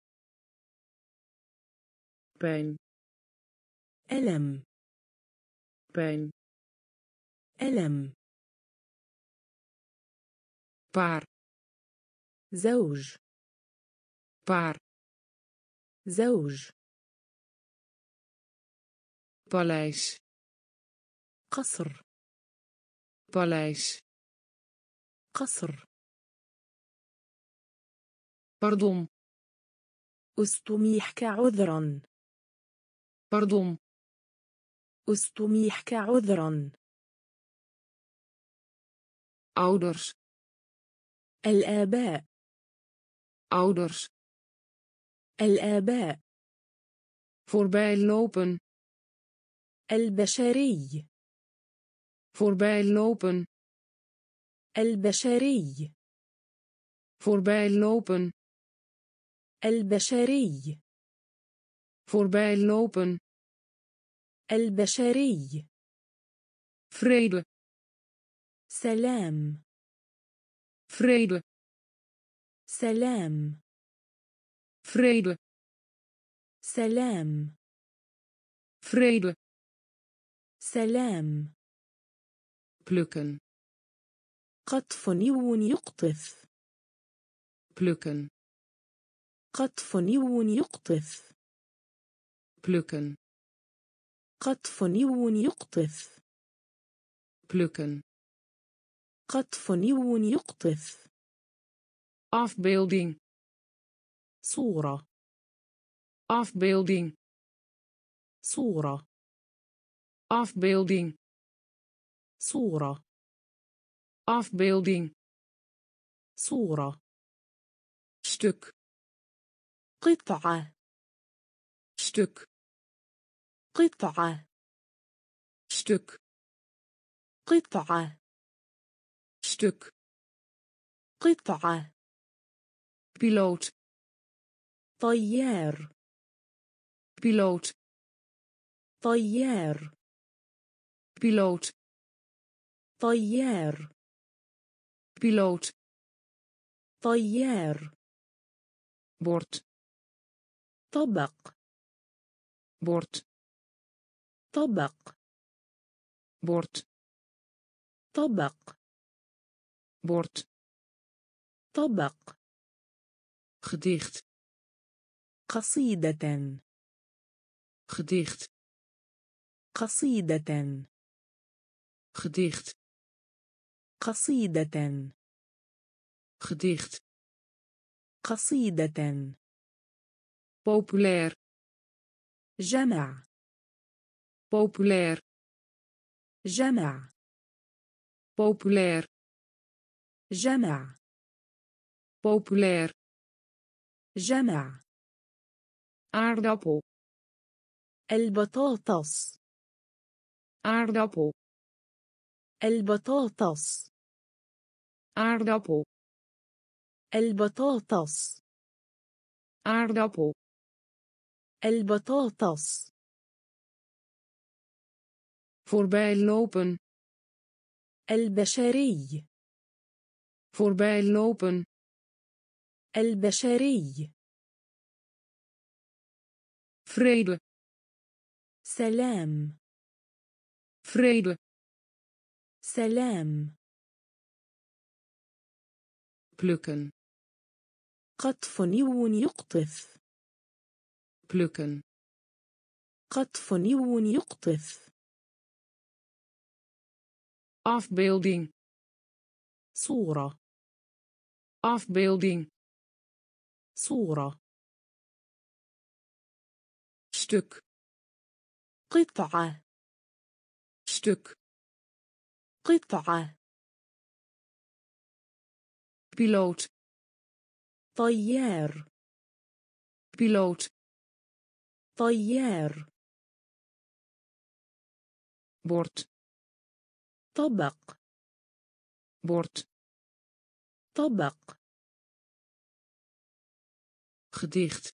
Speaker 1: pijn
Speaker 2: ألم
Speaker 1: pijn
Speaker 2: ألم
Speaker 1: paar
Speaker 2: زوج
Speaker 1: paar,
Speaker 2: زوج.
Speaker 1: paleis,
Speaker 2: قصر.
Speaker 1: paleis,
Speaker 2: قصر.
Speaker 1: pardon,
Speaker 2: أستميحك عذرا.
Speaker 1: pardon,
Speaker 2: أستميحك عذرا.
Speaker 1: ouders,
Speaker 2: الآباء.
Speaker 1: ouders,
Speaker 2: الآباء.
Speaker 1: voorbijlopen,
Speaker 2: البشري.
Speaker 1: voorbijlopen,
Speaker 2: البشري.
Speaker 1: voorbijlopen,
Speaker 2: البشري.
Speaker 1: voorbijlopen,
Speaker 2: البشري.
Speaker 1: vrede,
Speaker 2: سلام.
Speaker 1: vrede,
Speaker 2: سلام.
Speaker 1: vrede,
Speaker 2: سلام.
Speaker 1: vrede,
Speaker 2: سلام.
Speaker 1: plukken,
Speaker 2: قطف نيو يقطف.
Speaker 1: plukken,
Speaker 2: قطف نيو يقطف.
Speaker 1: plukken,
Speaker 2: قطف نيو يقطف.
Speaker 1: plukken,
Speaker 2: قطف نيو يقطف.
Speaker 1: afbeelding,
Speaker 2: صورة.
Speaker 1: afbeelding,
Speaker 2: صورة.
Speaker 1: afbeelding,
Speaker 2: صورة.
Speaker 1: afbeelding,
Speaker 2: صورة.
Speaker 1: stuk,
Speaker 2: قطعة.
Speaker 1: stuk,
Speaker 2: قطعة.
Speaker 1: stuk,
Speaker 2: قطعة.
Speaker 1: stuk,
Speaker 2: قطعة.
Speaker 1: piloot,
Speaker 2: طيار.
Speaker 1: piloot,
Speaker 2: طيار.
Speaker 1: piloot,
Speaker 2: طيار.
Speaker 1: piloot,
Speaker 2: طيار.
Speaker 1: bord,
Speaker 2: طبق.
Speaker 1: bord,
Speaker 2: طبق.
Speaker 1: bord,
Speaker 2: طبق.
Speaker 1: bord,
Speaker 2: طبق.
Speaker 1: gedicht,
Speaker 2: قصيدة.
Speaker 1: gedicht,
Speaker 2: قصيدة.
Speaker 1: gedicht,
Speaker 2: قصيدة.
Speaker 1: gedicht,
Speaker 2: قصيدة.
Speaker 1: populair,
Speaker 2: جمع.
Speaker 1: populair,
Speaker 2: جمع.
Speaker 1: populair,
Speaker 2: جمع.
Speaker 1: populair,
Speaker 2: جمع.
Speaker 1: aardappel,
Speaker 2: البطاطس.
Speaker 1: aardappel,
Speaker 2: البطاطس.
Speaker 1: aardappel,
Speaker 2: البطاطس.
Speaker 1: aardappel,
Speaker 2: البطاطس.
Speaker 1: voorbijlopen,
Speaker 2: البشري.
Speaker 1: voorbijlopen,
Speaker 2: البشري.
Speaker 1: vrede,
Speaker 2: سلام.
Speaker 1: vrede,
Speaker 2: سلام.
Speaker 1: plukken,
Speaker 2: قطف نيو يقطف.
Speaker 1: plukken,
Speaker 2: قطف نيو يقطف.
Speaker 1: afbeelding,
Speaker 2: صورة.
Speaker 1: afbeelding,
Speaker 2: صورة.
Speaker 1: stuk,
Speaker 2: قطعة.
Speaker 1: stuk,
Speaker 2: قطعة.
Speaker 1: piloot,
Speaker 2: طيار.
Speaker 1: piloot,
Speaker 2: طيار.
Speaker 1: bord,
Speaker 2: طبق.
Speaker 1: bord,
Speaker 2: طبق.
Speaker 1: gedicht,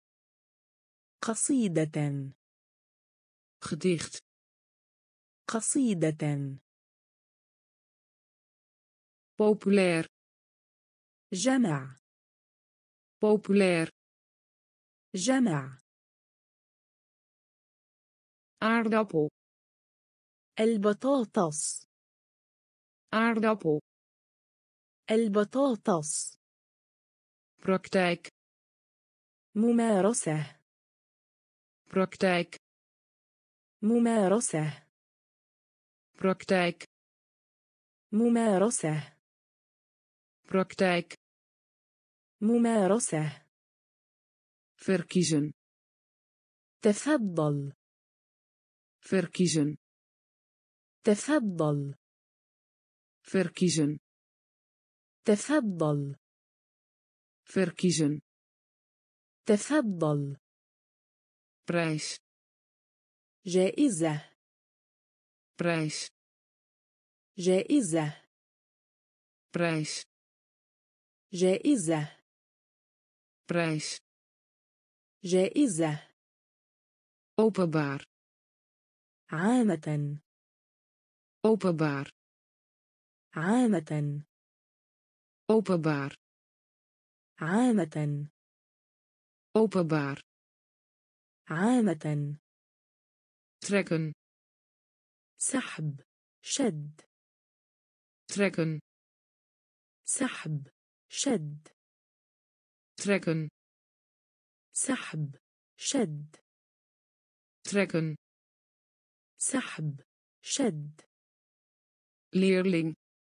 Speaker 2: قصيدة.
Speaker 1: gedicht,
Speaker 2: قصيدة.
Speaker 1: populair,
Speaker 2: جمع.
Speaker 1: populair,
Speaker 2: جمع.
Speaker 1: aardappel,
Speaker 2: البطاطس.
Speaker 1: aardappel,
Speaker 2: البطاطس.
Speaker 1: praktijk,
Speaker 2: ممارسة.
Speaker 1: praktijk
Speaker 2: ممارسة.
Speaker 1: praktijk
Speaker 2: ممارسة.
Speaker 1: praktijk
Speaker 2: ممارسة.
Speaker 1: verkiezen
Speaker 2: تفضل.
Speaker 1: verkiezen
Speaker 2: تفضل.
Speaker 1: verkiezen
Speaker 2: تفضل.
Speaker 1: verkiezen
Speaker 2: تفضل.
Speaker 1: prijs
Speaker 2: جائزة.
Speaker 1: prijs
Speaker 2: جائزة.
Speaker 1: prijs
Speaker 2: جائزة.
Speaker 1: prijs
Speaker 2: جائزة.
Speaker 1: openbaar
Speaker 2: عامة.
Speaker 1: openbaar
Speaker 2: عامة.
Speaker 1: openbaar
Speaker 2: عامة.
Speaker 1: openbaar
Speaker 2: عامة.
Speaker 1: trekken
Speaker 2: سحب. شد.
Speaker 1: trekken
Speaker 2: سحب. شد.
Speaker 1: trekken
Speaker 2: سحب. شد.
Speaker 1: trekken
Speaker 2: سحب. شد.
Speaker 1: leerling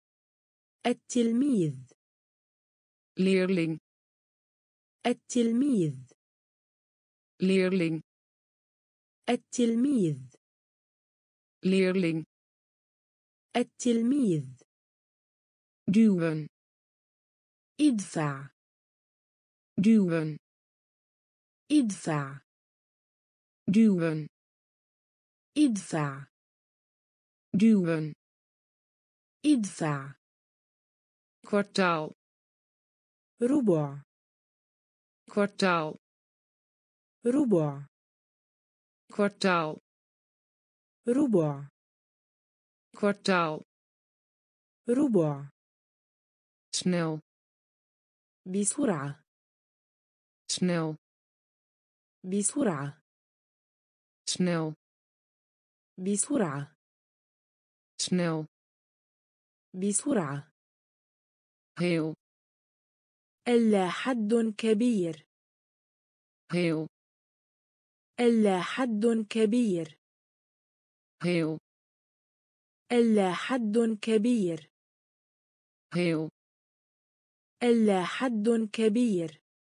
Speaker 2: التلميذ.
Speaker 1: leerling
Speaker 2: التلميذ.
Speaker 1: leerling
Speaker 2: التلميذ.
Speaker 1: leerling
Speaker 2: التلميذ.
Speaker 1: duwen
Speaker 2: ادفع.
Speaker 1: duwen
Speaker 2: ادفع.
Speaker 1: duwen
Speaker 2: ادفع.
Speaker 1: duwen
Speaker 2: ادفع.
Speaker 1: kwartaal
Speaker 2: ربع.
Speaker 1: kwartaal
Speaker 2: ربع.
Speaker 1: kwartaal
Speaker 2: ربع.
Speaker 1: kwartaal
Speaker 2: ربع.
Speaker 1: snel
Speaker 2: بسرعة.
Speaker 1: snel
Speaker 2: بسرعة.
Speaker 1: snel
Speaker 2: بسرعة.
Speaker 1: snel
Speaker 2: بسرعة.
Speaker 1: heel
Speaker 2: إلا حد كبير.
Speaker 1: heel
Speaker 2: إلا حد كبير.
Speaker 1: heel
Speaker 2: إلا حد كبير.
Speaker 1: heel
Speaker 2: إلا حد كبير.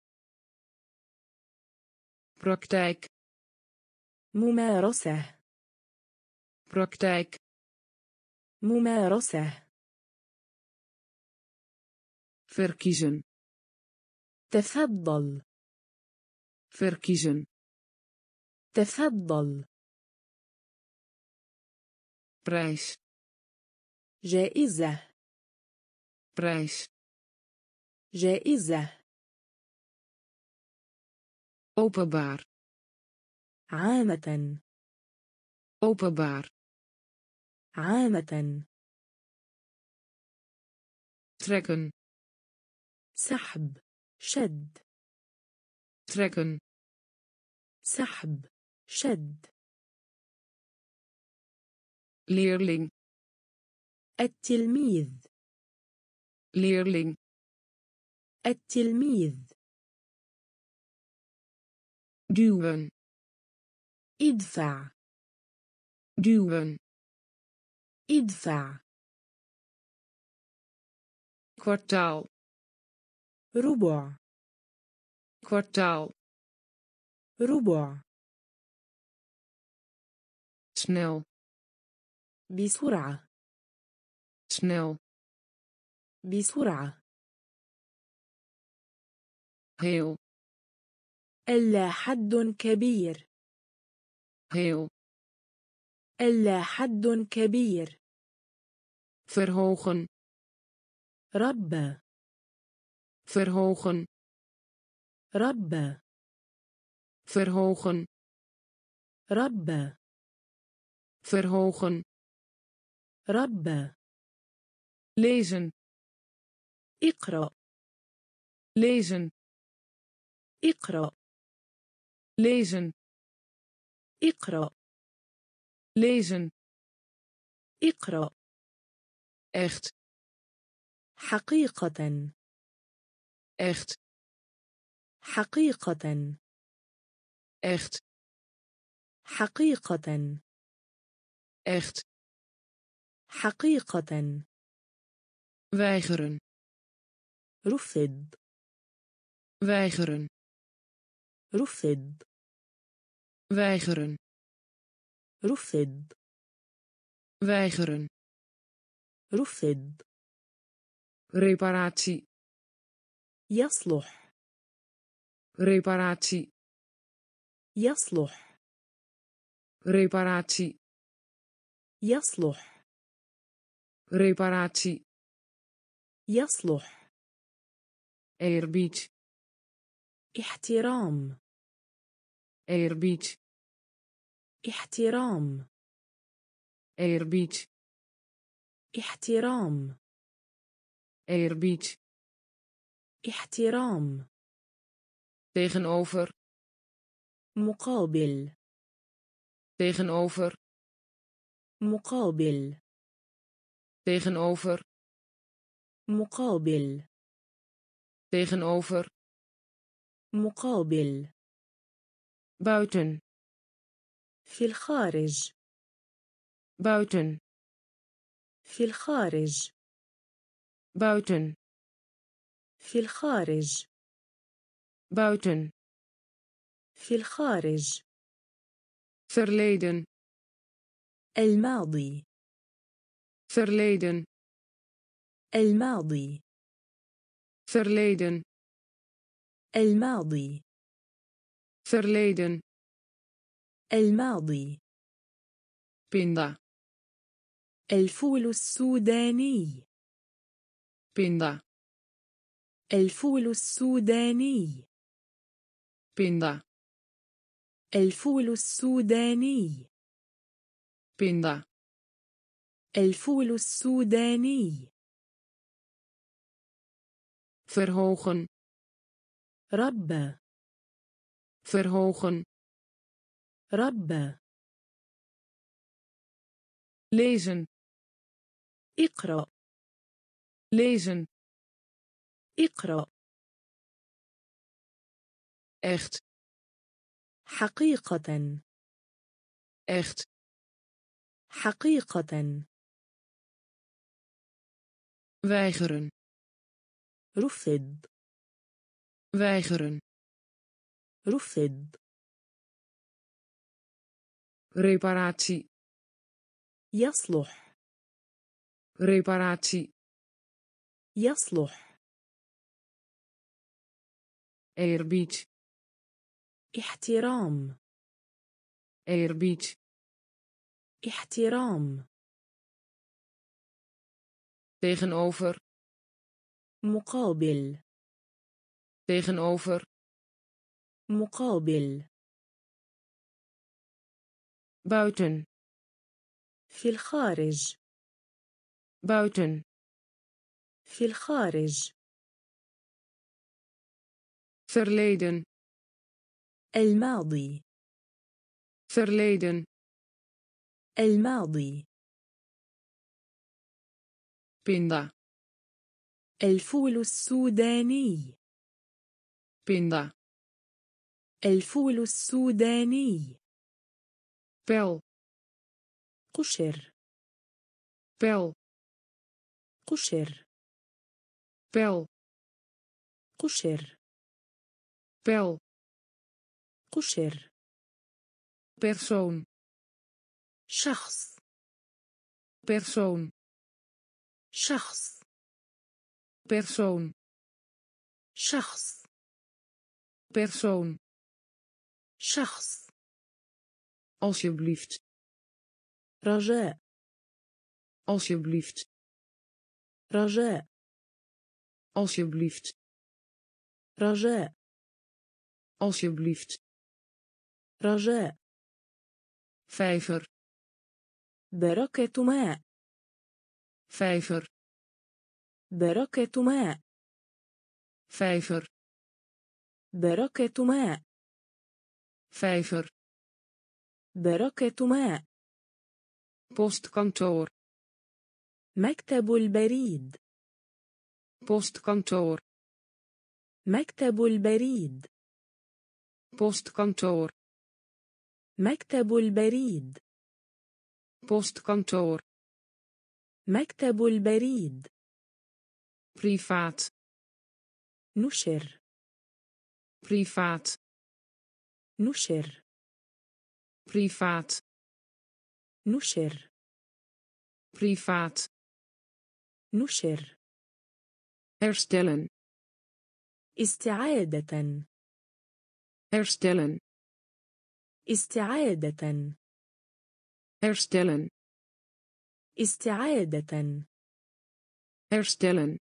Speaker 1: praktijk
Speaker 2: ممارسة.
Speaker 1: praktijk
Speaker 2: ممارسة.
Speaker 1: verkiezen
Speaker 2: تفضل.
Speaker 1: verkiezen
Speaker 2: تفضل.
Speaker 1: prijs
Speaker 2: جائزة.
Speaker 1: prijs
Speaker 2: جائزة.
Speaker 1: openbaar
Speaker 2: عامة.
Speaker 1: openbaar
Speaker 2: عامة.
Speaker 1: trekken
Speaker 2: سحب. شد.
Speaker 1: trekken
Speaker 2: سحب. شد.
Speaker 1: leerling
Speaker 2: التلميذ.
Speaker 1: leerling
Speaker 2: التلميذ.
Speaker 1: duwen
Speaker 2: ادفع.
Speaker 1: duwen
Speaker 2: ادفع.
Speaker 1: kwartaal
Speaker 2: ربع.
Speaker 1: kwartaal
Speaker 2: ربع.
Speaker 1: snel
Speaker 2: بسرعة.
Speaker 1: snel
Speaker 2: بسرعة.
Speaker 1: heel
Speaker 2: إلا حد كبير.
Speaker 1: heel
Speaker 2: إلا حد كبير.
Speaker 1: verhogen
Speaker 2: رب.
Speaker 1: verhogen
Speaker 2: رب.
Speaker 1: verhogen
Speaker 2: رب.
Speaker 1: verhogen
Speaker 2: رب.
Speaker 1: lezen
Speaker 2: اقرأ.
Speaker 1: lezen
Speaker 2: اقرأ.
Speaker 1: lezen
Speaker 2: اقرأ.
Speaker 1: lezen
Speaker 2: اقرأ.
Speaker 1: echt
Speaker 2: حقيقة.
Speaker 1: echt
Speaker 2: حقيقة.
Speaker 1: echt,
Speaker 2: حقيقة.
Speaker 1: echt,
Speaker 2: حقيقة.
Speaker 1: weigeren,
Speaker 2: رفض.
Speaker 1: weigeren,
Speaker 2: رفض.
Speaker 1: weigeren,
Speaker 2: رفض.
Speaker 1: weigeren,
Speaker 2: رفض.
Speaker 1: reparatie,
Speaker 2: يصلح.
Speaker 1: reparatie,
Speaker 2: يصلح.
Speaker 1: reparatie,
Speaker 2: يصلح.
Speaker 1: reparatie,
Speaker 2: يصلح.
Speaker 1: eerbied,
Speaker 2: احترام.
Speaker 1: eerbied,
Speaker 2: احترام.
Speaker 1: eerbied,
Speaker 2: احترام.
Speaker 1: eerbied,
Speaker 2: احترام.
Speaker 1: tegenover,
Speaker 2: مقابل.
Speaker 1: tegenover,
Speaker 2: مقابل.
Speaker 1: tegenover,
Speaker 2: مقابل.
Speaker 1: tegenover,
Speaker 2: مقابل.
Speaker 1: buiten,
Speaker 2: في الخارج.
Speaker 1: buiten,
Speaker 2: في الخارج.
Speaker 1: buiten,
Speaker 2: في الخارج.
Speaker 1: buiten,
Speaker 2: في الخارج.
Speaker 1: verleden,
Speaker 2: الماضي.
Speaker 1: verleden,
Speaker 2: الماضي.
Speaker 1: verleden,
Speaker 2: الماضي.
Speaker 1: verleden,
Speaker 2: الماضي.
Speaker 1: pinda,
Speaker 2: الفول السوداني.
Speaker 1: pinda,
Speaker 2: الفول السوداني.
Speaker 1: pinda,
Speaker 2: الفول السوداني.
Speaker 1: pinda,
Speaker 2: الفول السوداني.
Speaker 1: verhogen,
Speaker 2: رب.
Speaker 1: verhogen,
Speaker 2: رب.
Speaker 1: lezen,
Speaker 2: اقرأ.
Speaker 1: lezen,
Speaker 2: اقرأ.
Speaker 1: echt,
Speaker 2: حقيقة.
Speaker 1: echt,
Speaker 2: حقيقة.
Speaker 1: weigeren,
Speaker 2: رفض.
Speaker 1: weigeren,
Speaker 2: رفض.
Speaker 1: reparatie,
Speaker 2: يصلح.
Speaker 1: reparatie,
Speaker 2: يصلح.
Speaker 1: eerbied,
Speaker 2: احترام.
Speaker 1: eerbied,
Speaker 2: احترام.
Speaker 1: tegenover,
Speaker 2: مقابل.
Speaker 1: tegenover,
Speaker 2: مقابل.
Speaker 1: buiten,
Speaker 2: في الخارج.
Speaker 1: buiten,
Speaker 2: في الخارج.
Speaker 1: verleden,
Speaker 2: الماضي.
Speaker 1: verleden,
Speaker 2: الماضي.
Speaker 1: pinda,
Speaker 2: الفول السوداني.
Speaker 1: pinda,
Speaker 2: الفول السوداني.
Speaker 1: pel,
Speaker 2: قشر.
Speaker 1: pel,
Speaker 2: قشر.
Speaker 1: pel,
Speaker 2: قشر.
Speaker 1: pel,
Speaker 2: قشر.
Speaker 1: persoon,
Speaker 2: شخص.
Speaker 1: persoon,
Speaker 2: شخص.
Speaker 1: persoon,
Speaker 2: شخص.
Speaker 1: persoon,
Speaker 2: شخص.
Speaker 1: alsjeblieft,
Speaker 2: رجاء.
Speaker 1: alsjeblieft,
Speaker 2: رجاء.
Speaker 1: alsjeblieft,
Speaker 2: رجاء.
Speaker 1: alsjeblieft,
Speaker 2: رجاء.
Speaker 1: vijver,
Speaker 2: بركة ماء.
Speaker 1: vijver,
Speaker 2: بركة ماء.
Speaker 1: vijver,
Speaker 2: بركة ماء.
Speaker 1: vijver,
Speaker 2: بركة ماء.
Speaker 1: postkantoor,
Speaker 2: مكتب البريد.
Speaker 1: postkantoor,
Speaker 2: مكتب البريد.
Speaker 1: postkantoor,
Speaker 2: مكتب البريد.
Speaker 1: postkantoor,
Speaker 2: مكتب البريد.
Speaker 1: privaat,
Speaker 2: نشر.
Speaker 1: privaat,
Speaker 2: نشر.
Speaker 1: privaat,
Speaker 2: نشر.
Speaker 1: privaat,
Speaker 2: نشر.
Speaker 1: herstellen,
Speaker 2: استعادة.
Speaker 1: herstellen,
Speaker 2: استعادة.
Speaker 1: herstellen,
Speaker 2: استعادة.
Speaker 1: herstellen,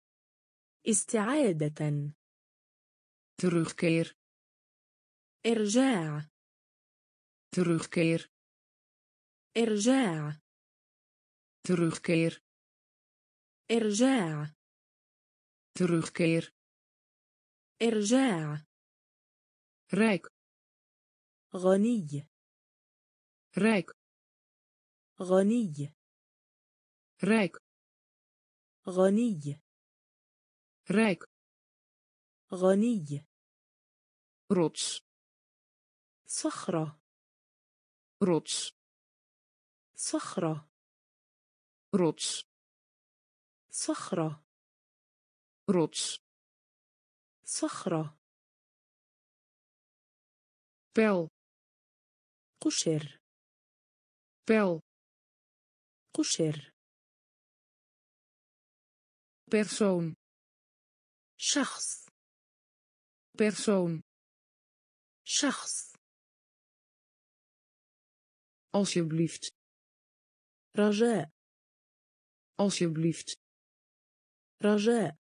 Speaker 2: استعادة.
Speaker 1: terugkeer,
Speaker 2: إرجاع.
Speaker 1: terugkeer,
Speaker 2: إرجاع.
Speaker 1: terugkeer,
Speaker 2: إرجاع.
Speaker 1: terugkeer,
Speaker 2: إرجاع.
Speaker 1: rijk,
Speaker 2: غني.
Speaker 1: rijk,
Speaker 2: غني.
Speaker 1: rijk,
Speaker 2: غني.
Speaker 1: rijk,
Speaker 2: غني.
Speaker 1: rots,
Speaker 2: صخرة.
Speaker 1: rots,
Speaker 2: صخرة.
Speaker 1: rots,
Speaker 2: صخرة.
Speaker 1: rots,
Speaker 2: صخرة.
Speaker 1: pijl,
Speaker 2: قشر.
Speaker 1: pijl,
Speaker 2: قشر.
Speaker 1: persoon,
Speaker 2: شخص.
Speaker 1: persoon,
Speaker 2: شخص.
Speaker 1: alsjeblieft,
Speaker 2: رجاء.
Speaker 1: alsjeblieft,
Speaker 2: رجاء.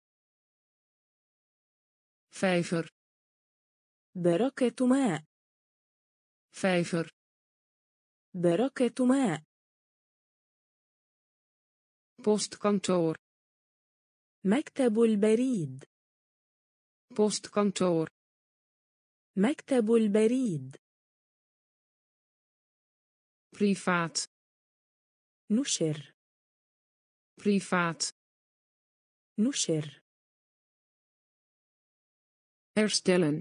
Speaker 1: vijver,
Speaker 2: بركة ماء.
Speaker 1: vijver,
Speaker 2: بركة ماء.
Speaker 1: postkantoor,
Speaker 2: مكتب البريد.
Speaker 1: postkantoor,
Speaker 2: مكتب البريد.
Speaker 1: privaat,
Speaker 2: نشر.
Speaker 1: privaat,
Speaker 2: نشر.
Speaker 1: herstellen,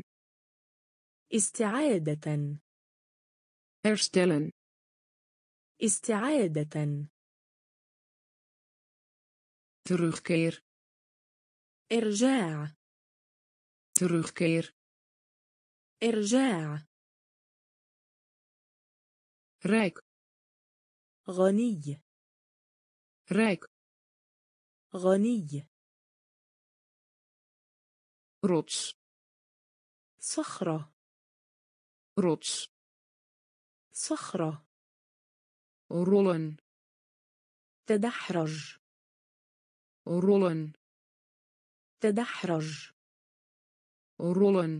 Speaker 2: استعادة.
Speaker 1: herstellen,
Speaker 2: استعادة.
Speaker 1: terugkeer,
Speaker 2: إرجاع.
Speaker 1: terugkeer,
Speaker 2: إرجاع.
Speaker 1: rijk,
Speaker 2: غني.
Speaker 1: rijk,
Speaker 2: غني.
Speaker 1: rots,
Speaker 2: صخرة.
Speaker 1: rots,
Speaker 2: صخرة.
Speaker 1: rollen,
Speaker 2: تدحرج.
Speaker 1: rollen,
Speaker 2: تدحرج.
Speaker 1: rollen,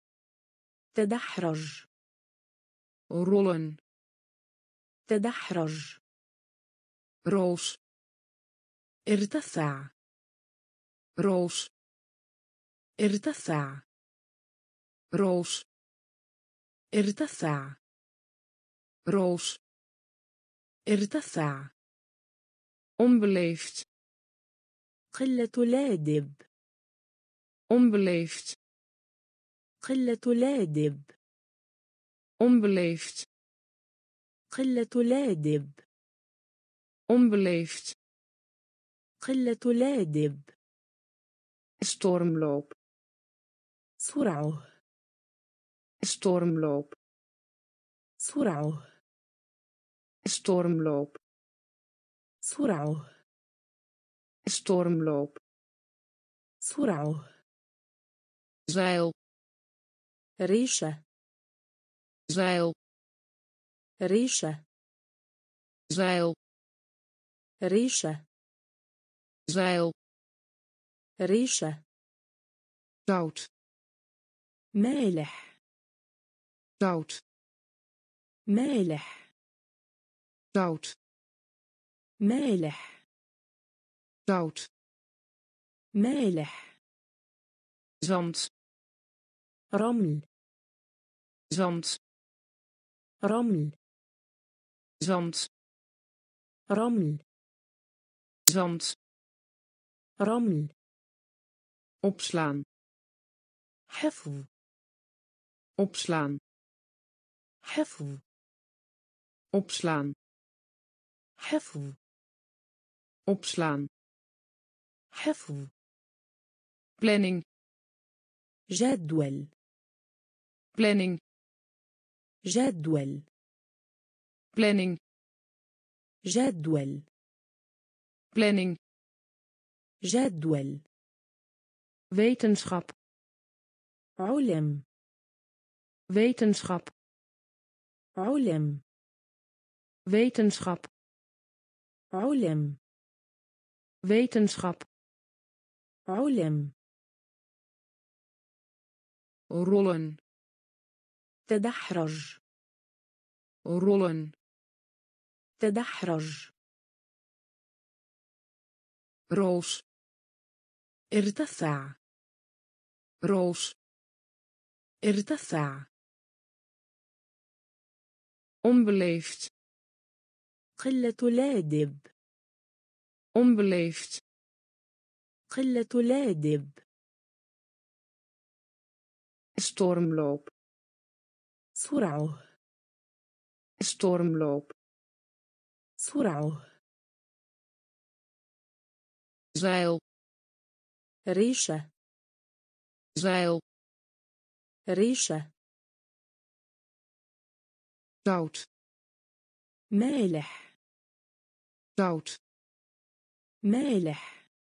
Speaker 2: تدحرج.
Speaker 1: rollen,
Speaker 2: تدحرج.
Speaker 1: roos,
Speaker 2: ارتفع.
Speaker 1: roos,
Speaker 2: ارتفع.
Speaker 1: roos,
Speaker 2: ارتفع.
Speaker 1: roos,
Speaker 2: ارتفع.
Speaker 1: onbeleefd,
Speaker 2: قلة لادب.
Speaker 1: onbeleefd,
Speaker 2: قلة لادب.
Speaker 1: onbeleefd,
Speaker 2: قلة لادب.
Speaker 1: onbeleefd,
Speaker 2: قلة لادب.
Speaker 1: stormloop,
Speaker 2: سرعه.
Speaker 1: stormloop,
Speaker 2: سرعه.
Speaker 1: stormloop,
Speaker 2: سرعه.
Speaker 1: stormloop,
Speaker 2: سرعه.
Speaker 1: zeil,
Speaker 2: ريشة.
Speaker 1: zeil,
Speaker 2: ريشة.
Speaker 1: zeil,
Speaker 2: ريشة.
Speaker 1: zeil,
Speaker 2: ريشة.
Speaker 1: zout,
Speaker 2: مالح.
Speaker 1: zout,
Speaker 2: مالح.
Speaker 1: zout,
Speaker 2: مالح.
Speaker 1: zout,
Speaker 2: مالح.
Speaker 1: zand,
Speaker 2: رمل.
Speaker 1: zand,
Speaker 2: رمل.
Speaker 1: zand,
Speaker 2: رمل.
Speaker 1: zand,
Speaker 2: رمل.
Speaker 1: opslaan,
Speaker 2: حفظ.
Speaker 1: opslaan,
Speaker 2: حفظ
Speaker 1: opslaan,
Speaker 2: حفظ
Speaker 1: opslaan,
Speaker 2: حفظ
Speaker 1: planning,
Speaker 2: جدول
Speaker 1: planning,
Speaker 2: جدول
Speaker 1: planning,
Speaker 2: جدول
Speaker 1: planning,
Speaker 2: جدول
Speaker 1: wetenschap,
Speaker 2: علم
Speaker 1: wetenschap,
Speaker 2: علم
Speaker 1: wetenschap,
Speaker 2: علم
Speaker 1: wetenschap,
Speaker 2: علم
Speaker 1: rollen,
Speaker 2: تدحرج
Speaker 1: rollen,
Speaker 2: تدحرج
Speaker 1: roos,
Speaker 2: ارتفع
Speaker 1: roos,
Speaker 2: ارتفع
Speaker 1: onbeleefd,
Speaker 2: قلة لادب
Speaker 1: onbeleefd,
Speaker 2: قلة لادب
Speaker 1: stormloop,
Speaker 2: سرعه
Speaker 1: stormloop,
Speaker 2: سرعه
Speaker 1: zeil,
Speaker 2: ريشة
Speaker 1: zeil,
Speaker 2: ريشة
Speaker 1: zout,
Speaker 2: مالح
Speaker 1: zout,
Speaker 2: مالح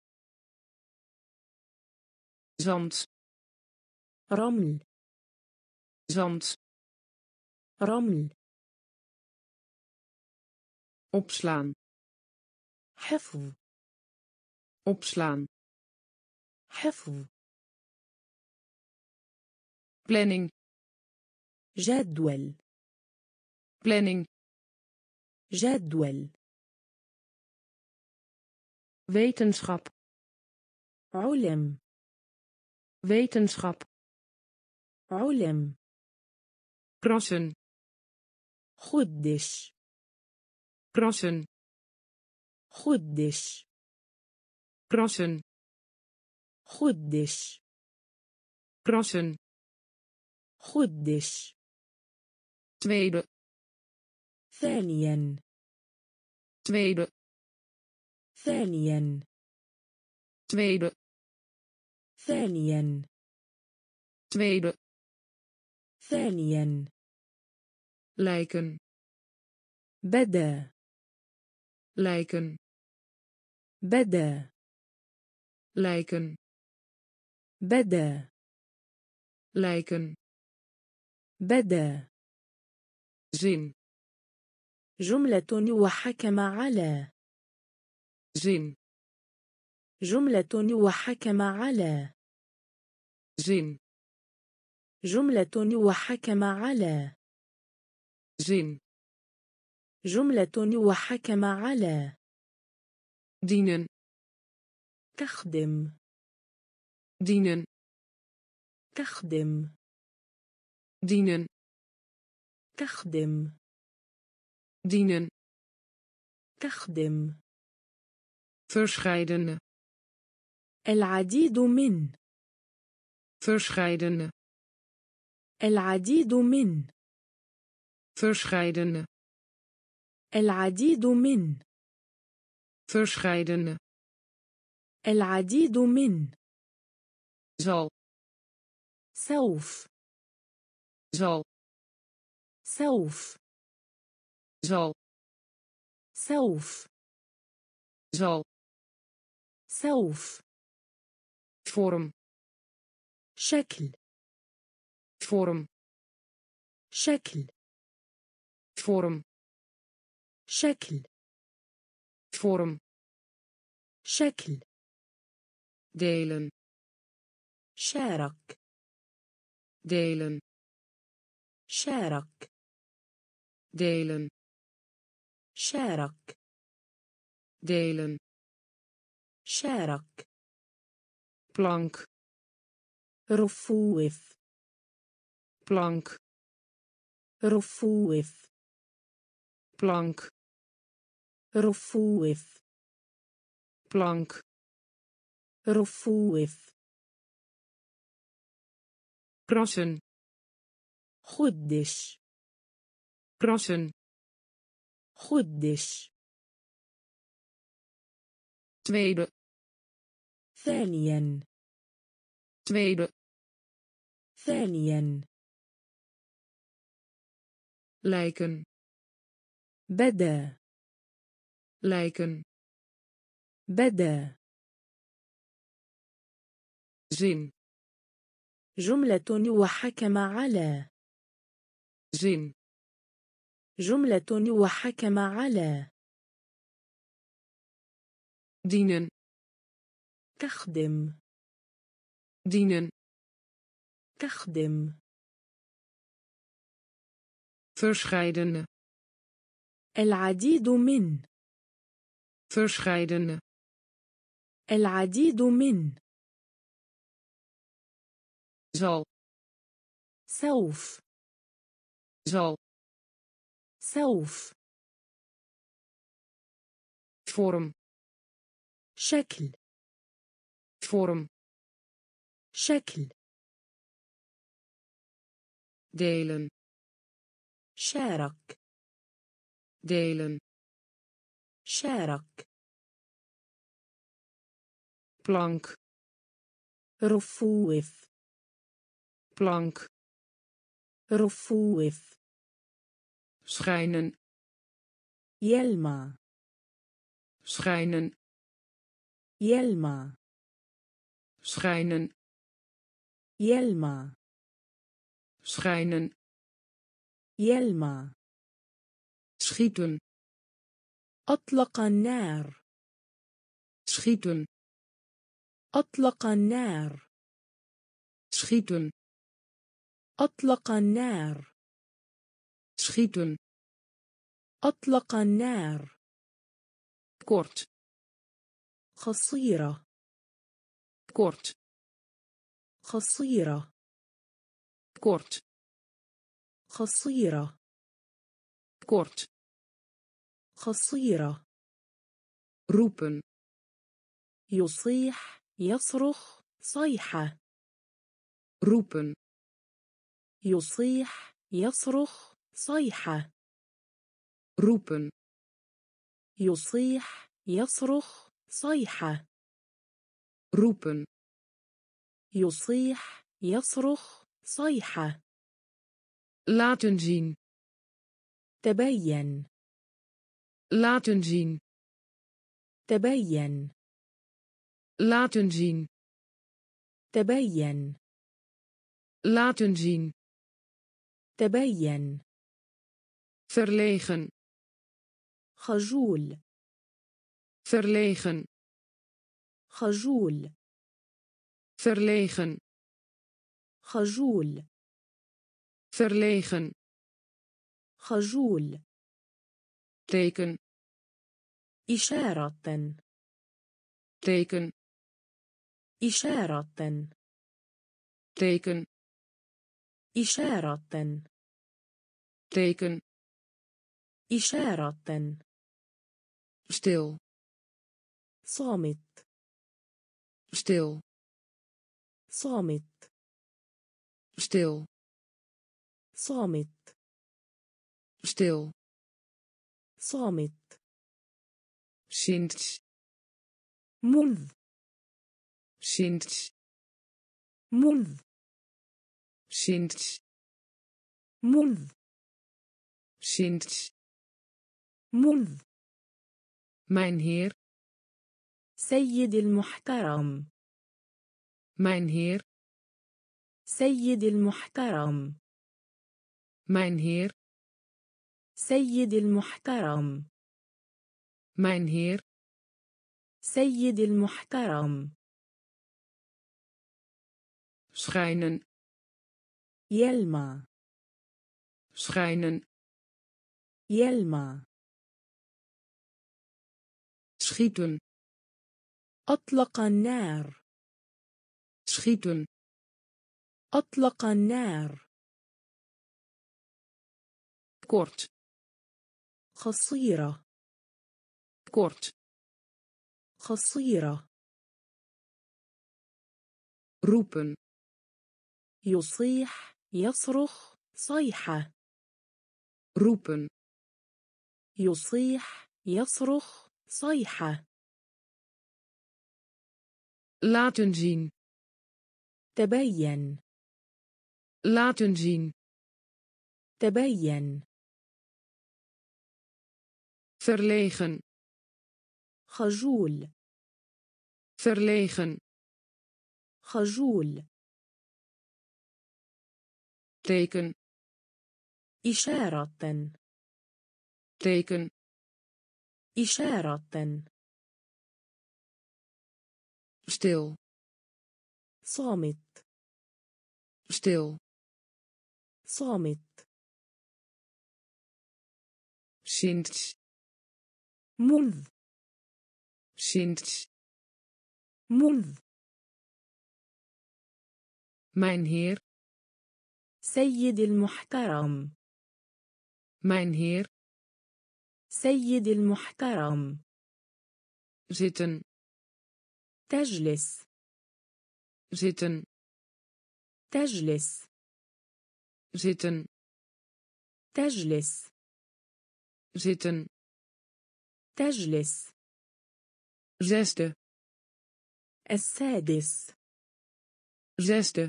Speaker 1: zand,
Speaker 2: رمل
Speaker 1: zand,
Speaker 2: رمل
Speaker 1: opslaan,
Speaker 2: حفظ
Speaker 1: opslaan,
Speaker 2: حفظ
Speaker 1: planning,
Speaker 2: جدول
Speaker 1: planning,
Speaker 2: جدول
Speaker 1: wetenschap,
Speaker 2: علم
Speaker 1: wetenschap,
Speaker 2: علم
Speaker 1: krassen,
Speaker 2: خدش
Speaker 1: krassen,
Speaker 2: خدش
Speaker 1: krassen,
Speaker 2: خدش
Speaker 1: krassen,
Speaker 2: خدش
Speaker 1: tweede,
Speaker 2: ثانيا
Speaker 1: tweede,
Speaker 2: ثانيا
Speaker 1: tweede,
Speaker 2: ثانيا
Speaker 1: tweede,
Speaker 2: ثانيا
Speaker 1: lijken,
Speaker 2: بدا
Speaker 1: lijken,
Speaker 2: بدا
Speaker 1: lijken,
Speaker 2: بدا
Speaker 1: lijken,
Speaker 2: بدا
Speaker 1: zin,
Speaker 2: جملة وحكم على
Speaker 1: zin,
Speaker 2: جملة وحكم على
Speaker 1: zin,
Speaker 2: جملة وحكم على
Speaker 1: zin,
Speaker 2: جملة وحكم على
Speaker 1: dienen,
Speaker 2: تخدم
Speaker 1: dienen,
Speaker 2: تخدم
Speaker 1: dienen,
Speaker 2: تخدم
Speaker 1: dienen,
Speaker 2: تخدم
Speaker 1: verscheidene,
Speaker 2: العديد من
Speaker 1: verscheidene,
Speaker 2: العديد من
Speaker 1: verscheidene,
Speaker 2: العديد من
Speaker 1: verscheidene,
Speaker 2: العديد من
Speaker 1: zal,
Speaker 2: سوف
Speaker 1: zal,
Speaker 2: سوف
Speaker 1: zal,
Speaker 2: سوف
Speaker 1: zal,
Speaker 2: سوف
Speaker 1: vorm,
Speaker 2: شكل
Speaker 1: vorm,
Speaker 2: شكل
Speaker 1: vorm,
Speaker 2: شكل
Speaker 1: vorm,
Speaker 2: شكل
Speaker 1: delen,
Speaker 2: شارك
Speaker 1: delen,
Speaker 2: شارك
Speaker 1: delen,
Speaker 2: شارك
Speaker 1: delen,
Speaker 2: شارك
Speaker 1: plank,
Speaker 2: رفوف
Speaker 1: plank,
Speaker 2: رفوف
Speaker 1: plank,
Speaker 2: رفوف
Speaker 1: plank,
Speaker 2: رفوف
Speaker 1: krassen,
Speaker 2: خدش
Speaker 1: krassen,
Speaker 2: خدش
Speaker 1: tweede,
Speaker 2: ثانيا
Speaker 1: tweede,
Speaker 2: ثانيا
Speaker 1: lijken,
Speaker 2: بدا
Speaker 1: lijken,
Speaker 2: بدا
Speaker 1: zin,
Speaker 2: جملة وحكم على
Speaker 1: zin,
Speaker 2: جملة وحكم على
Speaker 1: dienen,
Speaker 2: تخدم
Speaker 1: dienen,
Speaker 2: تخدم
Speaker 1: verscheidene,
Speaker 2: العديد من
Speaker 1: verscheidene,
Speaker 2: العديد من
Speaker 1: zal,
Speaker 2: سوف
Speaker 1: zal,
Speaker 2: سوف
Speaker 1: vorm,
Speaker 2: شكل
Speaker 1: vorm,
Speaker 2: شكل
Speaker 1: delen,
Speaker 2: شارك
Speaker 1: delen,
Speaker 2: شارك
Speaker 1: plank,
Speaker 2: رفوف
Speaker 1: plank,
Speaker 2: رفوف
Speaker 1: schijnen,
Speaker 2: يلمع
Speaker 1: schijnen,
Speaker 2: يلمع
Speaker 1: schijnen,
Speaker 2: يلمع
Speaker 1: schijnen,
Speaker 2: يلمع
Speaker 1: schieten,
Speaker 2: أطلق النار
Speaker 1: schieten,
Speaker 2: أطلق النار
Speaker 1: schieten,
Speaker 2: أطلق النار
Speaker 1: schieten,
Speaker 2: أطلق النار
Speaker 1: kort,
Speaker 2: قصيرة
Speaker 1: kort,
Speaker 2: قصيرة
Speaker 1: kort,
Speaker 2: قصيرة
Speaker 1: kort,
Speaker 2: قصيرة
Speaker 1: roepen,
Speaker 2: يصيح يصرخ صيحة
Speaker 1: roepen,
Speaker 2: يصيح يصرخ صيحة
Speaker 1: roepen,
Speaker 2: يصيح يصرخ صيحة
Speaker 1: roepen,
Speaker 2: يصيح يصرخ صيحة
Speaker 1: laten zien,
Speaker 2: تبين
Speaker 1: laten zien,
Speaker 2: تبين
Speaker 1: laten zien,
Speaker 2: تبين
Speaker 1: laten zien,
Speaker 2: تبين
Speaker 1: verlegen,
Speaker 2: خجول
Speaker 1: verlegen,
Speaker 2: خجول
Speaker 1: verlegen,
Speaker 2: خجول
Speaker 1: verlegen,
Speaker 2: خجول
Speaker 1: teken,
Speaker 2: إشارة
Speaker 1: teken,
Speaker 2: إشارة
Speaker 1: teken,
Speaker 2: إشارة
Speaker 1: teken,
Speaker 2: إشارة
Speaker 1: stil,
Speaker 2: صامت
Speaker 1: stil,
Speaker 2: صامت
Speaker 1: stil,
Speaker 2: صامت
Speaker 1: stil,
Speaker 2: صامت
Speaker 1: sinds,
Speaker 2: منذ
Speaker 1: sinds,
Speaker 2: منذ
Speaker 1: sinds,
Speaker 2: منذ
Speaker 1: sinds,
Speaker 2: منذ
Speaker 1: mijn heer,
Speaker 2: سيد المحترم
Speaker 1: mijn heer,
Speaker 2: سيد المحترم
Speaker 1: mijn heer,
Speaker 2: سيد المحترم
Speaker 1: mijn heer,
Speaker 2: سيد المحترم
Speaker 1: schijnen,
Speaker 2: يلمع
Speaker 1: schijnen,
Speaker 2: يلمع
Speaker 1: schieten,
Speaker 2: أطلق النار
Speaker 1: schieten,
Speaker 2: أطلق النار
Speaker 1: kort,
Speaker 2: قصيرة
Speaker 1: kort,
Speaker 2: قصيرة
Speaker 1: roepen,
Speaker 2: يصيح يصرخ صيحة.
Speaker 1: roepen,
Speaker 2: يصيح يصرخ صيحة.
Speaker 1: laten zien,
Speaker 2: تبين.
Speaker 1: laten zien,
Speaker 2: تبين.
Speaker 1: verlegen,
Speaker 2: خجول.
Speaker 1: verlegen,
Speaker 2: خجول.
Speaker 1: teken,
Speaker 2: إشارة.
Speaker 1: teken,
Speaker 2: إشارة.
Speaker 1: stil,
Speaker 2: صامت.
Speaker 1: stil,
Speaker 2: صامت.
Speaker 1: sinds,
Speaker 2: منذ.
Speaker 1: sinds,
Speaker 2: منذ.
Speaker 1: mijn heer,
Speaker 2: سيد المحترم.
Speaker 1: mijn heer,
Speaker 2: سيد المحترم.
Speaker 1: zitten,
Speaker 2: تجلس.
Speaker 1: zitten,
Speaker 2: تجلس.
Speaker 1: zitten,
Speaker 2: تجلس.
Speaker 1: zitten,
Speaker 2: تجلس.
Speaker 1: zesde,
Speaker 2: السادس.
Speaker 1: zesde,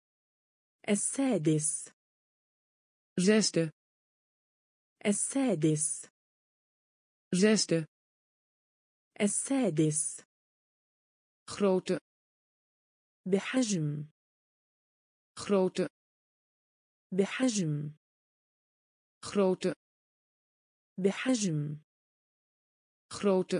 Speaker 2: السادس.
Speaker 1: zesde,
Speaker 2: السادس.
Speaker 1: zesde,
Speaker 2: السادس.
Speaker 1: grote,
Speaker 2: بحجم.
Speaker 1: grote,
Speaker 2: بحجم.
Speaker 1: grote,
Speaker 2: بحجم.
Speaker 1: grote,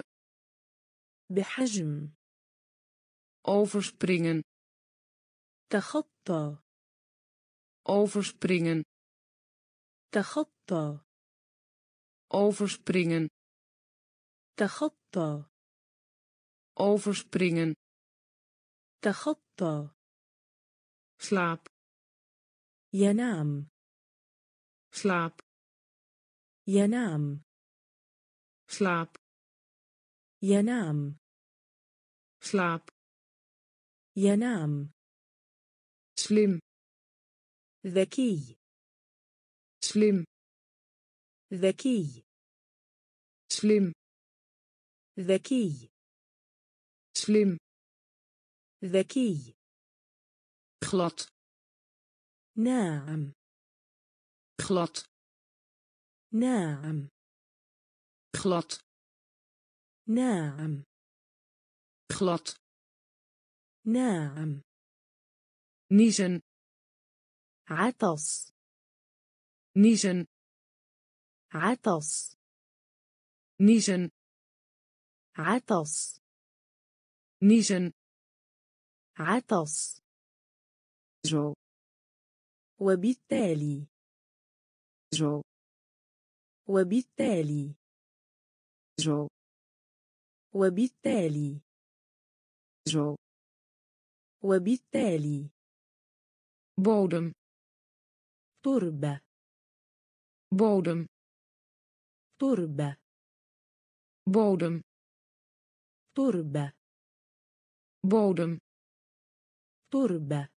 Speaker 2: بحجم.
Speaker 1: overspringen,
Speaker 2: تخطى.
Speaker 1: overspringen,
Speaker 2: تخطى.
Speaker 1: overspringen,
Speaker 2: تخطى.
Speaker 1: overspringen,
Speaker 2: تخطى.
Speaker 1: slaap,
Speaker 2: ينام.
Speaker 1: slaap,
Speaker 2: ينام.
Speaker 1: slaap,
Speaker 2: ينام.
Speaker 1: slaap,
Speaker 2: ينام.
Speaker 1: slim,
Speaker 2: ذكي.
Speaker 1: slim,
Speaker 2: ذكي.
Speaker 1: slim,
Speaker 2: ذكي.
Speaker 1: slim,
Speaker 2: ذكي.
Speaker 1: glad,
Speaker 2: ناعم.
Speaker 1: glad,
Speaker 2: ناعم.
Speaker 1: glad,
Speaker 2: ناعم.
Speaker 1: glad,
Speaker 2: ناعم.
Speaker 1: niezen,
Speaker 2: عطس.
Speaker 1: niezen,
Speaker 2: عطس.
Speaker 1: niezen,
Speaker 2: عطس.
Speaker 1: niezen,
Speaker 2: عطس.
Speaker 1: zo,
Speaker 2: وبالتالي.
Speaker 1: zo,
Speaker 2: وبالتالي.
Speaker 1: zo,
Speaker 2: وبالتالي.
Speaker 1: zo,
Speaker 2: وبالتالي.
Speaker 1: bodem,
Speaker 2: تربة.
Speaker 1: bodem,
Speaker 2: تربة.
Speaker 1: bodem,
Speaker 2: تربة.
Speaker 1: bodem,
Speaker 2: تربة.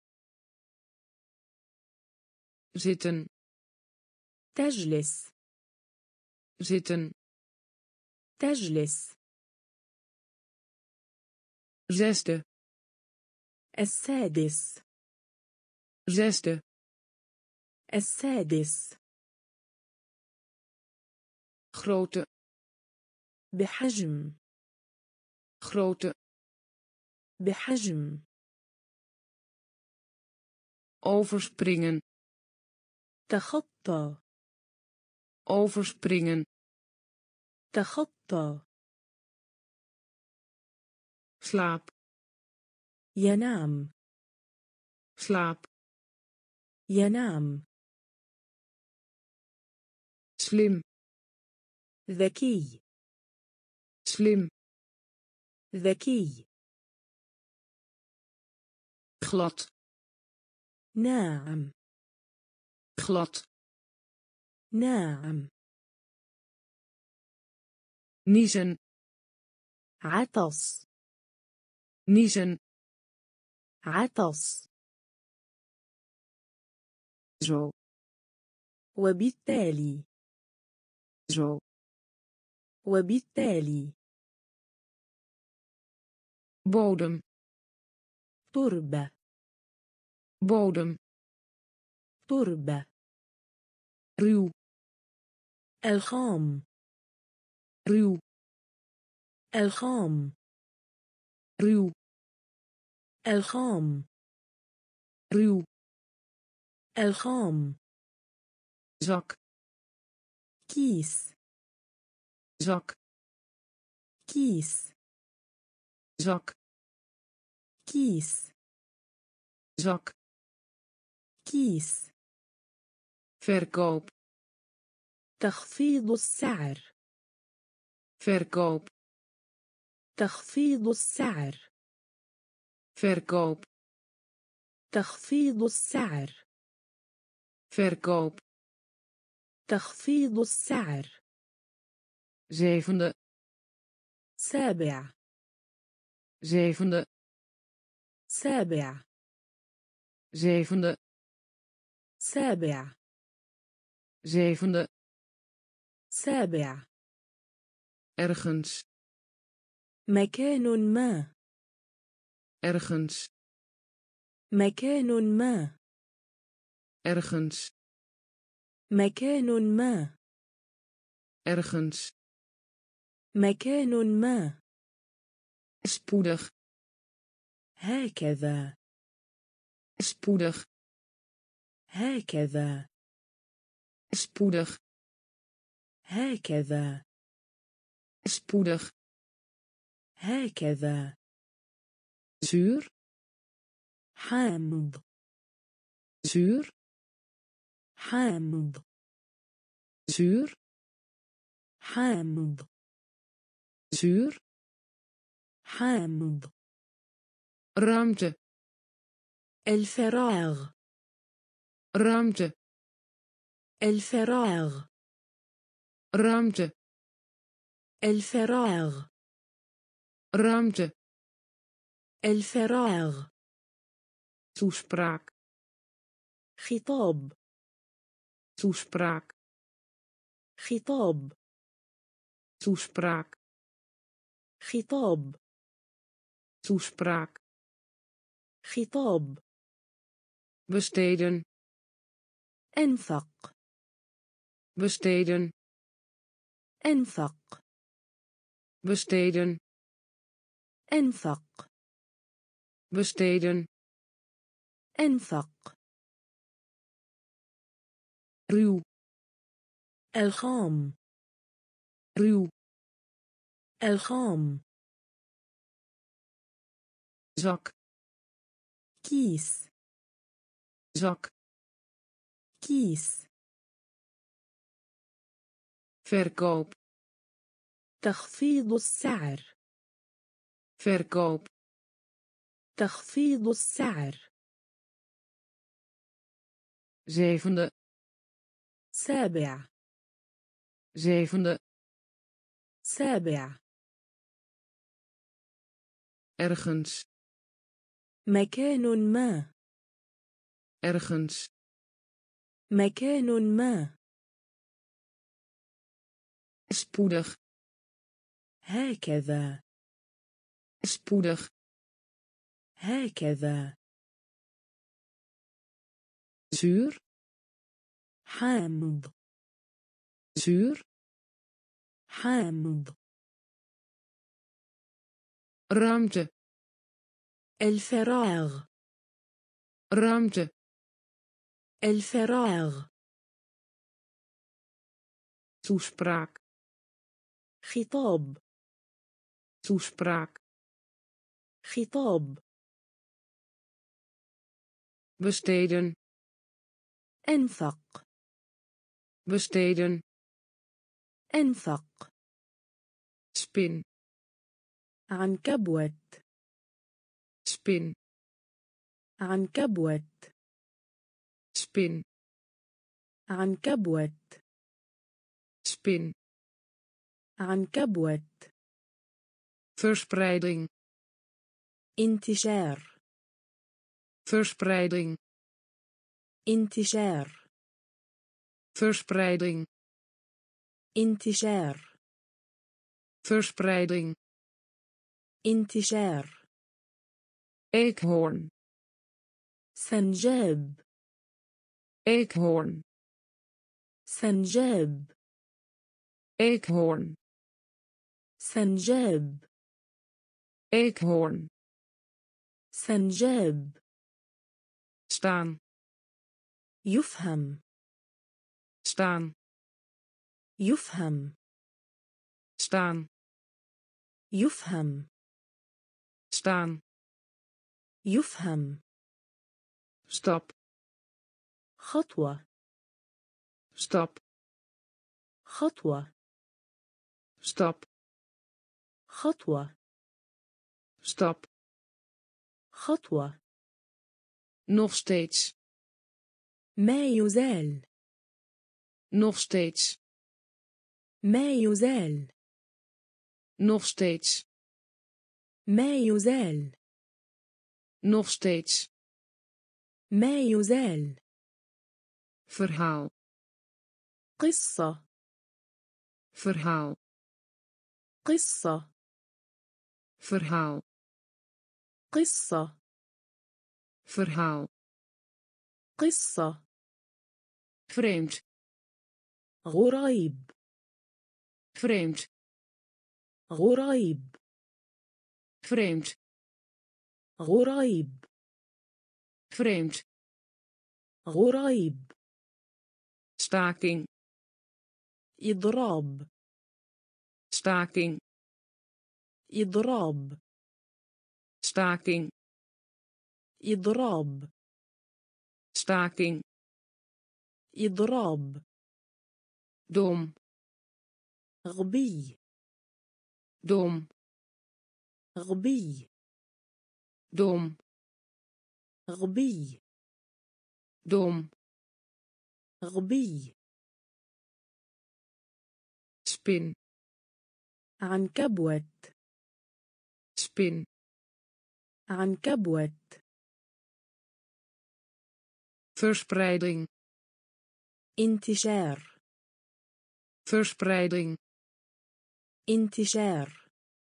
Speaker 1: zitten,
Speaker 2: تجلس.
Speaker 1: zitten,
Speaker 2: تجلس.
Speaker 1: zesde,
Speaker 2: السادس.
Speaker 1: zesde,
Speaker 2: السادس.
Speaker 1: grote,
Speaker 2: بحجم.
Speaker 1: grote,
Speaker 2: بحجم.
Speaker 1: overspringen,
Speaker 2: تخطى.
Speaker 1: overspringen,
Speaker 2: تخطى.
Speaker 1: slaap,
Speaker 2: ينام.
Speaker 1: slaap,
Speaker 2: ينام.
Speaker 1: slim,
Speaker 2: ذكي.
Speaker 1: slim,
Speaker 2: ذكي.
Speaker 1: glad,
Speaker 2: ناعم.
Speaker 1: glad,
Speaker 2: ناعم.
Speaker 1: niezen,
Speaker 2: عطس.
Speaker 1: niezen,
Speaker 2: عطس.
Speaker 1: zo,
Speaker 2: وبالتالي.
Speaker 1: zo,
Speaker 2: وبالتالي.
Speaker 1: bodem,
Speaker 2: تربة.
Speaker 1: bodem,
Speaker 2: تربة.
Speaker 1: ruw,
Speaker 2: الخام.
Speaker 1: ruw,
Speaker 2: الخام.
Speaker 1: ruw,
Speaker 2: الخام.
Speaker 1: ruw,
Speaker 2: الخام.
Speaker 1: zak,
Speaker 2: كيس.
Speaker 1: zak,
Speaker 2: كيس.
Speaker 1: zak,
Speaker 2: كيس.
Speaker 1: zak,
Speaker 2: كيس.
Speaker 1: verkoop,
Speaker 2: تخفيض السعر.
Speaker 1: verkoop,
Speaker 2: تخفيض السعر.
Speaker 1: verkoop,
Speaker 2: تخفيض السعر.
Speaker 1: verkoop,
Speaker 2: تخفيض السعر.
Speaker 1: zevende,
Speaker 2: سابع.
Speaker 1: zevende,
Speaker 2: سابع.
Speaker 1: zevende,
Speaker 2: سابع.
Speaker 1: zevende,
Speaker 2: سابع.
Speaker 1: ergens,
Speaker 2: مكان ما.
Speaker 1: ergens,
Speaker 2: مكان ما.
Speaker 1: ergens,
Speaker 2: مكان ما.
Speaker 1: ergens,
Speaker 2: مكان ما.
Speaker 1: spoedig,
Speaker 2: هكذا.
Speaker 1: spoedig,
Speaker 2: هكذا.
Speaker 1: spoedig,
Speaker 2: هكذا.
Speaker 1: spoedig,
Speaker 2: هكذا.
Speaker 1: zuur,
Speaker 2: حامض.
Speaker 1: zuur,
Speaker 2: حامض.
Speaker 1: zuur,
Speaker 2: حامض.
Speaker 1: zuur,
Speaker 2: حامض.
Speaker 1: ruimte,
Speaker 2: الفراغ.
Speaker 1: ruimte,
Speaker 2: الفراغ.
Speaker 1: ruimte,
Speaker 2: الفراغ.
Speaker 1: ruimte,
Speaker 2: الفراغ.
Speaker 1: toespraak,
Speaker 2: خطاب.
Speaker 1: toespraak,
Speaker 2: خطاب.
Speaker 1: toespraak,
Speaker 2: خطاب.
Speaker 1: toespraak,
Speaker 2: خطاب.
Speaker 1: besteden,
Speaker 2: أنفق.
Speaker 1: besteden,
Speaker 2: أنفق.
Speaker 1: besteden,
Speaker 2: أنفق.
Speaker 1: besteden,
Speaker 2: أنفق.
Speaker 1: ruw,
Speaker 2: الخام.
Speaker 1: ruw,
Speaker 2: الخام.
Speaker 1: zak,
Speaker 2: كيس.
Speaker 1: zak,
Speaker 2: كيس.
Speaker 1: verkoop,
Speaker 2: تخفيض السعر.
Speaker 1: verkoop,
Speaker 2: تخفيض السعر.
Speaker 1: zevende,
Speaker 2: سابع.
Speaker 1: zevende,
Speaker 2: سابع.
Speaker 1: ergens,
Speaker 2: مكان ما.
Speaker 1: ergens,
Speaker 2: مكان ما.
Speaker 1: spoedig,
Speaker 2: هكذا.
Speaker 1: spoedig,
Speaker 2: هكذا.
Speaker 1: zuur,
Speaker 2: حامض.
Speaker 1: zuur,
Speaker 2: حامض.
Speaker 1: ruimte,
Speaker 2: الفراغ.
Speaker 1: ruimte,
Speaker 2: الفراغ.
Speaker 1: toespraak,
Speaker 2: خطاب.
Speaker 1: toespraak,
Speaker 2: خطاب.
Speaker 1: besteden,
Speaker 2: أنفق.
Speaker 1: besteden,
Speaker 2: أنفق.
Speaker 1: spin,
Speaker 2: عنكبوت.
Speaker 1: spin,
Speaker 2: عنكبوت.
Speaker 1: spin,
Speaker 2: عنكبوت.
Speaker 1: spin,
Speaker 2: عنكبوت.
Speaker 1: verspreiding,
Speaker 2: انتشار.
Speaker 1: verspreiding,
Speaker 2: انتشار.
Speaker 1: verspreiding
Speaker 2: انتشار
Speaker 1: verspreiding
Speaker 2: انتشار
Speaker 1: eekhoorn
Speaker 2: سنجاب
Speaker 1: eekhoorn
Speaker 2: سنجاب
Speaker 1: eekhoorn
Speaker 2: سنجاب
Speaker 1: eekhoorn
Speaker 2: سنجاب
Speaker 1: staan
Speaker 2: يفهم
Speaker 1: staan
Speaker 2: يفهم
Speaker 1: staan
Speaker 2: يفهم
Speaker 1: staan
Speaker 2: يفهم
Speaker 1: stap
Speaker 2: خطوة
Speaker 1: stap
Speaker 2: خطوة
Speaker 1: stap
Speaker 2: خطوة
Speaker 1: stap
Speaker 2: خطوة
Speaker 1: nog steeds
Speaker 2: ما يزال
Speaker 1: nog steeds
Speaker 2: ما يزال
Speaker 1: nog steeds
Speaker 2: ما يزال
Speaker 1: nog steeds
Speaker 2: ما يزال
Speaker 1: verhaal
Speaker 2: قصة
Speaker 1: verhaal
Speaker 2: قصة
Speaker 1: verhaal
Speaker 2: قصة
Speaker 1: verhaal
Speaker 2: قصة
Speaker 1: vreemd
Speaker 2: غريب
Speaker 1: vreemd
Speaker 2: غريب
Speaker 1: vreemd
Speaker 2: غريب
Speaker 1: vreemd
Speaker 2: غريب
Speaker 1: staking
Speaker 2: إضراب
Speaker 1: staking
Speaker 2: إضراب
Speaker 1: staking
Speaker 2: إضراب
Speaker 1: staking
Speaker 2: إضراب
Speaker 1: dom
Speaker 2: غبي
Speaker 1: dom
Speaker 2: غبي
Speaker 1: dom
Speaker 2: غبي
Speaker 1: dom
Speaker 2: غبي
Speaker 1: spin
Speaker 2: عنكبوت
Speaker 1: spin
Speaker 2: عنكبوت
Speaker 1: verspreiding
Speaker 2: انتشار
Speaker 1: verspreiding
Speaker 2: انتشار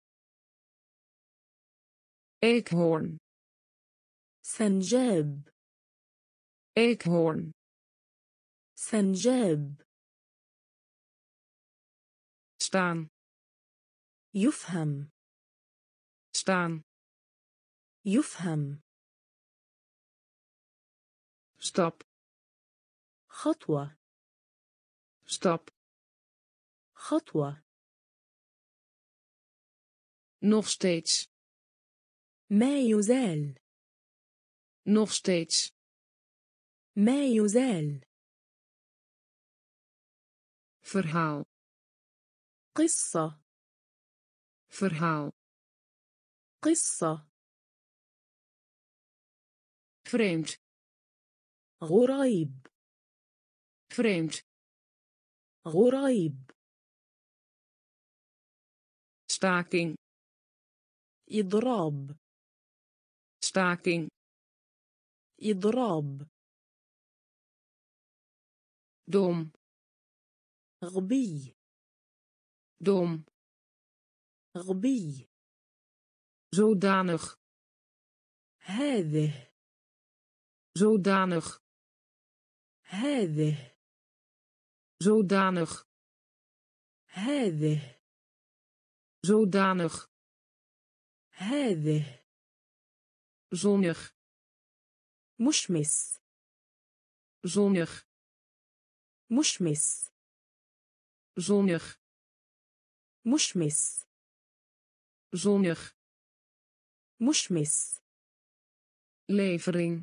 Speaker 1: eekhoorn
Speaker 2: سنجاب
Speaker 1: eekhoorn
Speaker 2: سنجاب
Speaker 1: staan
Speaker 2: يفهم
Speaker 1: staan
Speaker 2: يفهم
Speaker 1: stap
Speaker 2: خطوة
Speaker 1: stap
Speaker 2: خطوة
Speaker 1: nog steeds
Speaker 2: ما يزال
Speaker 1: nog steeds
Speaker 2: ما يزال
Speaker 1: verhaal
Speaker 2: قصة
Speaker 1: verhaal
Speaker 2: قصة
Speaker 1: vreemd
Speaker 2: غريب
Speaker 1: vreemd
Speaker 2: غريب
Speaker 1: staking
Speaker 2: إضراب
Speaker 1: staking
Speaker 2: إضراب
Speaker 1: dom
Speaker 2: غبي
Speaker 1: dom
Speaker 2: غبي
Speaker 1: zodanig
Speaker 2: هذه
Speaker 1: zodanig
Speaker 2: هذه
Speaker 1: zodanig
Speaker 2: هذه
Speaker 1: zodanig
Speaker 2: هذه
Speaker 1: zonnig
Speaker 2: مشمس
Speaker 1: zonnig
Speaker 2: مشمس
Speaker 1: zonnig
Speaker 2: مشمس
Speaker 1: zonnig
Speaker 2: مشمس
Speaker 1: levering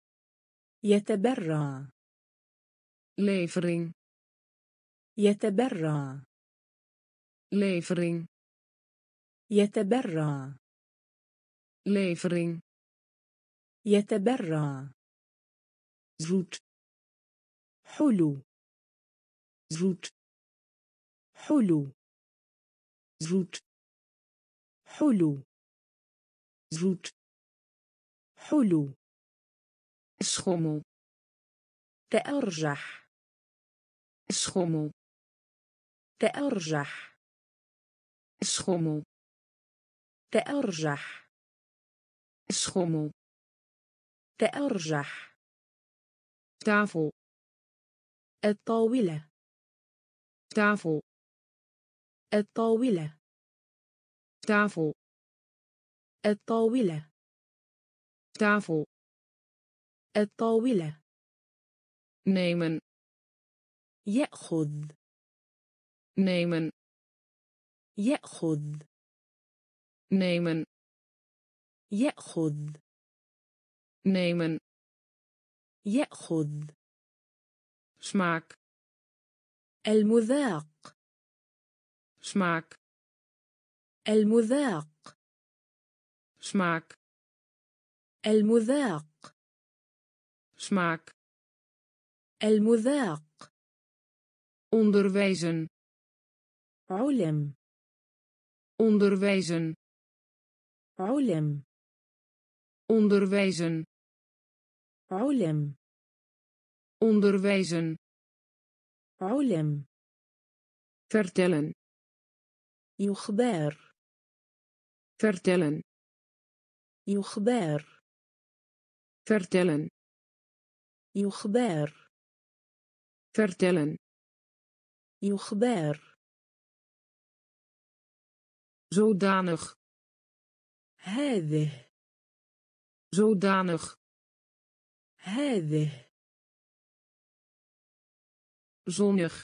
Speaker 2: يتبرع
Speaker 1: levering
Speaker 2: يتبرع
Speaker 1: levering
Speaker 2: يتبرع
Speaker 1: levering
Speaker 2: يتبرع
Speaker 1: zoet
Speaker 2: حلو
Speaker 1: zoet
Speaker 2: حلو
Speaker 1: zoet
Speaker 2: حلو
Speaker 1: zoet
Speaker 2: حلو
Speaker 1: schommel
Speaker 2: تأرجح
Speaker 1: schommel
Speaker 2: تأرجح
Speaker 1: schommel
Speaker 2: تأرجح
Speaker 1: schommel
Speaker 2: تأرجح
Speaker 1: tafel
Speaker 2: الطاولة
Speaker 1: tafel
Speaker 2: الطاولة
Speaker 1: tafel
Speaker 2: الطاولة
Speaker 1: tafel
Speaker 2: الطاولة
Speaker 1: nemen
Speaker 2: يأخذ
Speaker 1: nemen
Speaker 2: يأخذ
Speaker 1: nemen
Speaker 2: يأخذ
Speaker 1: nemen
Speaker 2: يأخذ
Speaker 1: smaak
Speaker 2: المذاق
Speaker 1: smaak
Speaker 2: المذاق
Speaker 1: smaak
Speaker 2: المذاق
Speaker 1: smaak
Speaker 2: المذاق
Speaker 1: onderwijzen
Speaker 2: علم
Speaker 1: onderwijzen
Speaker 2: علم
Speaker 1: onderwijzen
Speaker 2: علم
Speaker 1: onderwijzen
Speaker 2: علم
Speaker 1: vertellen
Speaker 2: يخبر
Speaker 1: vertellen
Speaker 2: يخبر
Speaker 1: vertellen
Speaker 2: يخبر
Speaker 1: vertellen
Speaker 2: يخبر
Speaker 1: zodanig
Speaker 2: هذه
Speaker 1: zodanig
Speaker 2: هذه
Speaker 1: zonnig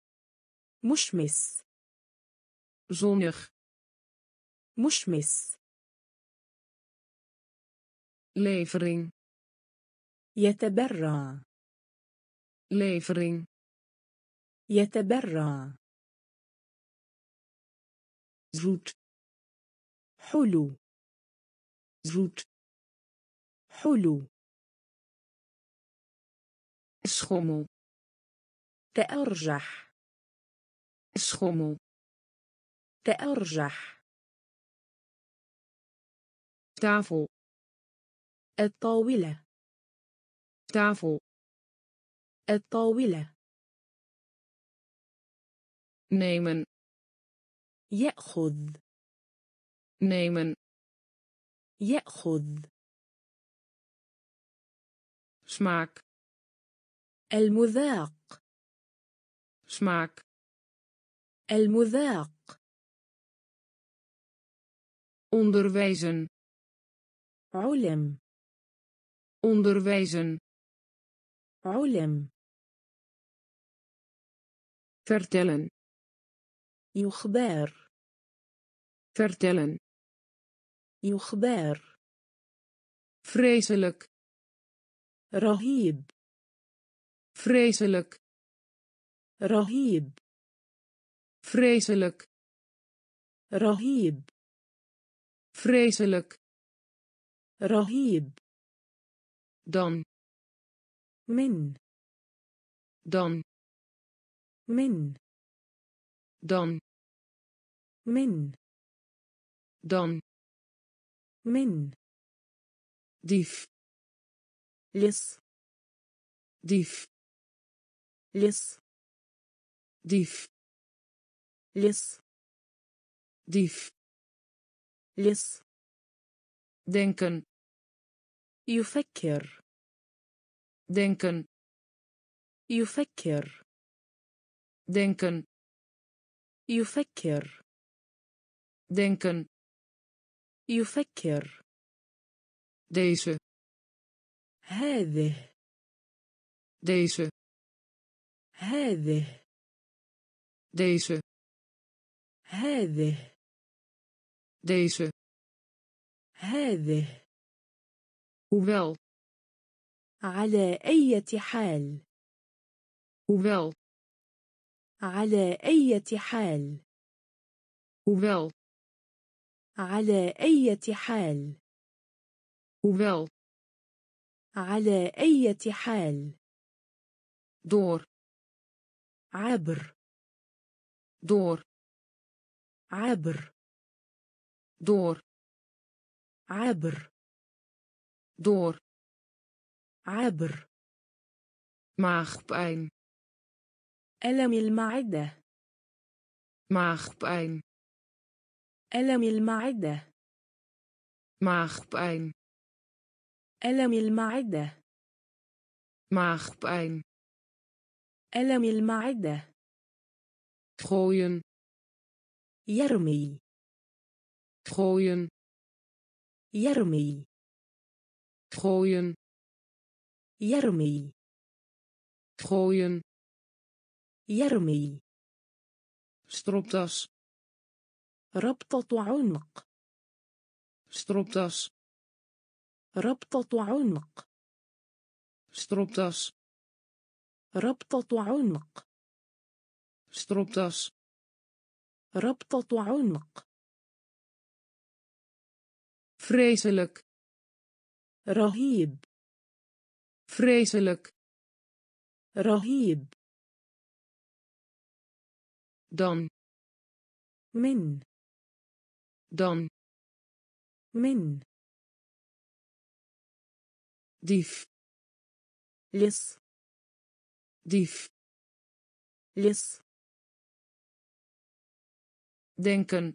Speaker 2: مشمس
Speaker 1: zonnig
Speaker 2: مشمس
Speaker 1: levering
Speaker 2: يتبرع
Speaker 1: levering
Speaker 2: يتبرع
Speaker 1: zoet
Speaker 2: حلو
Speaker 1: zoet
Speaker 2: حلو
Speaker 1: schommel
Speaker 2: تأرجح
Speaker 1: schommel
Speaker 2: تأرجح
Speaker 1: tafel
Speaker 2: الطاولة
Speaker 1: tafel
Speaker 2: الطاولة
Speaker 1: nemen
Speaker 2: يأخذ
Speaker 1: nemen
Speaker 2: يأخذ
Speaker 1: smaak
Speaker 2: المذاق
Speaker 1: smaak
Speaker 2: المذاق
Speaker 1: onderwijzen
Speaker 2: علم
Speaker 1: onderwijzen
Speaker 2: علم
Speaker 1: vertellen
Speaker 2: يخبر
Speaker 1: vertellen
Speaker 2: يخبر
Speaker 1: vreselijk
Speaker 2: رهيب
Speaker 1: vreselijk
Speaker 2: رهيب
Speaker 1: vreselijk
Speaker 2: رهيب
Speaker 1: vreselijk
Speaker 2: رهيب
Speaker 1: dan
Speaker 2: من
Speaker 1: dan
Speaker 2: من
Speaker 1: dan
Speaker 2: من
Speaker 1: dan
Speaker 2: من
Speaker 1: dief
Speaker 2: لص
Speaker 1: dief
Speaker 2: لص
Speaker 1: dief
Speaker 2: لص
Speaker 1: dief
Speaker 2: لص
Speaker 1: denken
Speaker 2: يفكر
Speaker 1: denken
Speaker 2: يفكر
Speaker 1: denken
Speaker 2: يفكر
Speaker 1: denken
Speaker 2: يفكر
Speaker 1: deze
Speaker 2: هذه
Speaker 1: deze
Speaker 2: هذه
Speaker 1: deze
Speaker 2: هذه
Speaker 1: deze
Speaker 2: هذه
Speaker 1: hoewel
Speaker 2: على أي حال
Speaker 1: hoewel
Speaker 2: على أي حال
Speaker 1: hoewel
Speaker 2: على أي حال
Speaker 1: hoewel
Speaker 2: على أي حال
Speaker 1: door
Speaker 2: عبر
Speaker 1: door
Speaker 2: عبر
Speaker 1: door
Speaker 2: عبر
Speaker 1: door
Speaker 2: عبر
Speaker 1: maagpijn
Speaker 2: ألم المعدة.
Speaker 1: maagpijn,
Speaker 2: ألم المعدة.
Speaker 1: maagpijn,
Speaker 2: ألم المعدة.
Speaker 1: maagpijn,
Speaker 2: ألم المعدة.
Speaker 1: gooien,
Speaker 2: يرمي.
Speaker 1: gooien,
Speaker 2: يرمي.
Speaker 1: gooien,
Speaker 2: يرمي.
Speaker 1: gooien,
Speaker 2: يرمي.
Speaker 1: stropdas,
Speaker 2: ربطة عنق.
Speaker 1: stropdas,
Speaker 2: ربطة عنق.
Speaker 1: stropdas,
Speaker 2: ربطة عنق.
Speaker 1: stropdas,
Speaker 2: ربطة عنق.
Speaker 1: vreselijk,
Speaker 2: رهيب.
Speaker 1: vreselijk,
Speaker 2: رهيب.
Speaker 1: dan,
Speaker 2: من.
Speaker 1: dan,
Speaker 2: من.
Speaker 1: dief,
Speaker 2: لص.
Speaker 1: dief,
Speaker 2: لص.
Speaker 1: denken,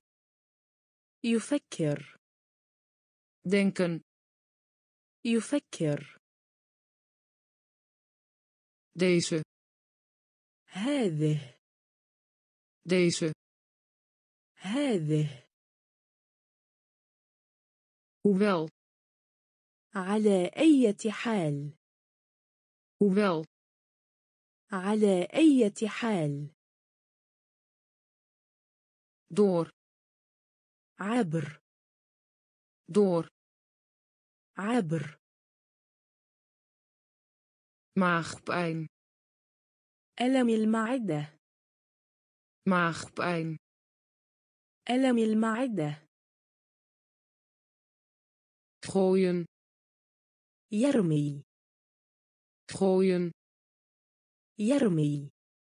Speaker 2: يفكر.
Speaker 1: denken,
Speaker 2: يفكر.
Speaker 1: deze,
Speaker 2: هذه.
Speaker 1: deze,
Speaker 2: هذه.
Speaker 1: hoewel,
Speaker 2: على أي حال.
Speaker 1: hoewel,
Speaker 2: على أي حال.
Speaker 1: door,
Speaker 2: عبر.
Speaker 1: door,
Speaker 2: عبر.
Speaker 1: maagpijn,
Speaker 2: ألم المعدة.
Speaker 1: maagpijn,
Speaker 2: ألم المعدة.
Speaker 1: gooien,
Speaker 2: يرمي.
Speaker 1: gooien,
Speaker 2: يرمي.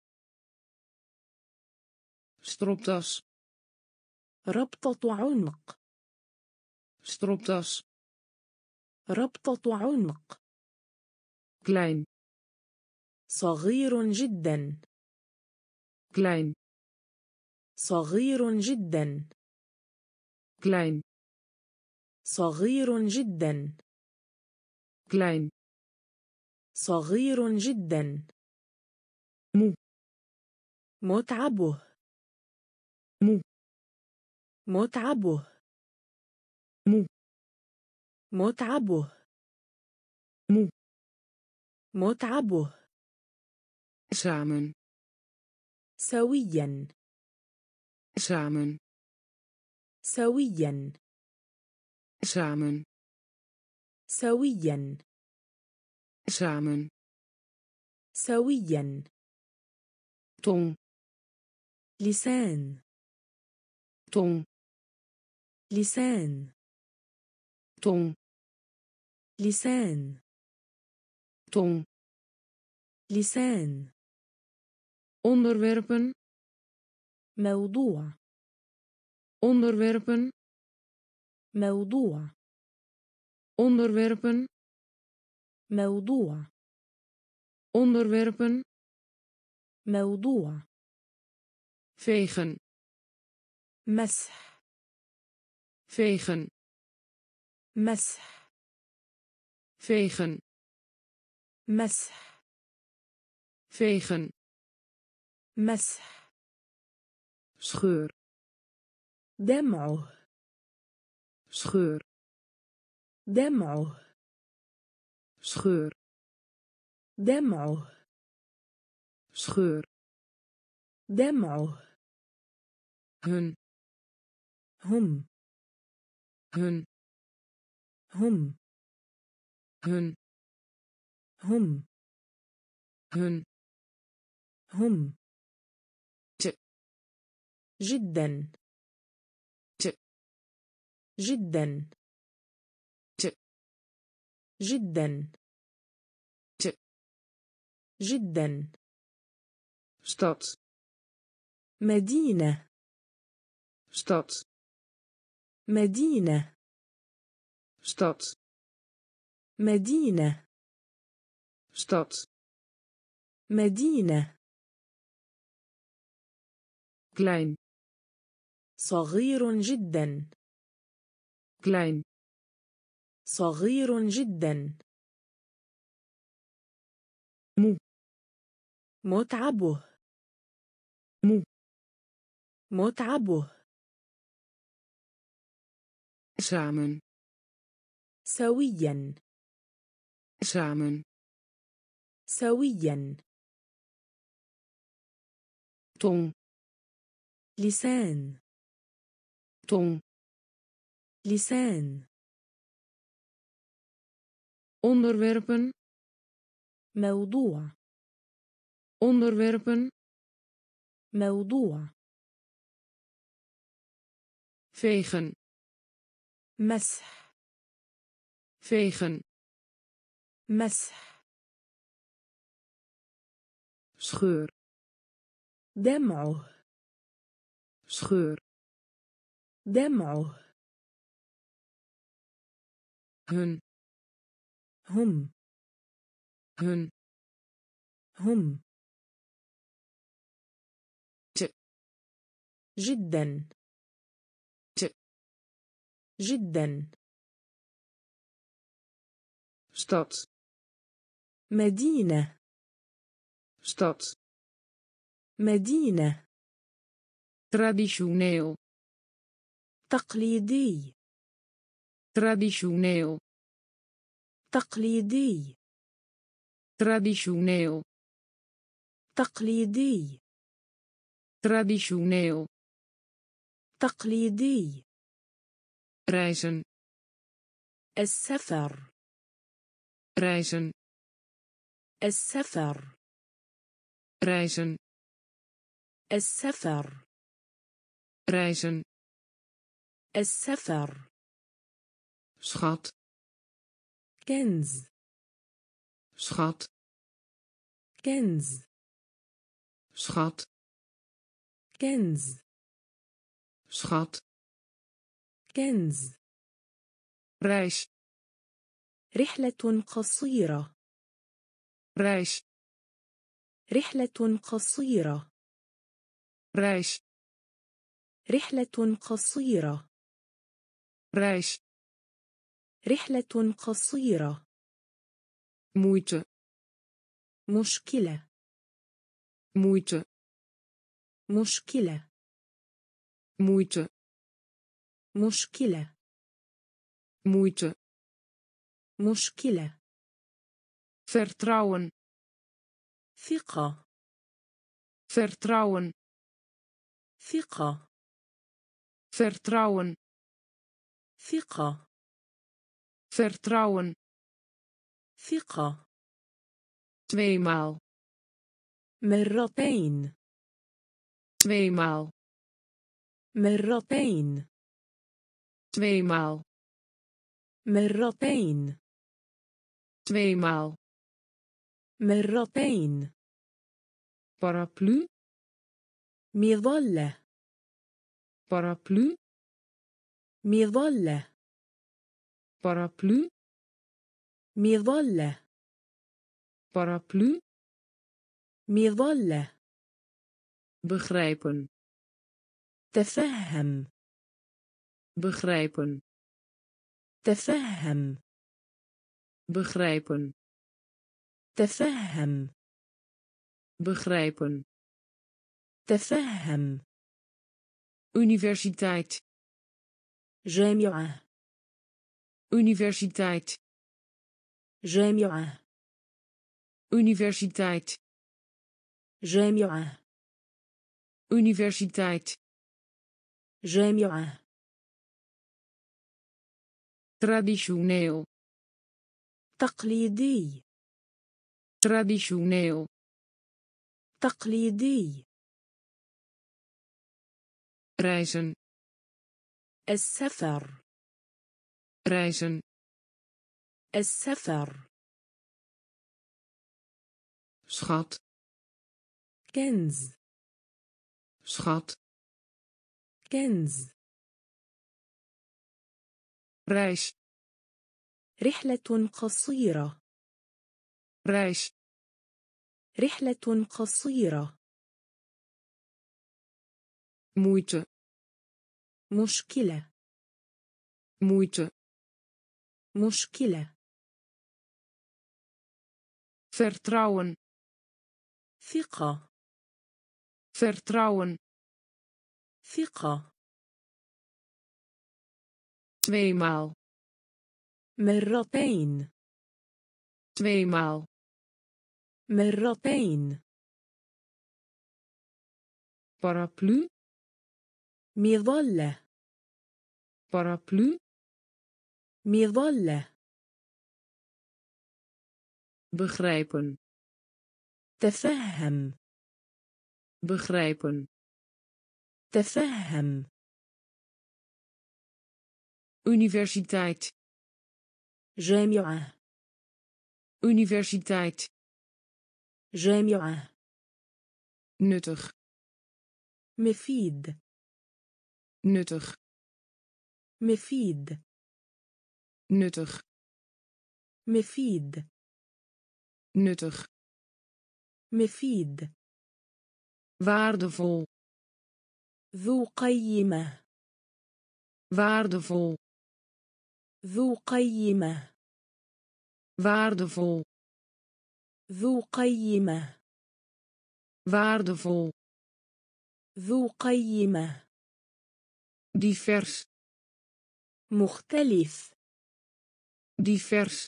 Speaker 1: stropdas,
Speaker 2: ربطة عنق.
Speaker 1: stropdas,
Speaker 2: ربطة عنق.
Speaker 1: klein,
Speaker 2: صغير جدا.
Speaker 1: klein,
Speaker 2: صغير جدا.
Speaker 1: klein,
Speaker 2: صغير جدا.
Speaker 1: klein,
Speaker 2: صغير جدا.
Speaker 1: moe,
Speaker 2: متعبه.
Speaker 1: moe,
Speaker 2: متعبه.
Speaker 1: moe,
Speaker 2: متعبه.
Speaker 1: moe,
Speaker 2: متعبه.
Speaker 1: samen,
Speaker 2: سويا.
Speaker 1: samen,
Speaker 2: سويا.
Speaker 1: samen,
Speaker 2: سويا.
Speaker 1: samen,
Speaker 2: سويا.
Speaker 1: tong,
Speaker 2: لسان.
Speaker 1: tong,
Speaker 2: لسان.
Speaker 1: tong,
Speaker 2: لسان.
Speaker 1: tong,
Speaker 2: لسان.
Speaker 1: onderwerpen,
Speaker 2: موضوع.
Speaker 1: onderwerpen,
Speaker 2: موضوع.
Speaker 1: onderwerpen,
Speaker 2: موضوع.
Speaker 1: onderwerpen,
Speaker 2: موضوع.
Speaker 1: vegen,
Speaker 2: مسح.
Speaker 1: vegen,
Speaker 2: مسح.
Speaker 1: vegen,
Speaker 2: مسح.
Speaker 1: vegen,
Speaker 2: مسح.
Speaker 1: scheur,
Speaker 2: دمعه.
Speaker 1: scheur,
Speaker 2: دمعه.
Speaker 1: scheur,
Speaker 2: دمعه.
Speaker 1: scheur,
Speaker 2: دمعه.
Speaker 1: hun,
Speaker 2: هم.
Speaker 1: hun,
Speaker 2: هم.
Speaker 1: hun,
Speaker 2: هم.
Speaker 1: hun,
Speaker 2: هم.
Speaker 1: te,
Speaker 2: جدا.
Speaker 1: te,
Speaker 2: جدا.
Speaker 1: te,
Speaker 2: جدا.
Speaker 1: te,
Speaker 2: جدا.
Speaker 1: stad,
Speaker 2: مدينة.
Speaker 1: stad,
Speaker 2: مدينة.
Speaker 1: stad,
Speaker 2: مدينة.
Speaker 1: stad,
Speaker 2: مدينة.
Speaker 1: klein,
Speaker 2: صغير جدا.
Speaker 1: klein,
Speaker 2: صغير جدا.
Speaker 1: moe,
Speaker 2: متعبه.
Speaker 1: moe,
Speaker 2: متعبه.
Speaker 1: samen,
Speaker 2: سويا.
Speaker 1: samen,
Speaker 2: سويا.
Speaker 1: tong,
Speaker 2: لسان.
Speaker 1: tong,
Speaker 2: لسان.
Speaker 1: onderwerpen,
Speaker 2: موضوع.
Speaker 1: onderwerpen,
Speaker 2: موضوع.
Speaker 1: vegen,
Speaker 2: مسح.
Speaker 1: vegen,
Speaker 2: مسح.
Speaker 1: scheur,
Speaker 2: دمعه.
Speaker 1: scheur,
Speaker 2: دمعه.
Speaker 1: hun,
Speaker 2: هم.
Speaker 1: hun,
Speaker 2: هم.
Speaker 1: te,
Speaker 2: جدا.
Speaker 1: te,
Speaker 2: جدا.
Speaker 1: stad,
Speaker 2: مدينة.
Speaker 1: stad,
Speaker 2: مدينة.
Speaker 1: traditioneel,
Speaker 2: تقليدي.
Speaker 1: traditioneel,
Speaker 2: تقليدي.
Speaker 1: traditioneel,
Speaker 2: تقليدي.
Speaker 1: traditioneel,
Speaker 2: تقليدي.
Speaker 1: reizen,
Speaker 2: السفر.
Speaker 1: reizen,
Speaker 2: السفر.
Speaker 1: reizen,
Speaker 2: السفر.
Speaker 1: reizen,
Speaker 2: السفر.
Speaker 1: schat,
Speaker 2: كنز.
Speaker 1: schat,
Speaker 2: كنز.
Speaker 1: schat,
Speaker 2: كنز.
Speaker 1: schat,
Speaker 2: كنز.
Speaker 1: reis,
Speaker 2: رحلة قصيرة.
Speaker 1: reis,
Speaker 2: رحلة قصيرة.
Speaker 1: reis,
Speaker 2: رحلة قصيرة.
Speaker 1: reis,
Speaker 2: رحلة قصيرة.
Speaker 1: moeite,
Speaker 2: مشكلة.
Speaker 1: moeite,
Speaker 2: مشكلة.
Speaker 1: moeite,
Speaker 2: مشكلة.
Speaker 1: moeite,
Speaker 2: مشكلة.
Speaker 1: vertrouwen,
Speaker 2: ثقة.
Speaker 1: vertrouwen,
Speaker 2: ثقة.
Speaker 1: vertrouwen,
Speaker 2: ثقة.
Speaker 1: vertrouwen,
Speaker 2: ثقة.
Speaker 1: tweemaal,
Speaker 2: مرتين.
Speaker 1: tweemaal,
Speaker 2: مرتين.
Speaker 1: tweemaal,
Speaker 2: مرتين.
Speaker 1: tweemaal,
Speaker 2: مرتين.
Speaker 1: paraplu,
Speaker 2: مظلة.
Speaker 1: paraplu,
Speaker 2: مظلة.
Speaker 1: paraplu,
Speaker 2: مظلة.
Speaker 1: paraplu,
Speaker 2: مظلة.
Speaker 1: begrijpen,
Speaker 2: تفهم.
Speaker 1: begrijpen,
Speaker 2: تفهم.
Speaker 1: begrijpen,
Speaker 2: تفهم.
Speaker 1: begrijpen,
Speaker 2: تفهم.
Speaker 1: universiteit,
Speaker 2: جامعة.
Speaker 1: universiteit,
Speaker 2: جامعة.
Speaker 1: universiteit,
Speaker 2: جامعة.
Speaker 1: universiteit,
Speaker 2: جامعة.
Speaker 1: traditioneel,
Speaker 2: تقليدي.
Speaker 1: traditioneel,
Speaker 2: تقليدي.
Speaker 1: reizen,
Speaker 2: السفر.
Speaker 1: reizen,
Speaker 2: السفر.
Speaker 1: schat,
Speaker 2: كنز.
Speaker 1: schat,
Speaker 2: كنز.
Speaker 1: reis,
Speaker 2: رحلة قصيرة.
Speaker 1: reis,
Speaker 2: رحلة قصيرة.
Speaker 1: moeite
Speaker 2: مشكلة
Speaker 1: moeite
Speaker 2: مشكلة
Speaker 1: vertrouwen
Speaker 2: ثقة
Speaker 1: vertrouwen
Speaker 2: ثقة
Speaker 1: tweemaal
Speaker 2: مرتين
Speaker 1: tweemaal
Speaker 2: مرتين
Speaker 1: paraplu
Speaker 2: مظلة
Speaker 1: paraplu
Speaker 2: مظلة
Speaker 1: begrijpen
Speaker 2: تفهم
Speaker 1: begrijpen
Speaker 2: تفهم
Speaker 1: universiteit
Speaker 2: جامعة
Speaker 1: universiteit
Speaker 2: جامعة
Speaker 1: nuttig
Speaker 2: مفيد
Speaker 1: nuttig
Speaker 2: مفيد
Speaker 1: nuttig
Speaker 2: مفيد
Speaker 1: nuttig
Speaker 2: مفيد
Speaker 1: waardevol
Speaker 2: ذو قيمة
Speaker 1: waardevol
Speaker 2: ذو قيمة
Speaker 1: waardevol
Speaker 2: ذو قيمة
Speaker 1: waardevol
Speaker 2: ذو قيمة
Speaker 1: divers
Speaker 2: مختلف
Speaker 1: divers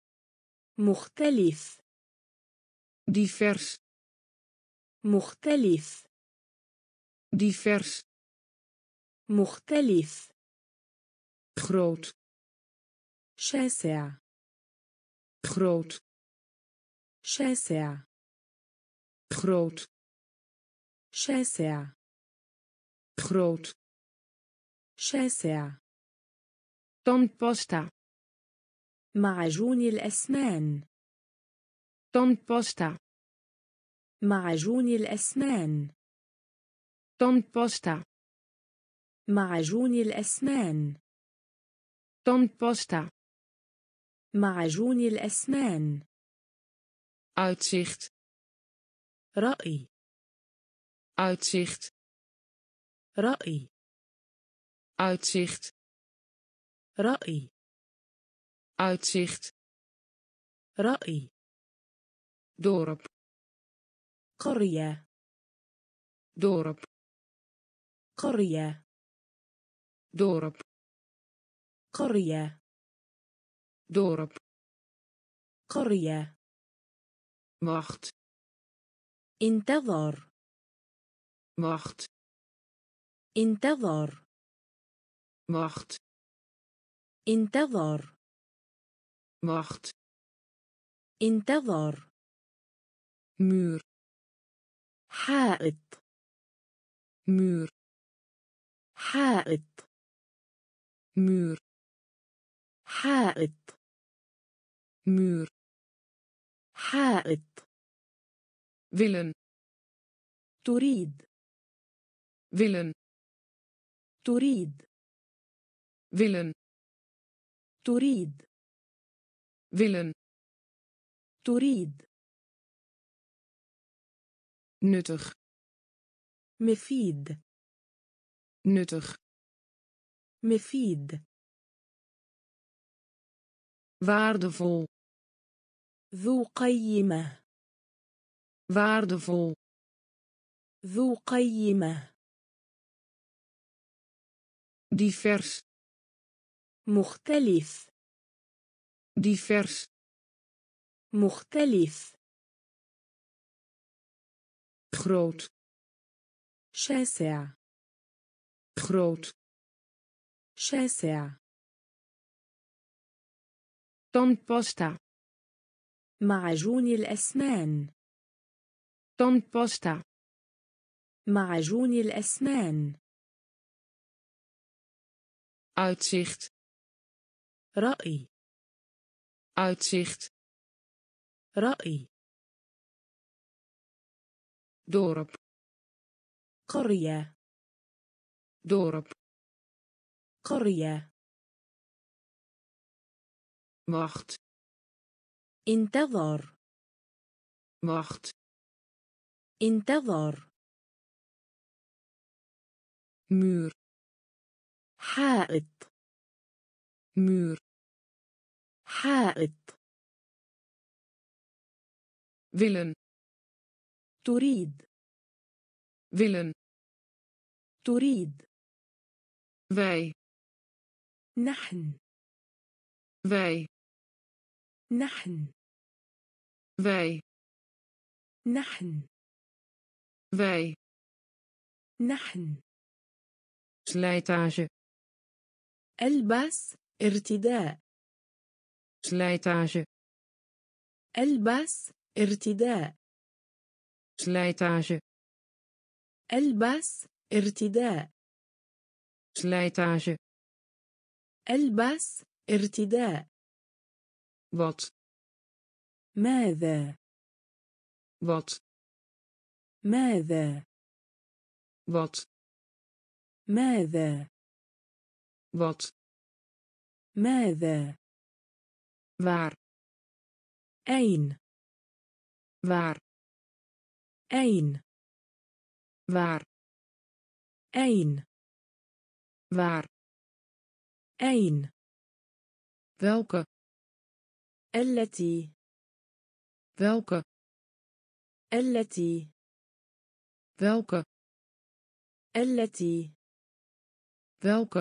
Speaker 2: مختلف
Speaker 1: divers
Speaker 2: مختلف
Speaker 1: divers
Speaker 2: مختلف
Speaker 1: groot
Speaker 2: شاسع
Speaker 1: groot
Speaker 2: شاسع
Speaker 1: groot
Speaker 2: شاسع
Speaker 1: groot
Speaker 2: شاسع
Speaker 1: tandpasta
Speaker 2: معجون الأسنان
Speaker 1: tandpasta
Speaker 2: معجون الأسنان
Speaker 1: tandpasta
Speaker 2: معجون الأسنان
Speaker 1: tandpasta
Speaker 2: معجون الأسنان
Speaker 1: uitzicht
Speaker 2: رأي
Speaker 1: uitzicht
Speaker 2: رأي
Speaker 1: uitzicht
Speaker 2: رأي
Speaker 1: uitzicht
Speaker 2: رأي
Speaker 1: dorp
Speaker 2: قرية
Speaker 1: dorp
Speaker 2: قرية
Speaker 1: dorp
Speaker 2: قرية
Speaker 1: dorp
Speaker 2: قرية
Speaker 1: wacht
Speaker 2: انتظر
Speaker 1: wacht
Speaker 2: انتظر
Speaker 1: wacht
Speaker 2: انتظر
Speaker 1: wacht
Speaker 2: انتظر
Speaker 1: muur
Speaker 2: حائط
Speaker 1: muur
Speaker 2: حائط
Speaker 1: muur
Speaker 2: حائط
Speaker 1: muur
Speaker 2: حائط
Speaker 1: willen
Speaker 2: تريد
Speaker 1: willen
Speaker 2: تريد
Speaker 1: willen
Speaker 2: تريد
Speaker 1: willen
Speaker 2: تريد
Speaker 1: nuttig
Speaker 2: مفيد
Speaker 1: nuttig
Speaker 2: مفيد
Speaker 1: waardevol
Speaker 2: ذو قيمة
Speaker 1: waardevol
Speaker 2: ذو قيمة
Speaker 1: divers
Speaker 2: مختلف
Speaker 1: divers
Speaker 2: مختلف
Speaker 1: groot
Speaker 2: شاسع
Speaker 1: groot
Speaker 2: شاسع
Speaker 1: tandpasta
Speaker 2: معجون الأسنان
Speaker 1: tandpasta
Speaker 2: معجون الأسنان
Speaker 1: uitzicht
Speaker 2: رأي
Speaker 1: uitzicht
Speaker 2: رأي
Speaker 1: dorp
Speaker 2: قرية
Speaker 1: dorp
Speaker 2: قرية
Speaker 1: wacht
Speaker 2: انتظر
Speaker 1: wacht
Speaker 2: انتظر
Speaker 1: muur
Speaker 2: حائط
Speaker 1: muur
Speaker 2: حائط
Speaker 1: willen
Speaker 2: تريد
Speaker 1: willen
Speaker 2: تريد
Speaker 1: wij
Speaker 2: نحن
Speaker 1: wij
Speaker 2: نحن
Speaker 1: wij
Speaker 2: نحن
Speaker 1: wij
Speaker 2: نحن
Speaker 1: slijtage
Speaker 2: البس ارتداء
Speaker 1: slijtage
Speaker 2: البس ارتداء
Speaker 1: slijtage
Speaker 2: البس ارتداء
Speaker 1: slijtage
Speaker 2: البس ارتداء
Speaker 1: wat
Speaker 2: ماذا
Speaker 1: wat
Speaker 2: ماذا
Speaker 1: wat
Speaker 2: ماذا
Speaker 1: wat
Speaker 2: ماذا
Speaker 1: waar
Speaker 2: أين
Speaker 1: waar
Speaker 2: أين
Speaker 1: waar
Speaker 2: أين
Speaker 1: waar
Speaker 2: أين
Speaker 1: welke
Speaker 2: التي
Speaker 1: welke
Speaker 2: التي
Speaker 1: welke
Speaker 2: التي
Speaker 1: welke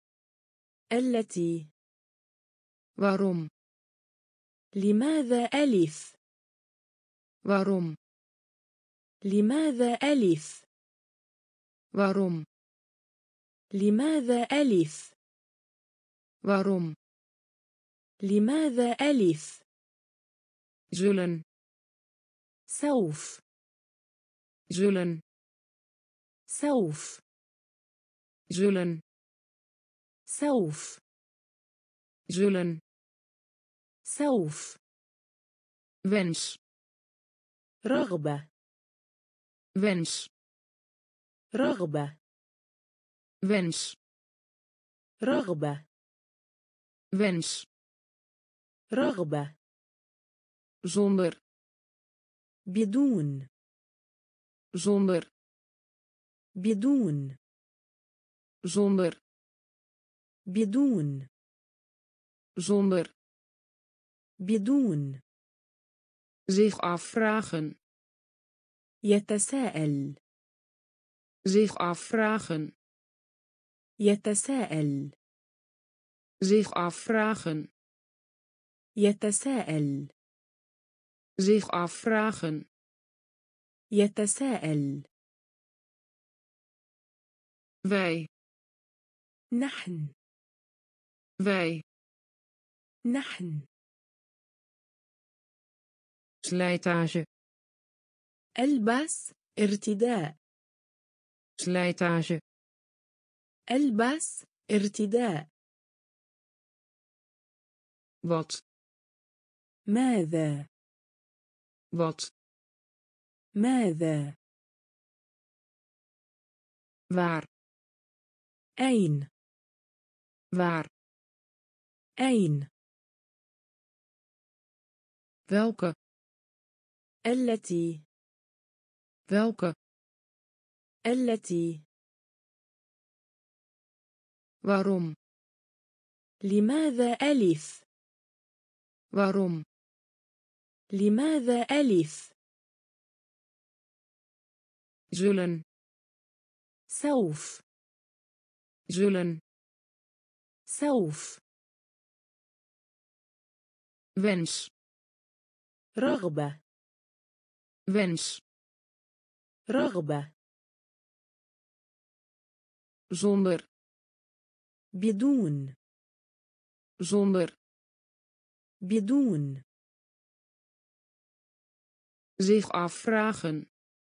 Speaker 2: التي
Speaker 1: waarom
Speaker 2: لماذا ألف
Speaker 1: waarom
Speaker 2: لماذا ألف
Speaker 1: waarom
Speaker 2: لماذا ألف
Speaker 1: waarom
Speaker 2: لماذا ألف
Speaker 1: zullen
Speaker 2: سوف
Speaker 1: zullen
Speaker 2: سوف
Speaker 1: zullen
Speaker 2: سوف
Speaker 1: zullen
Speaker 2: سوف
Speaker 1: wens
Speaker 2: رغبة
Speaker 1: wens
Speaker 2: رغبة
Speaker 1: wens
Speaker 2: رغبة
Speaker 1: wens
Speaker 2: رغبة
Speaker 1: zonder
Speaker 2: بدون
Speaker 1: zonder
Speaker 2: بدون
Speaker 1: zonder
Speaker 2: بدون
Speaker 1: zonder
Speaker 2: بدون
Speaker 1: zich afvragen
Speaker 2: يتساءل
Speaker 1: zich afvragen
Speaker 2: يتساءل
Speaker 1: zich afvragen
Speaker 2: يتساءل
Speaker 1: zich afvragen
Speaker 2: يتساءل
Speaker 1: wij
Speaker 2: نحن
Speaker 1: wij
Speaker 2: نحن
Speaker 1: slijtage
Speaker 2: البس ارتداء
Speaker 1: slijtage
Speaker 2: البس ارتداء
Speaker 1: wat
Speaker 2: ماذا
Speaker 1: wat
Speaker 2: ماذا
Speaker 1: waar
Speaker 2: أين
Speaker 1: waar
Speaker 2: أين
Speaker 1: welke
Speaker 2: التي
Speaker 1: welke
Speaker 2: التي
Speaker 1: waarom
Speaker 2: لماذا ألف
Speaker 1: waarom
Speaker 2: لماذا ألف
Speaker 1: zullen
Speaker 2: سوف
Speaker 1: zullen
Speaker 2: سوف
Speaker 1: wens
Speaker 2: رغبة
Speaker 1: wens
Speaker 2: رغبة
Speaker 1: zonder
Speaker 2: بدون
Speaker 1: zonder
Speaker 2: بدون
Speaker 1: zich afvragen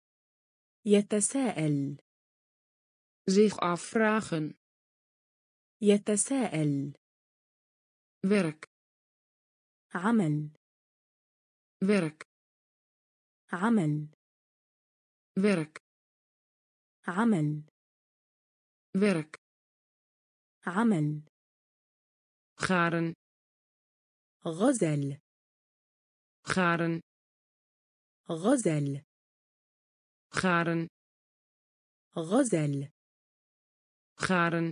Speaker 2: يتساءل
Speaker 1: zich afvragen
Speaker 2: يتساءل
Speaker 1: werk
Speaker 2: عمل
Speaker 1: werk
Speaker 2: عمل
Speaker 1: werk
Speaker 2: عمل
Speaker 1: werk
Speaker 2: عمل
Speaker 1: garen
Speaker 2: غزل
Speaker 1: garen
Speaker 2: غزل
Speaker 1: garen
Speaker 2: غزل
Speaker 1: garen,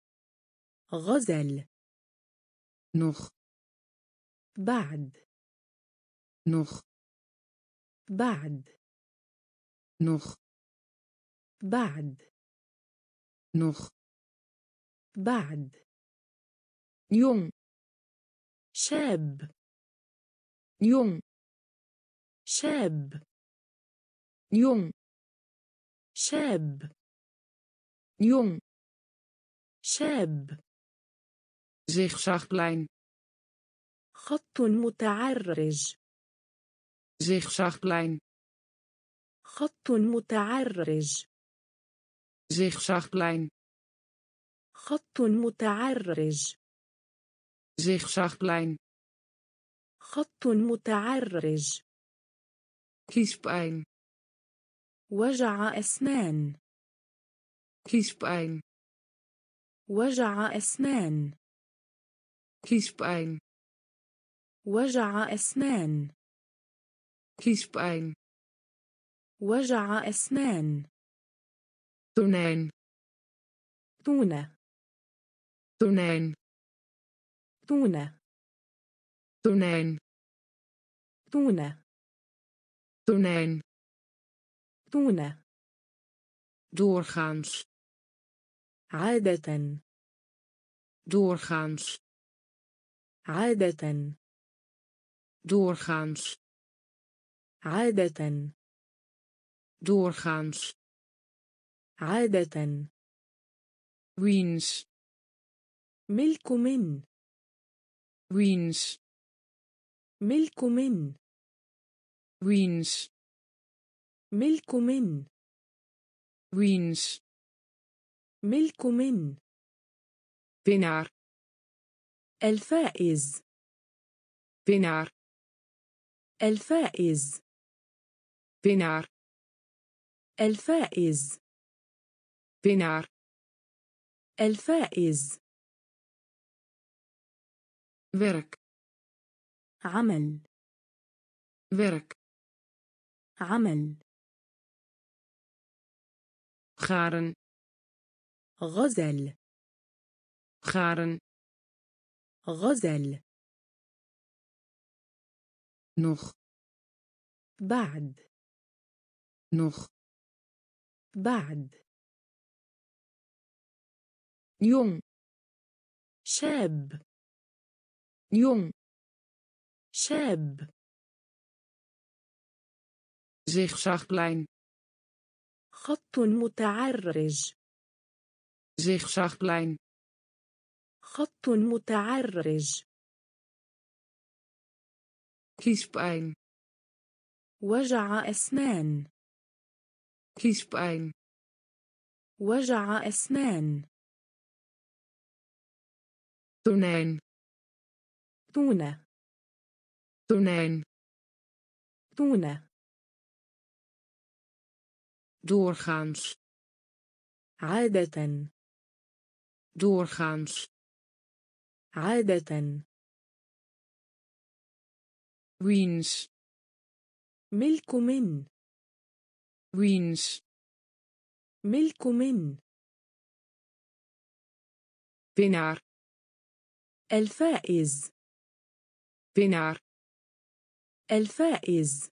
Speaker 2: غزل.
Speaker 1: nog,
Speaker 2: بعد.
Speaker 1: nog,
Speaker 2: بعد.
Speaker 1: nog,
Speaker 2: بعد.
Speaker 1: nog,
Speaker 2: بعد.
Speaker 1: jong,
Speaker 2: شاب.
Speaker 1: jong,
Speaker 2: شاب.
Speaker 1: jong,
Speaker 2: شاب.
Speaker 1: jong,
Speaker 2: شاب.
Speaker 1: zigzaglijn,
Speaker 2: خط متعرج.
Speaker 1: zigzaglijn,
Speaker 2: خط متعرج.
Speaker 1: zigzaglijn,
Speaker 2: خط متعرج.
Speaker 1: zigzaglijn,
Speaker 2: خط متعرج.
Speaker 1: kiespijn,
Speaker 2: وجع أسنان.
Speaker 1: kiespijn,
Speaker 2: وجع أسنان.
Speaker 1: kiespijn,
Speaker 2: وجع أسنان.
Speaker 1: kiespijn,
Speaker 2: وجع أسنان.
Speaker 1: tonijn,
Speaker 2: تونة.
Speaker 1: tonijn,
Speaker 2: تونة.
Speaker 1: tonijn,
Speaker 2: تونة.
Speaker 1: tonijn,
Speaker 2: تونة.
Speaker 1: doorgaans,
Speaker 2: عادة.
Speaker 1: doorgaans,
Speaker 2: عادة.
Speaker 1: doorgaans,
Speaker 2: عادة.
Speaker 1: doorgaans,
Speaker 2: عادة.
Speaker 1: wiens,
Speaker 2: ملك من.
Speaker 1: wiens,
Speaker 2: ملك من.
Speaker 1: wiens,
Speaker 2: ملك من.
Speaker 1: wiens,
Speaker 2: ملك من.
Speaker 1: winnaar,
Speaker 2: الفائز.
Speaker 1: winnaar,
Speaker 2: الفائز.
Speaker 1: winnaar,
Speaker 2: الفائز.
Speaker 1: winnaar,
Speaker 2: الفائز.
Speaker 1: werk,
Speaker 2: عمل.
Speaker 1: werk,
Speaker 2: عمل.
Speaker 1: garen,
Speaker 2: غزل.
Speaker 1: garen,
Speaker 2: غزل.
Speaker 1: nog,
Speaker 2: بعد.
Speaker 1: nog,
Speaker 2: بعد.
Speaker 1: jong,
Speaker 2: شاب.
Speaker 1: jong,
Speaker 2: شاب.
Speaker 1: zigzaglijn,
Speaker 2: خط متعرج.
Speaker 1: zigzaglijn,
Speaker 2: خط متعرج.
Speaker 1: kiespijn,
Speaker 2: وجع أسنان.
Speaker 1: kiespijn,
Speaker 2: وجع أسنان.
Speaker 1: tonijn,
Speaker 2: تونة.
Speaker 1: tonijn,
Speaker 2: تونة.
Speaker 1: doorgaans,
Speaker 2: عادة.
Speaker 1: doorgaans,
Speaker 2: عادة.
Speaker 1: wiens,
Speaker 2: ملك من.
Speaker 1: wiens,
Speaker 2: ملك من.
Speaker 1: winnaar,
Speaker 2: الفائز.
Speaker 1: winnaar,
Speaker 2: الفائز.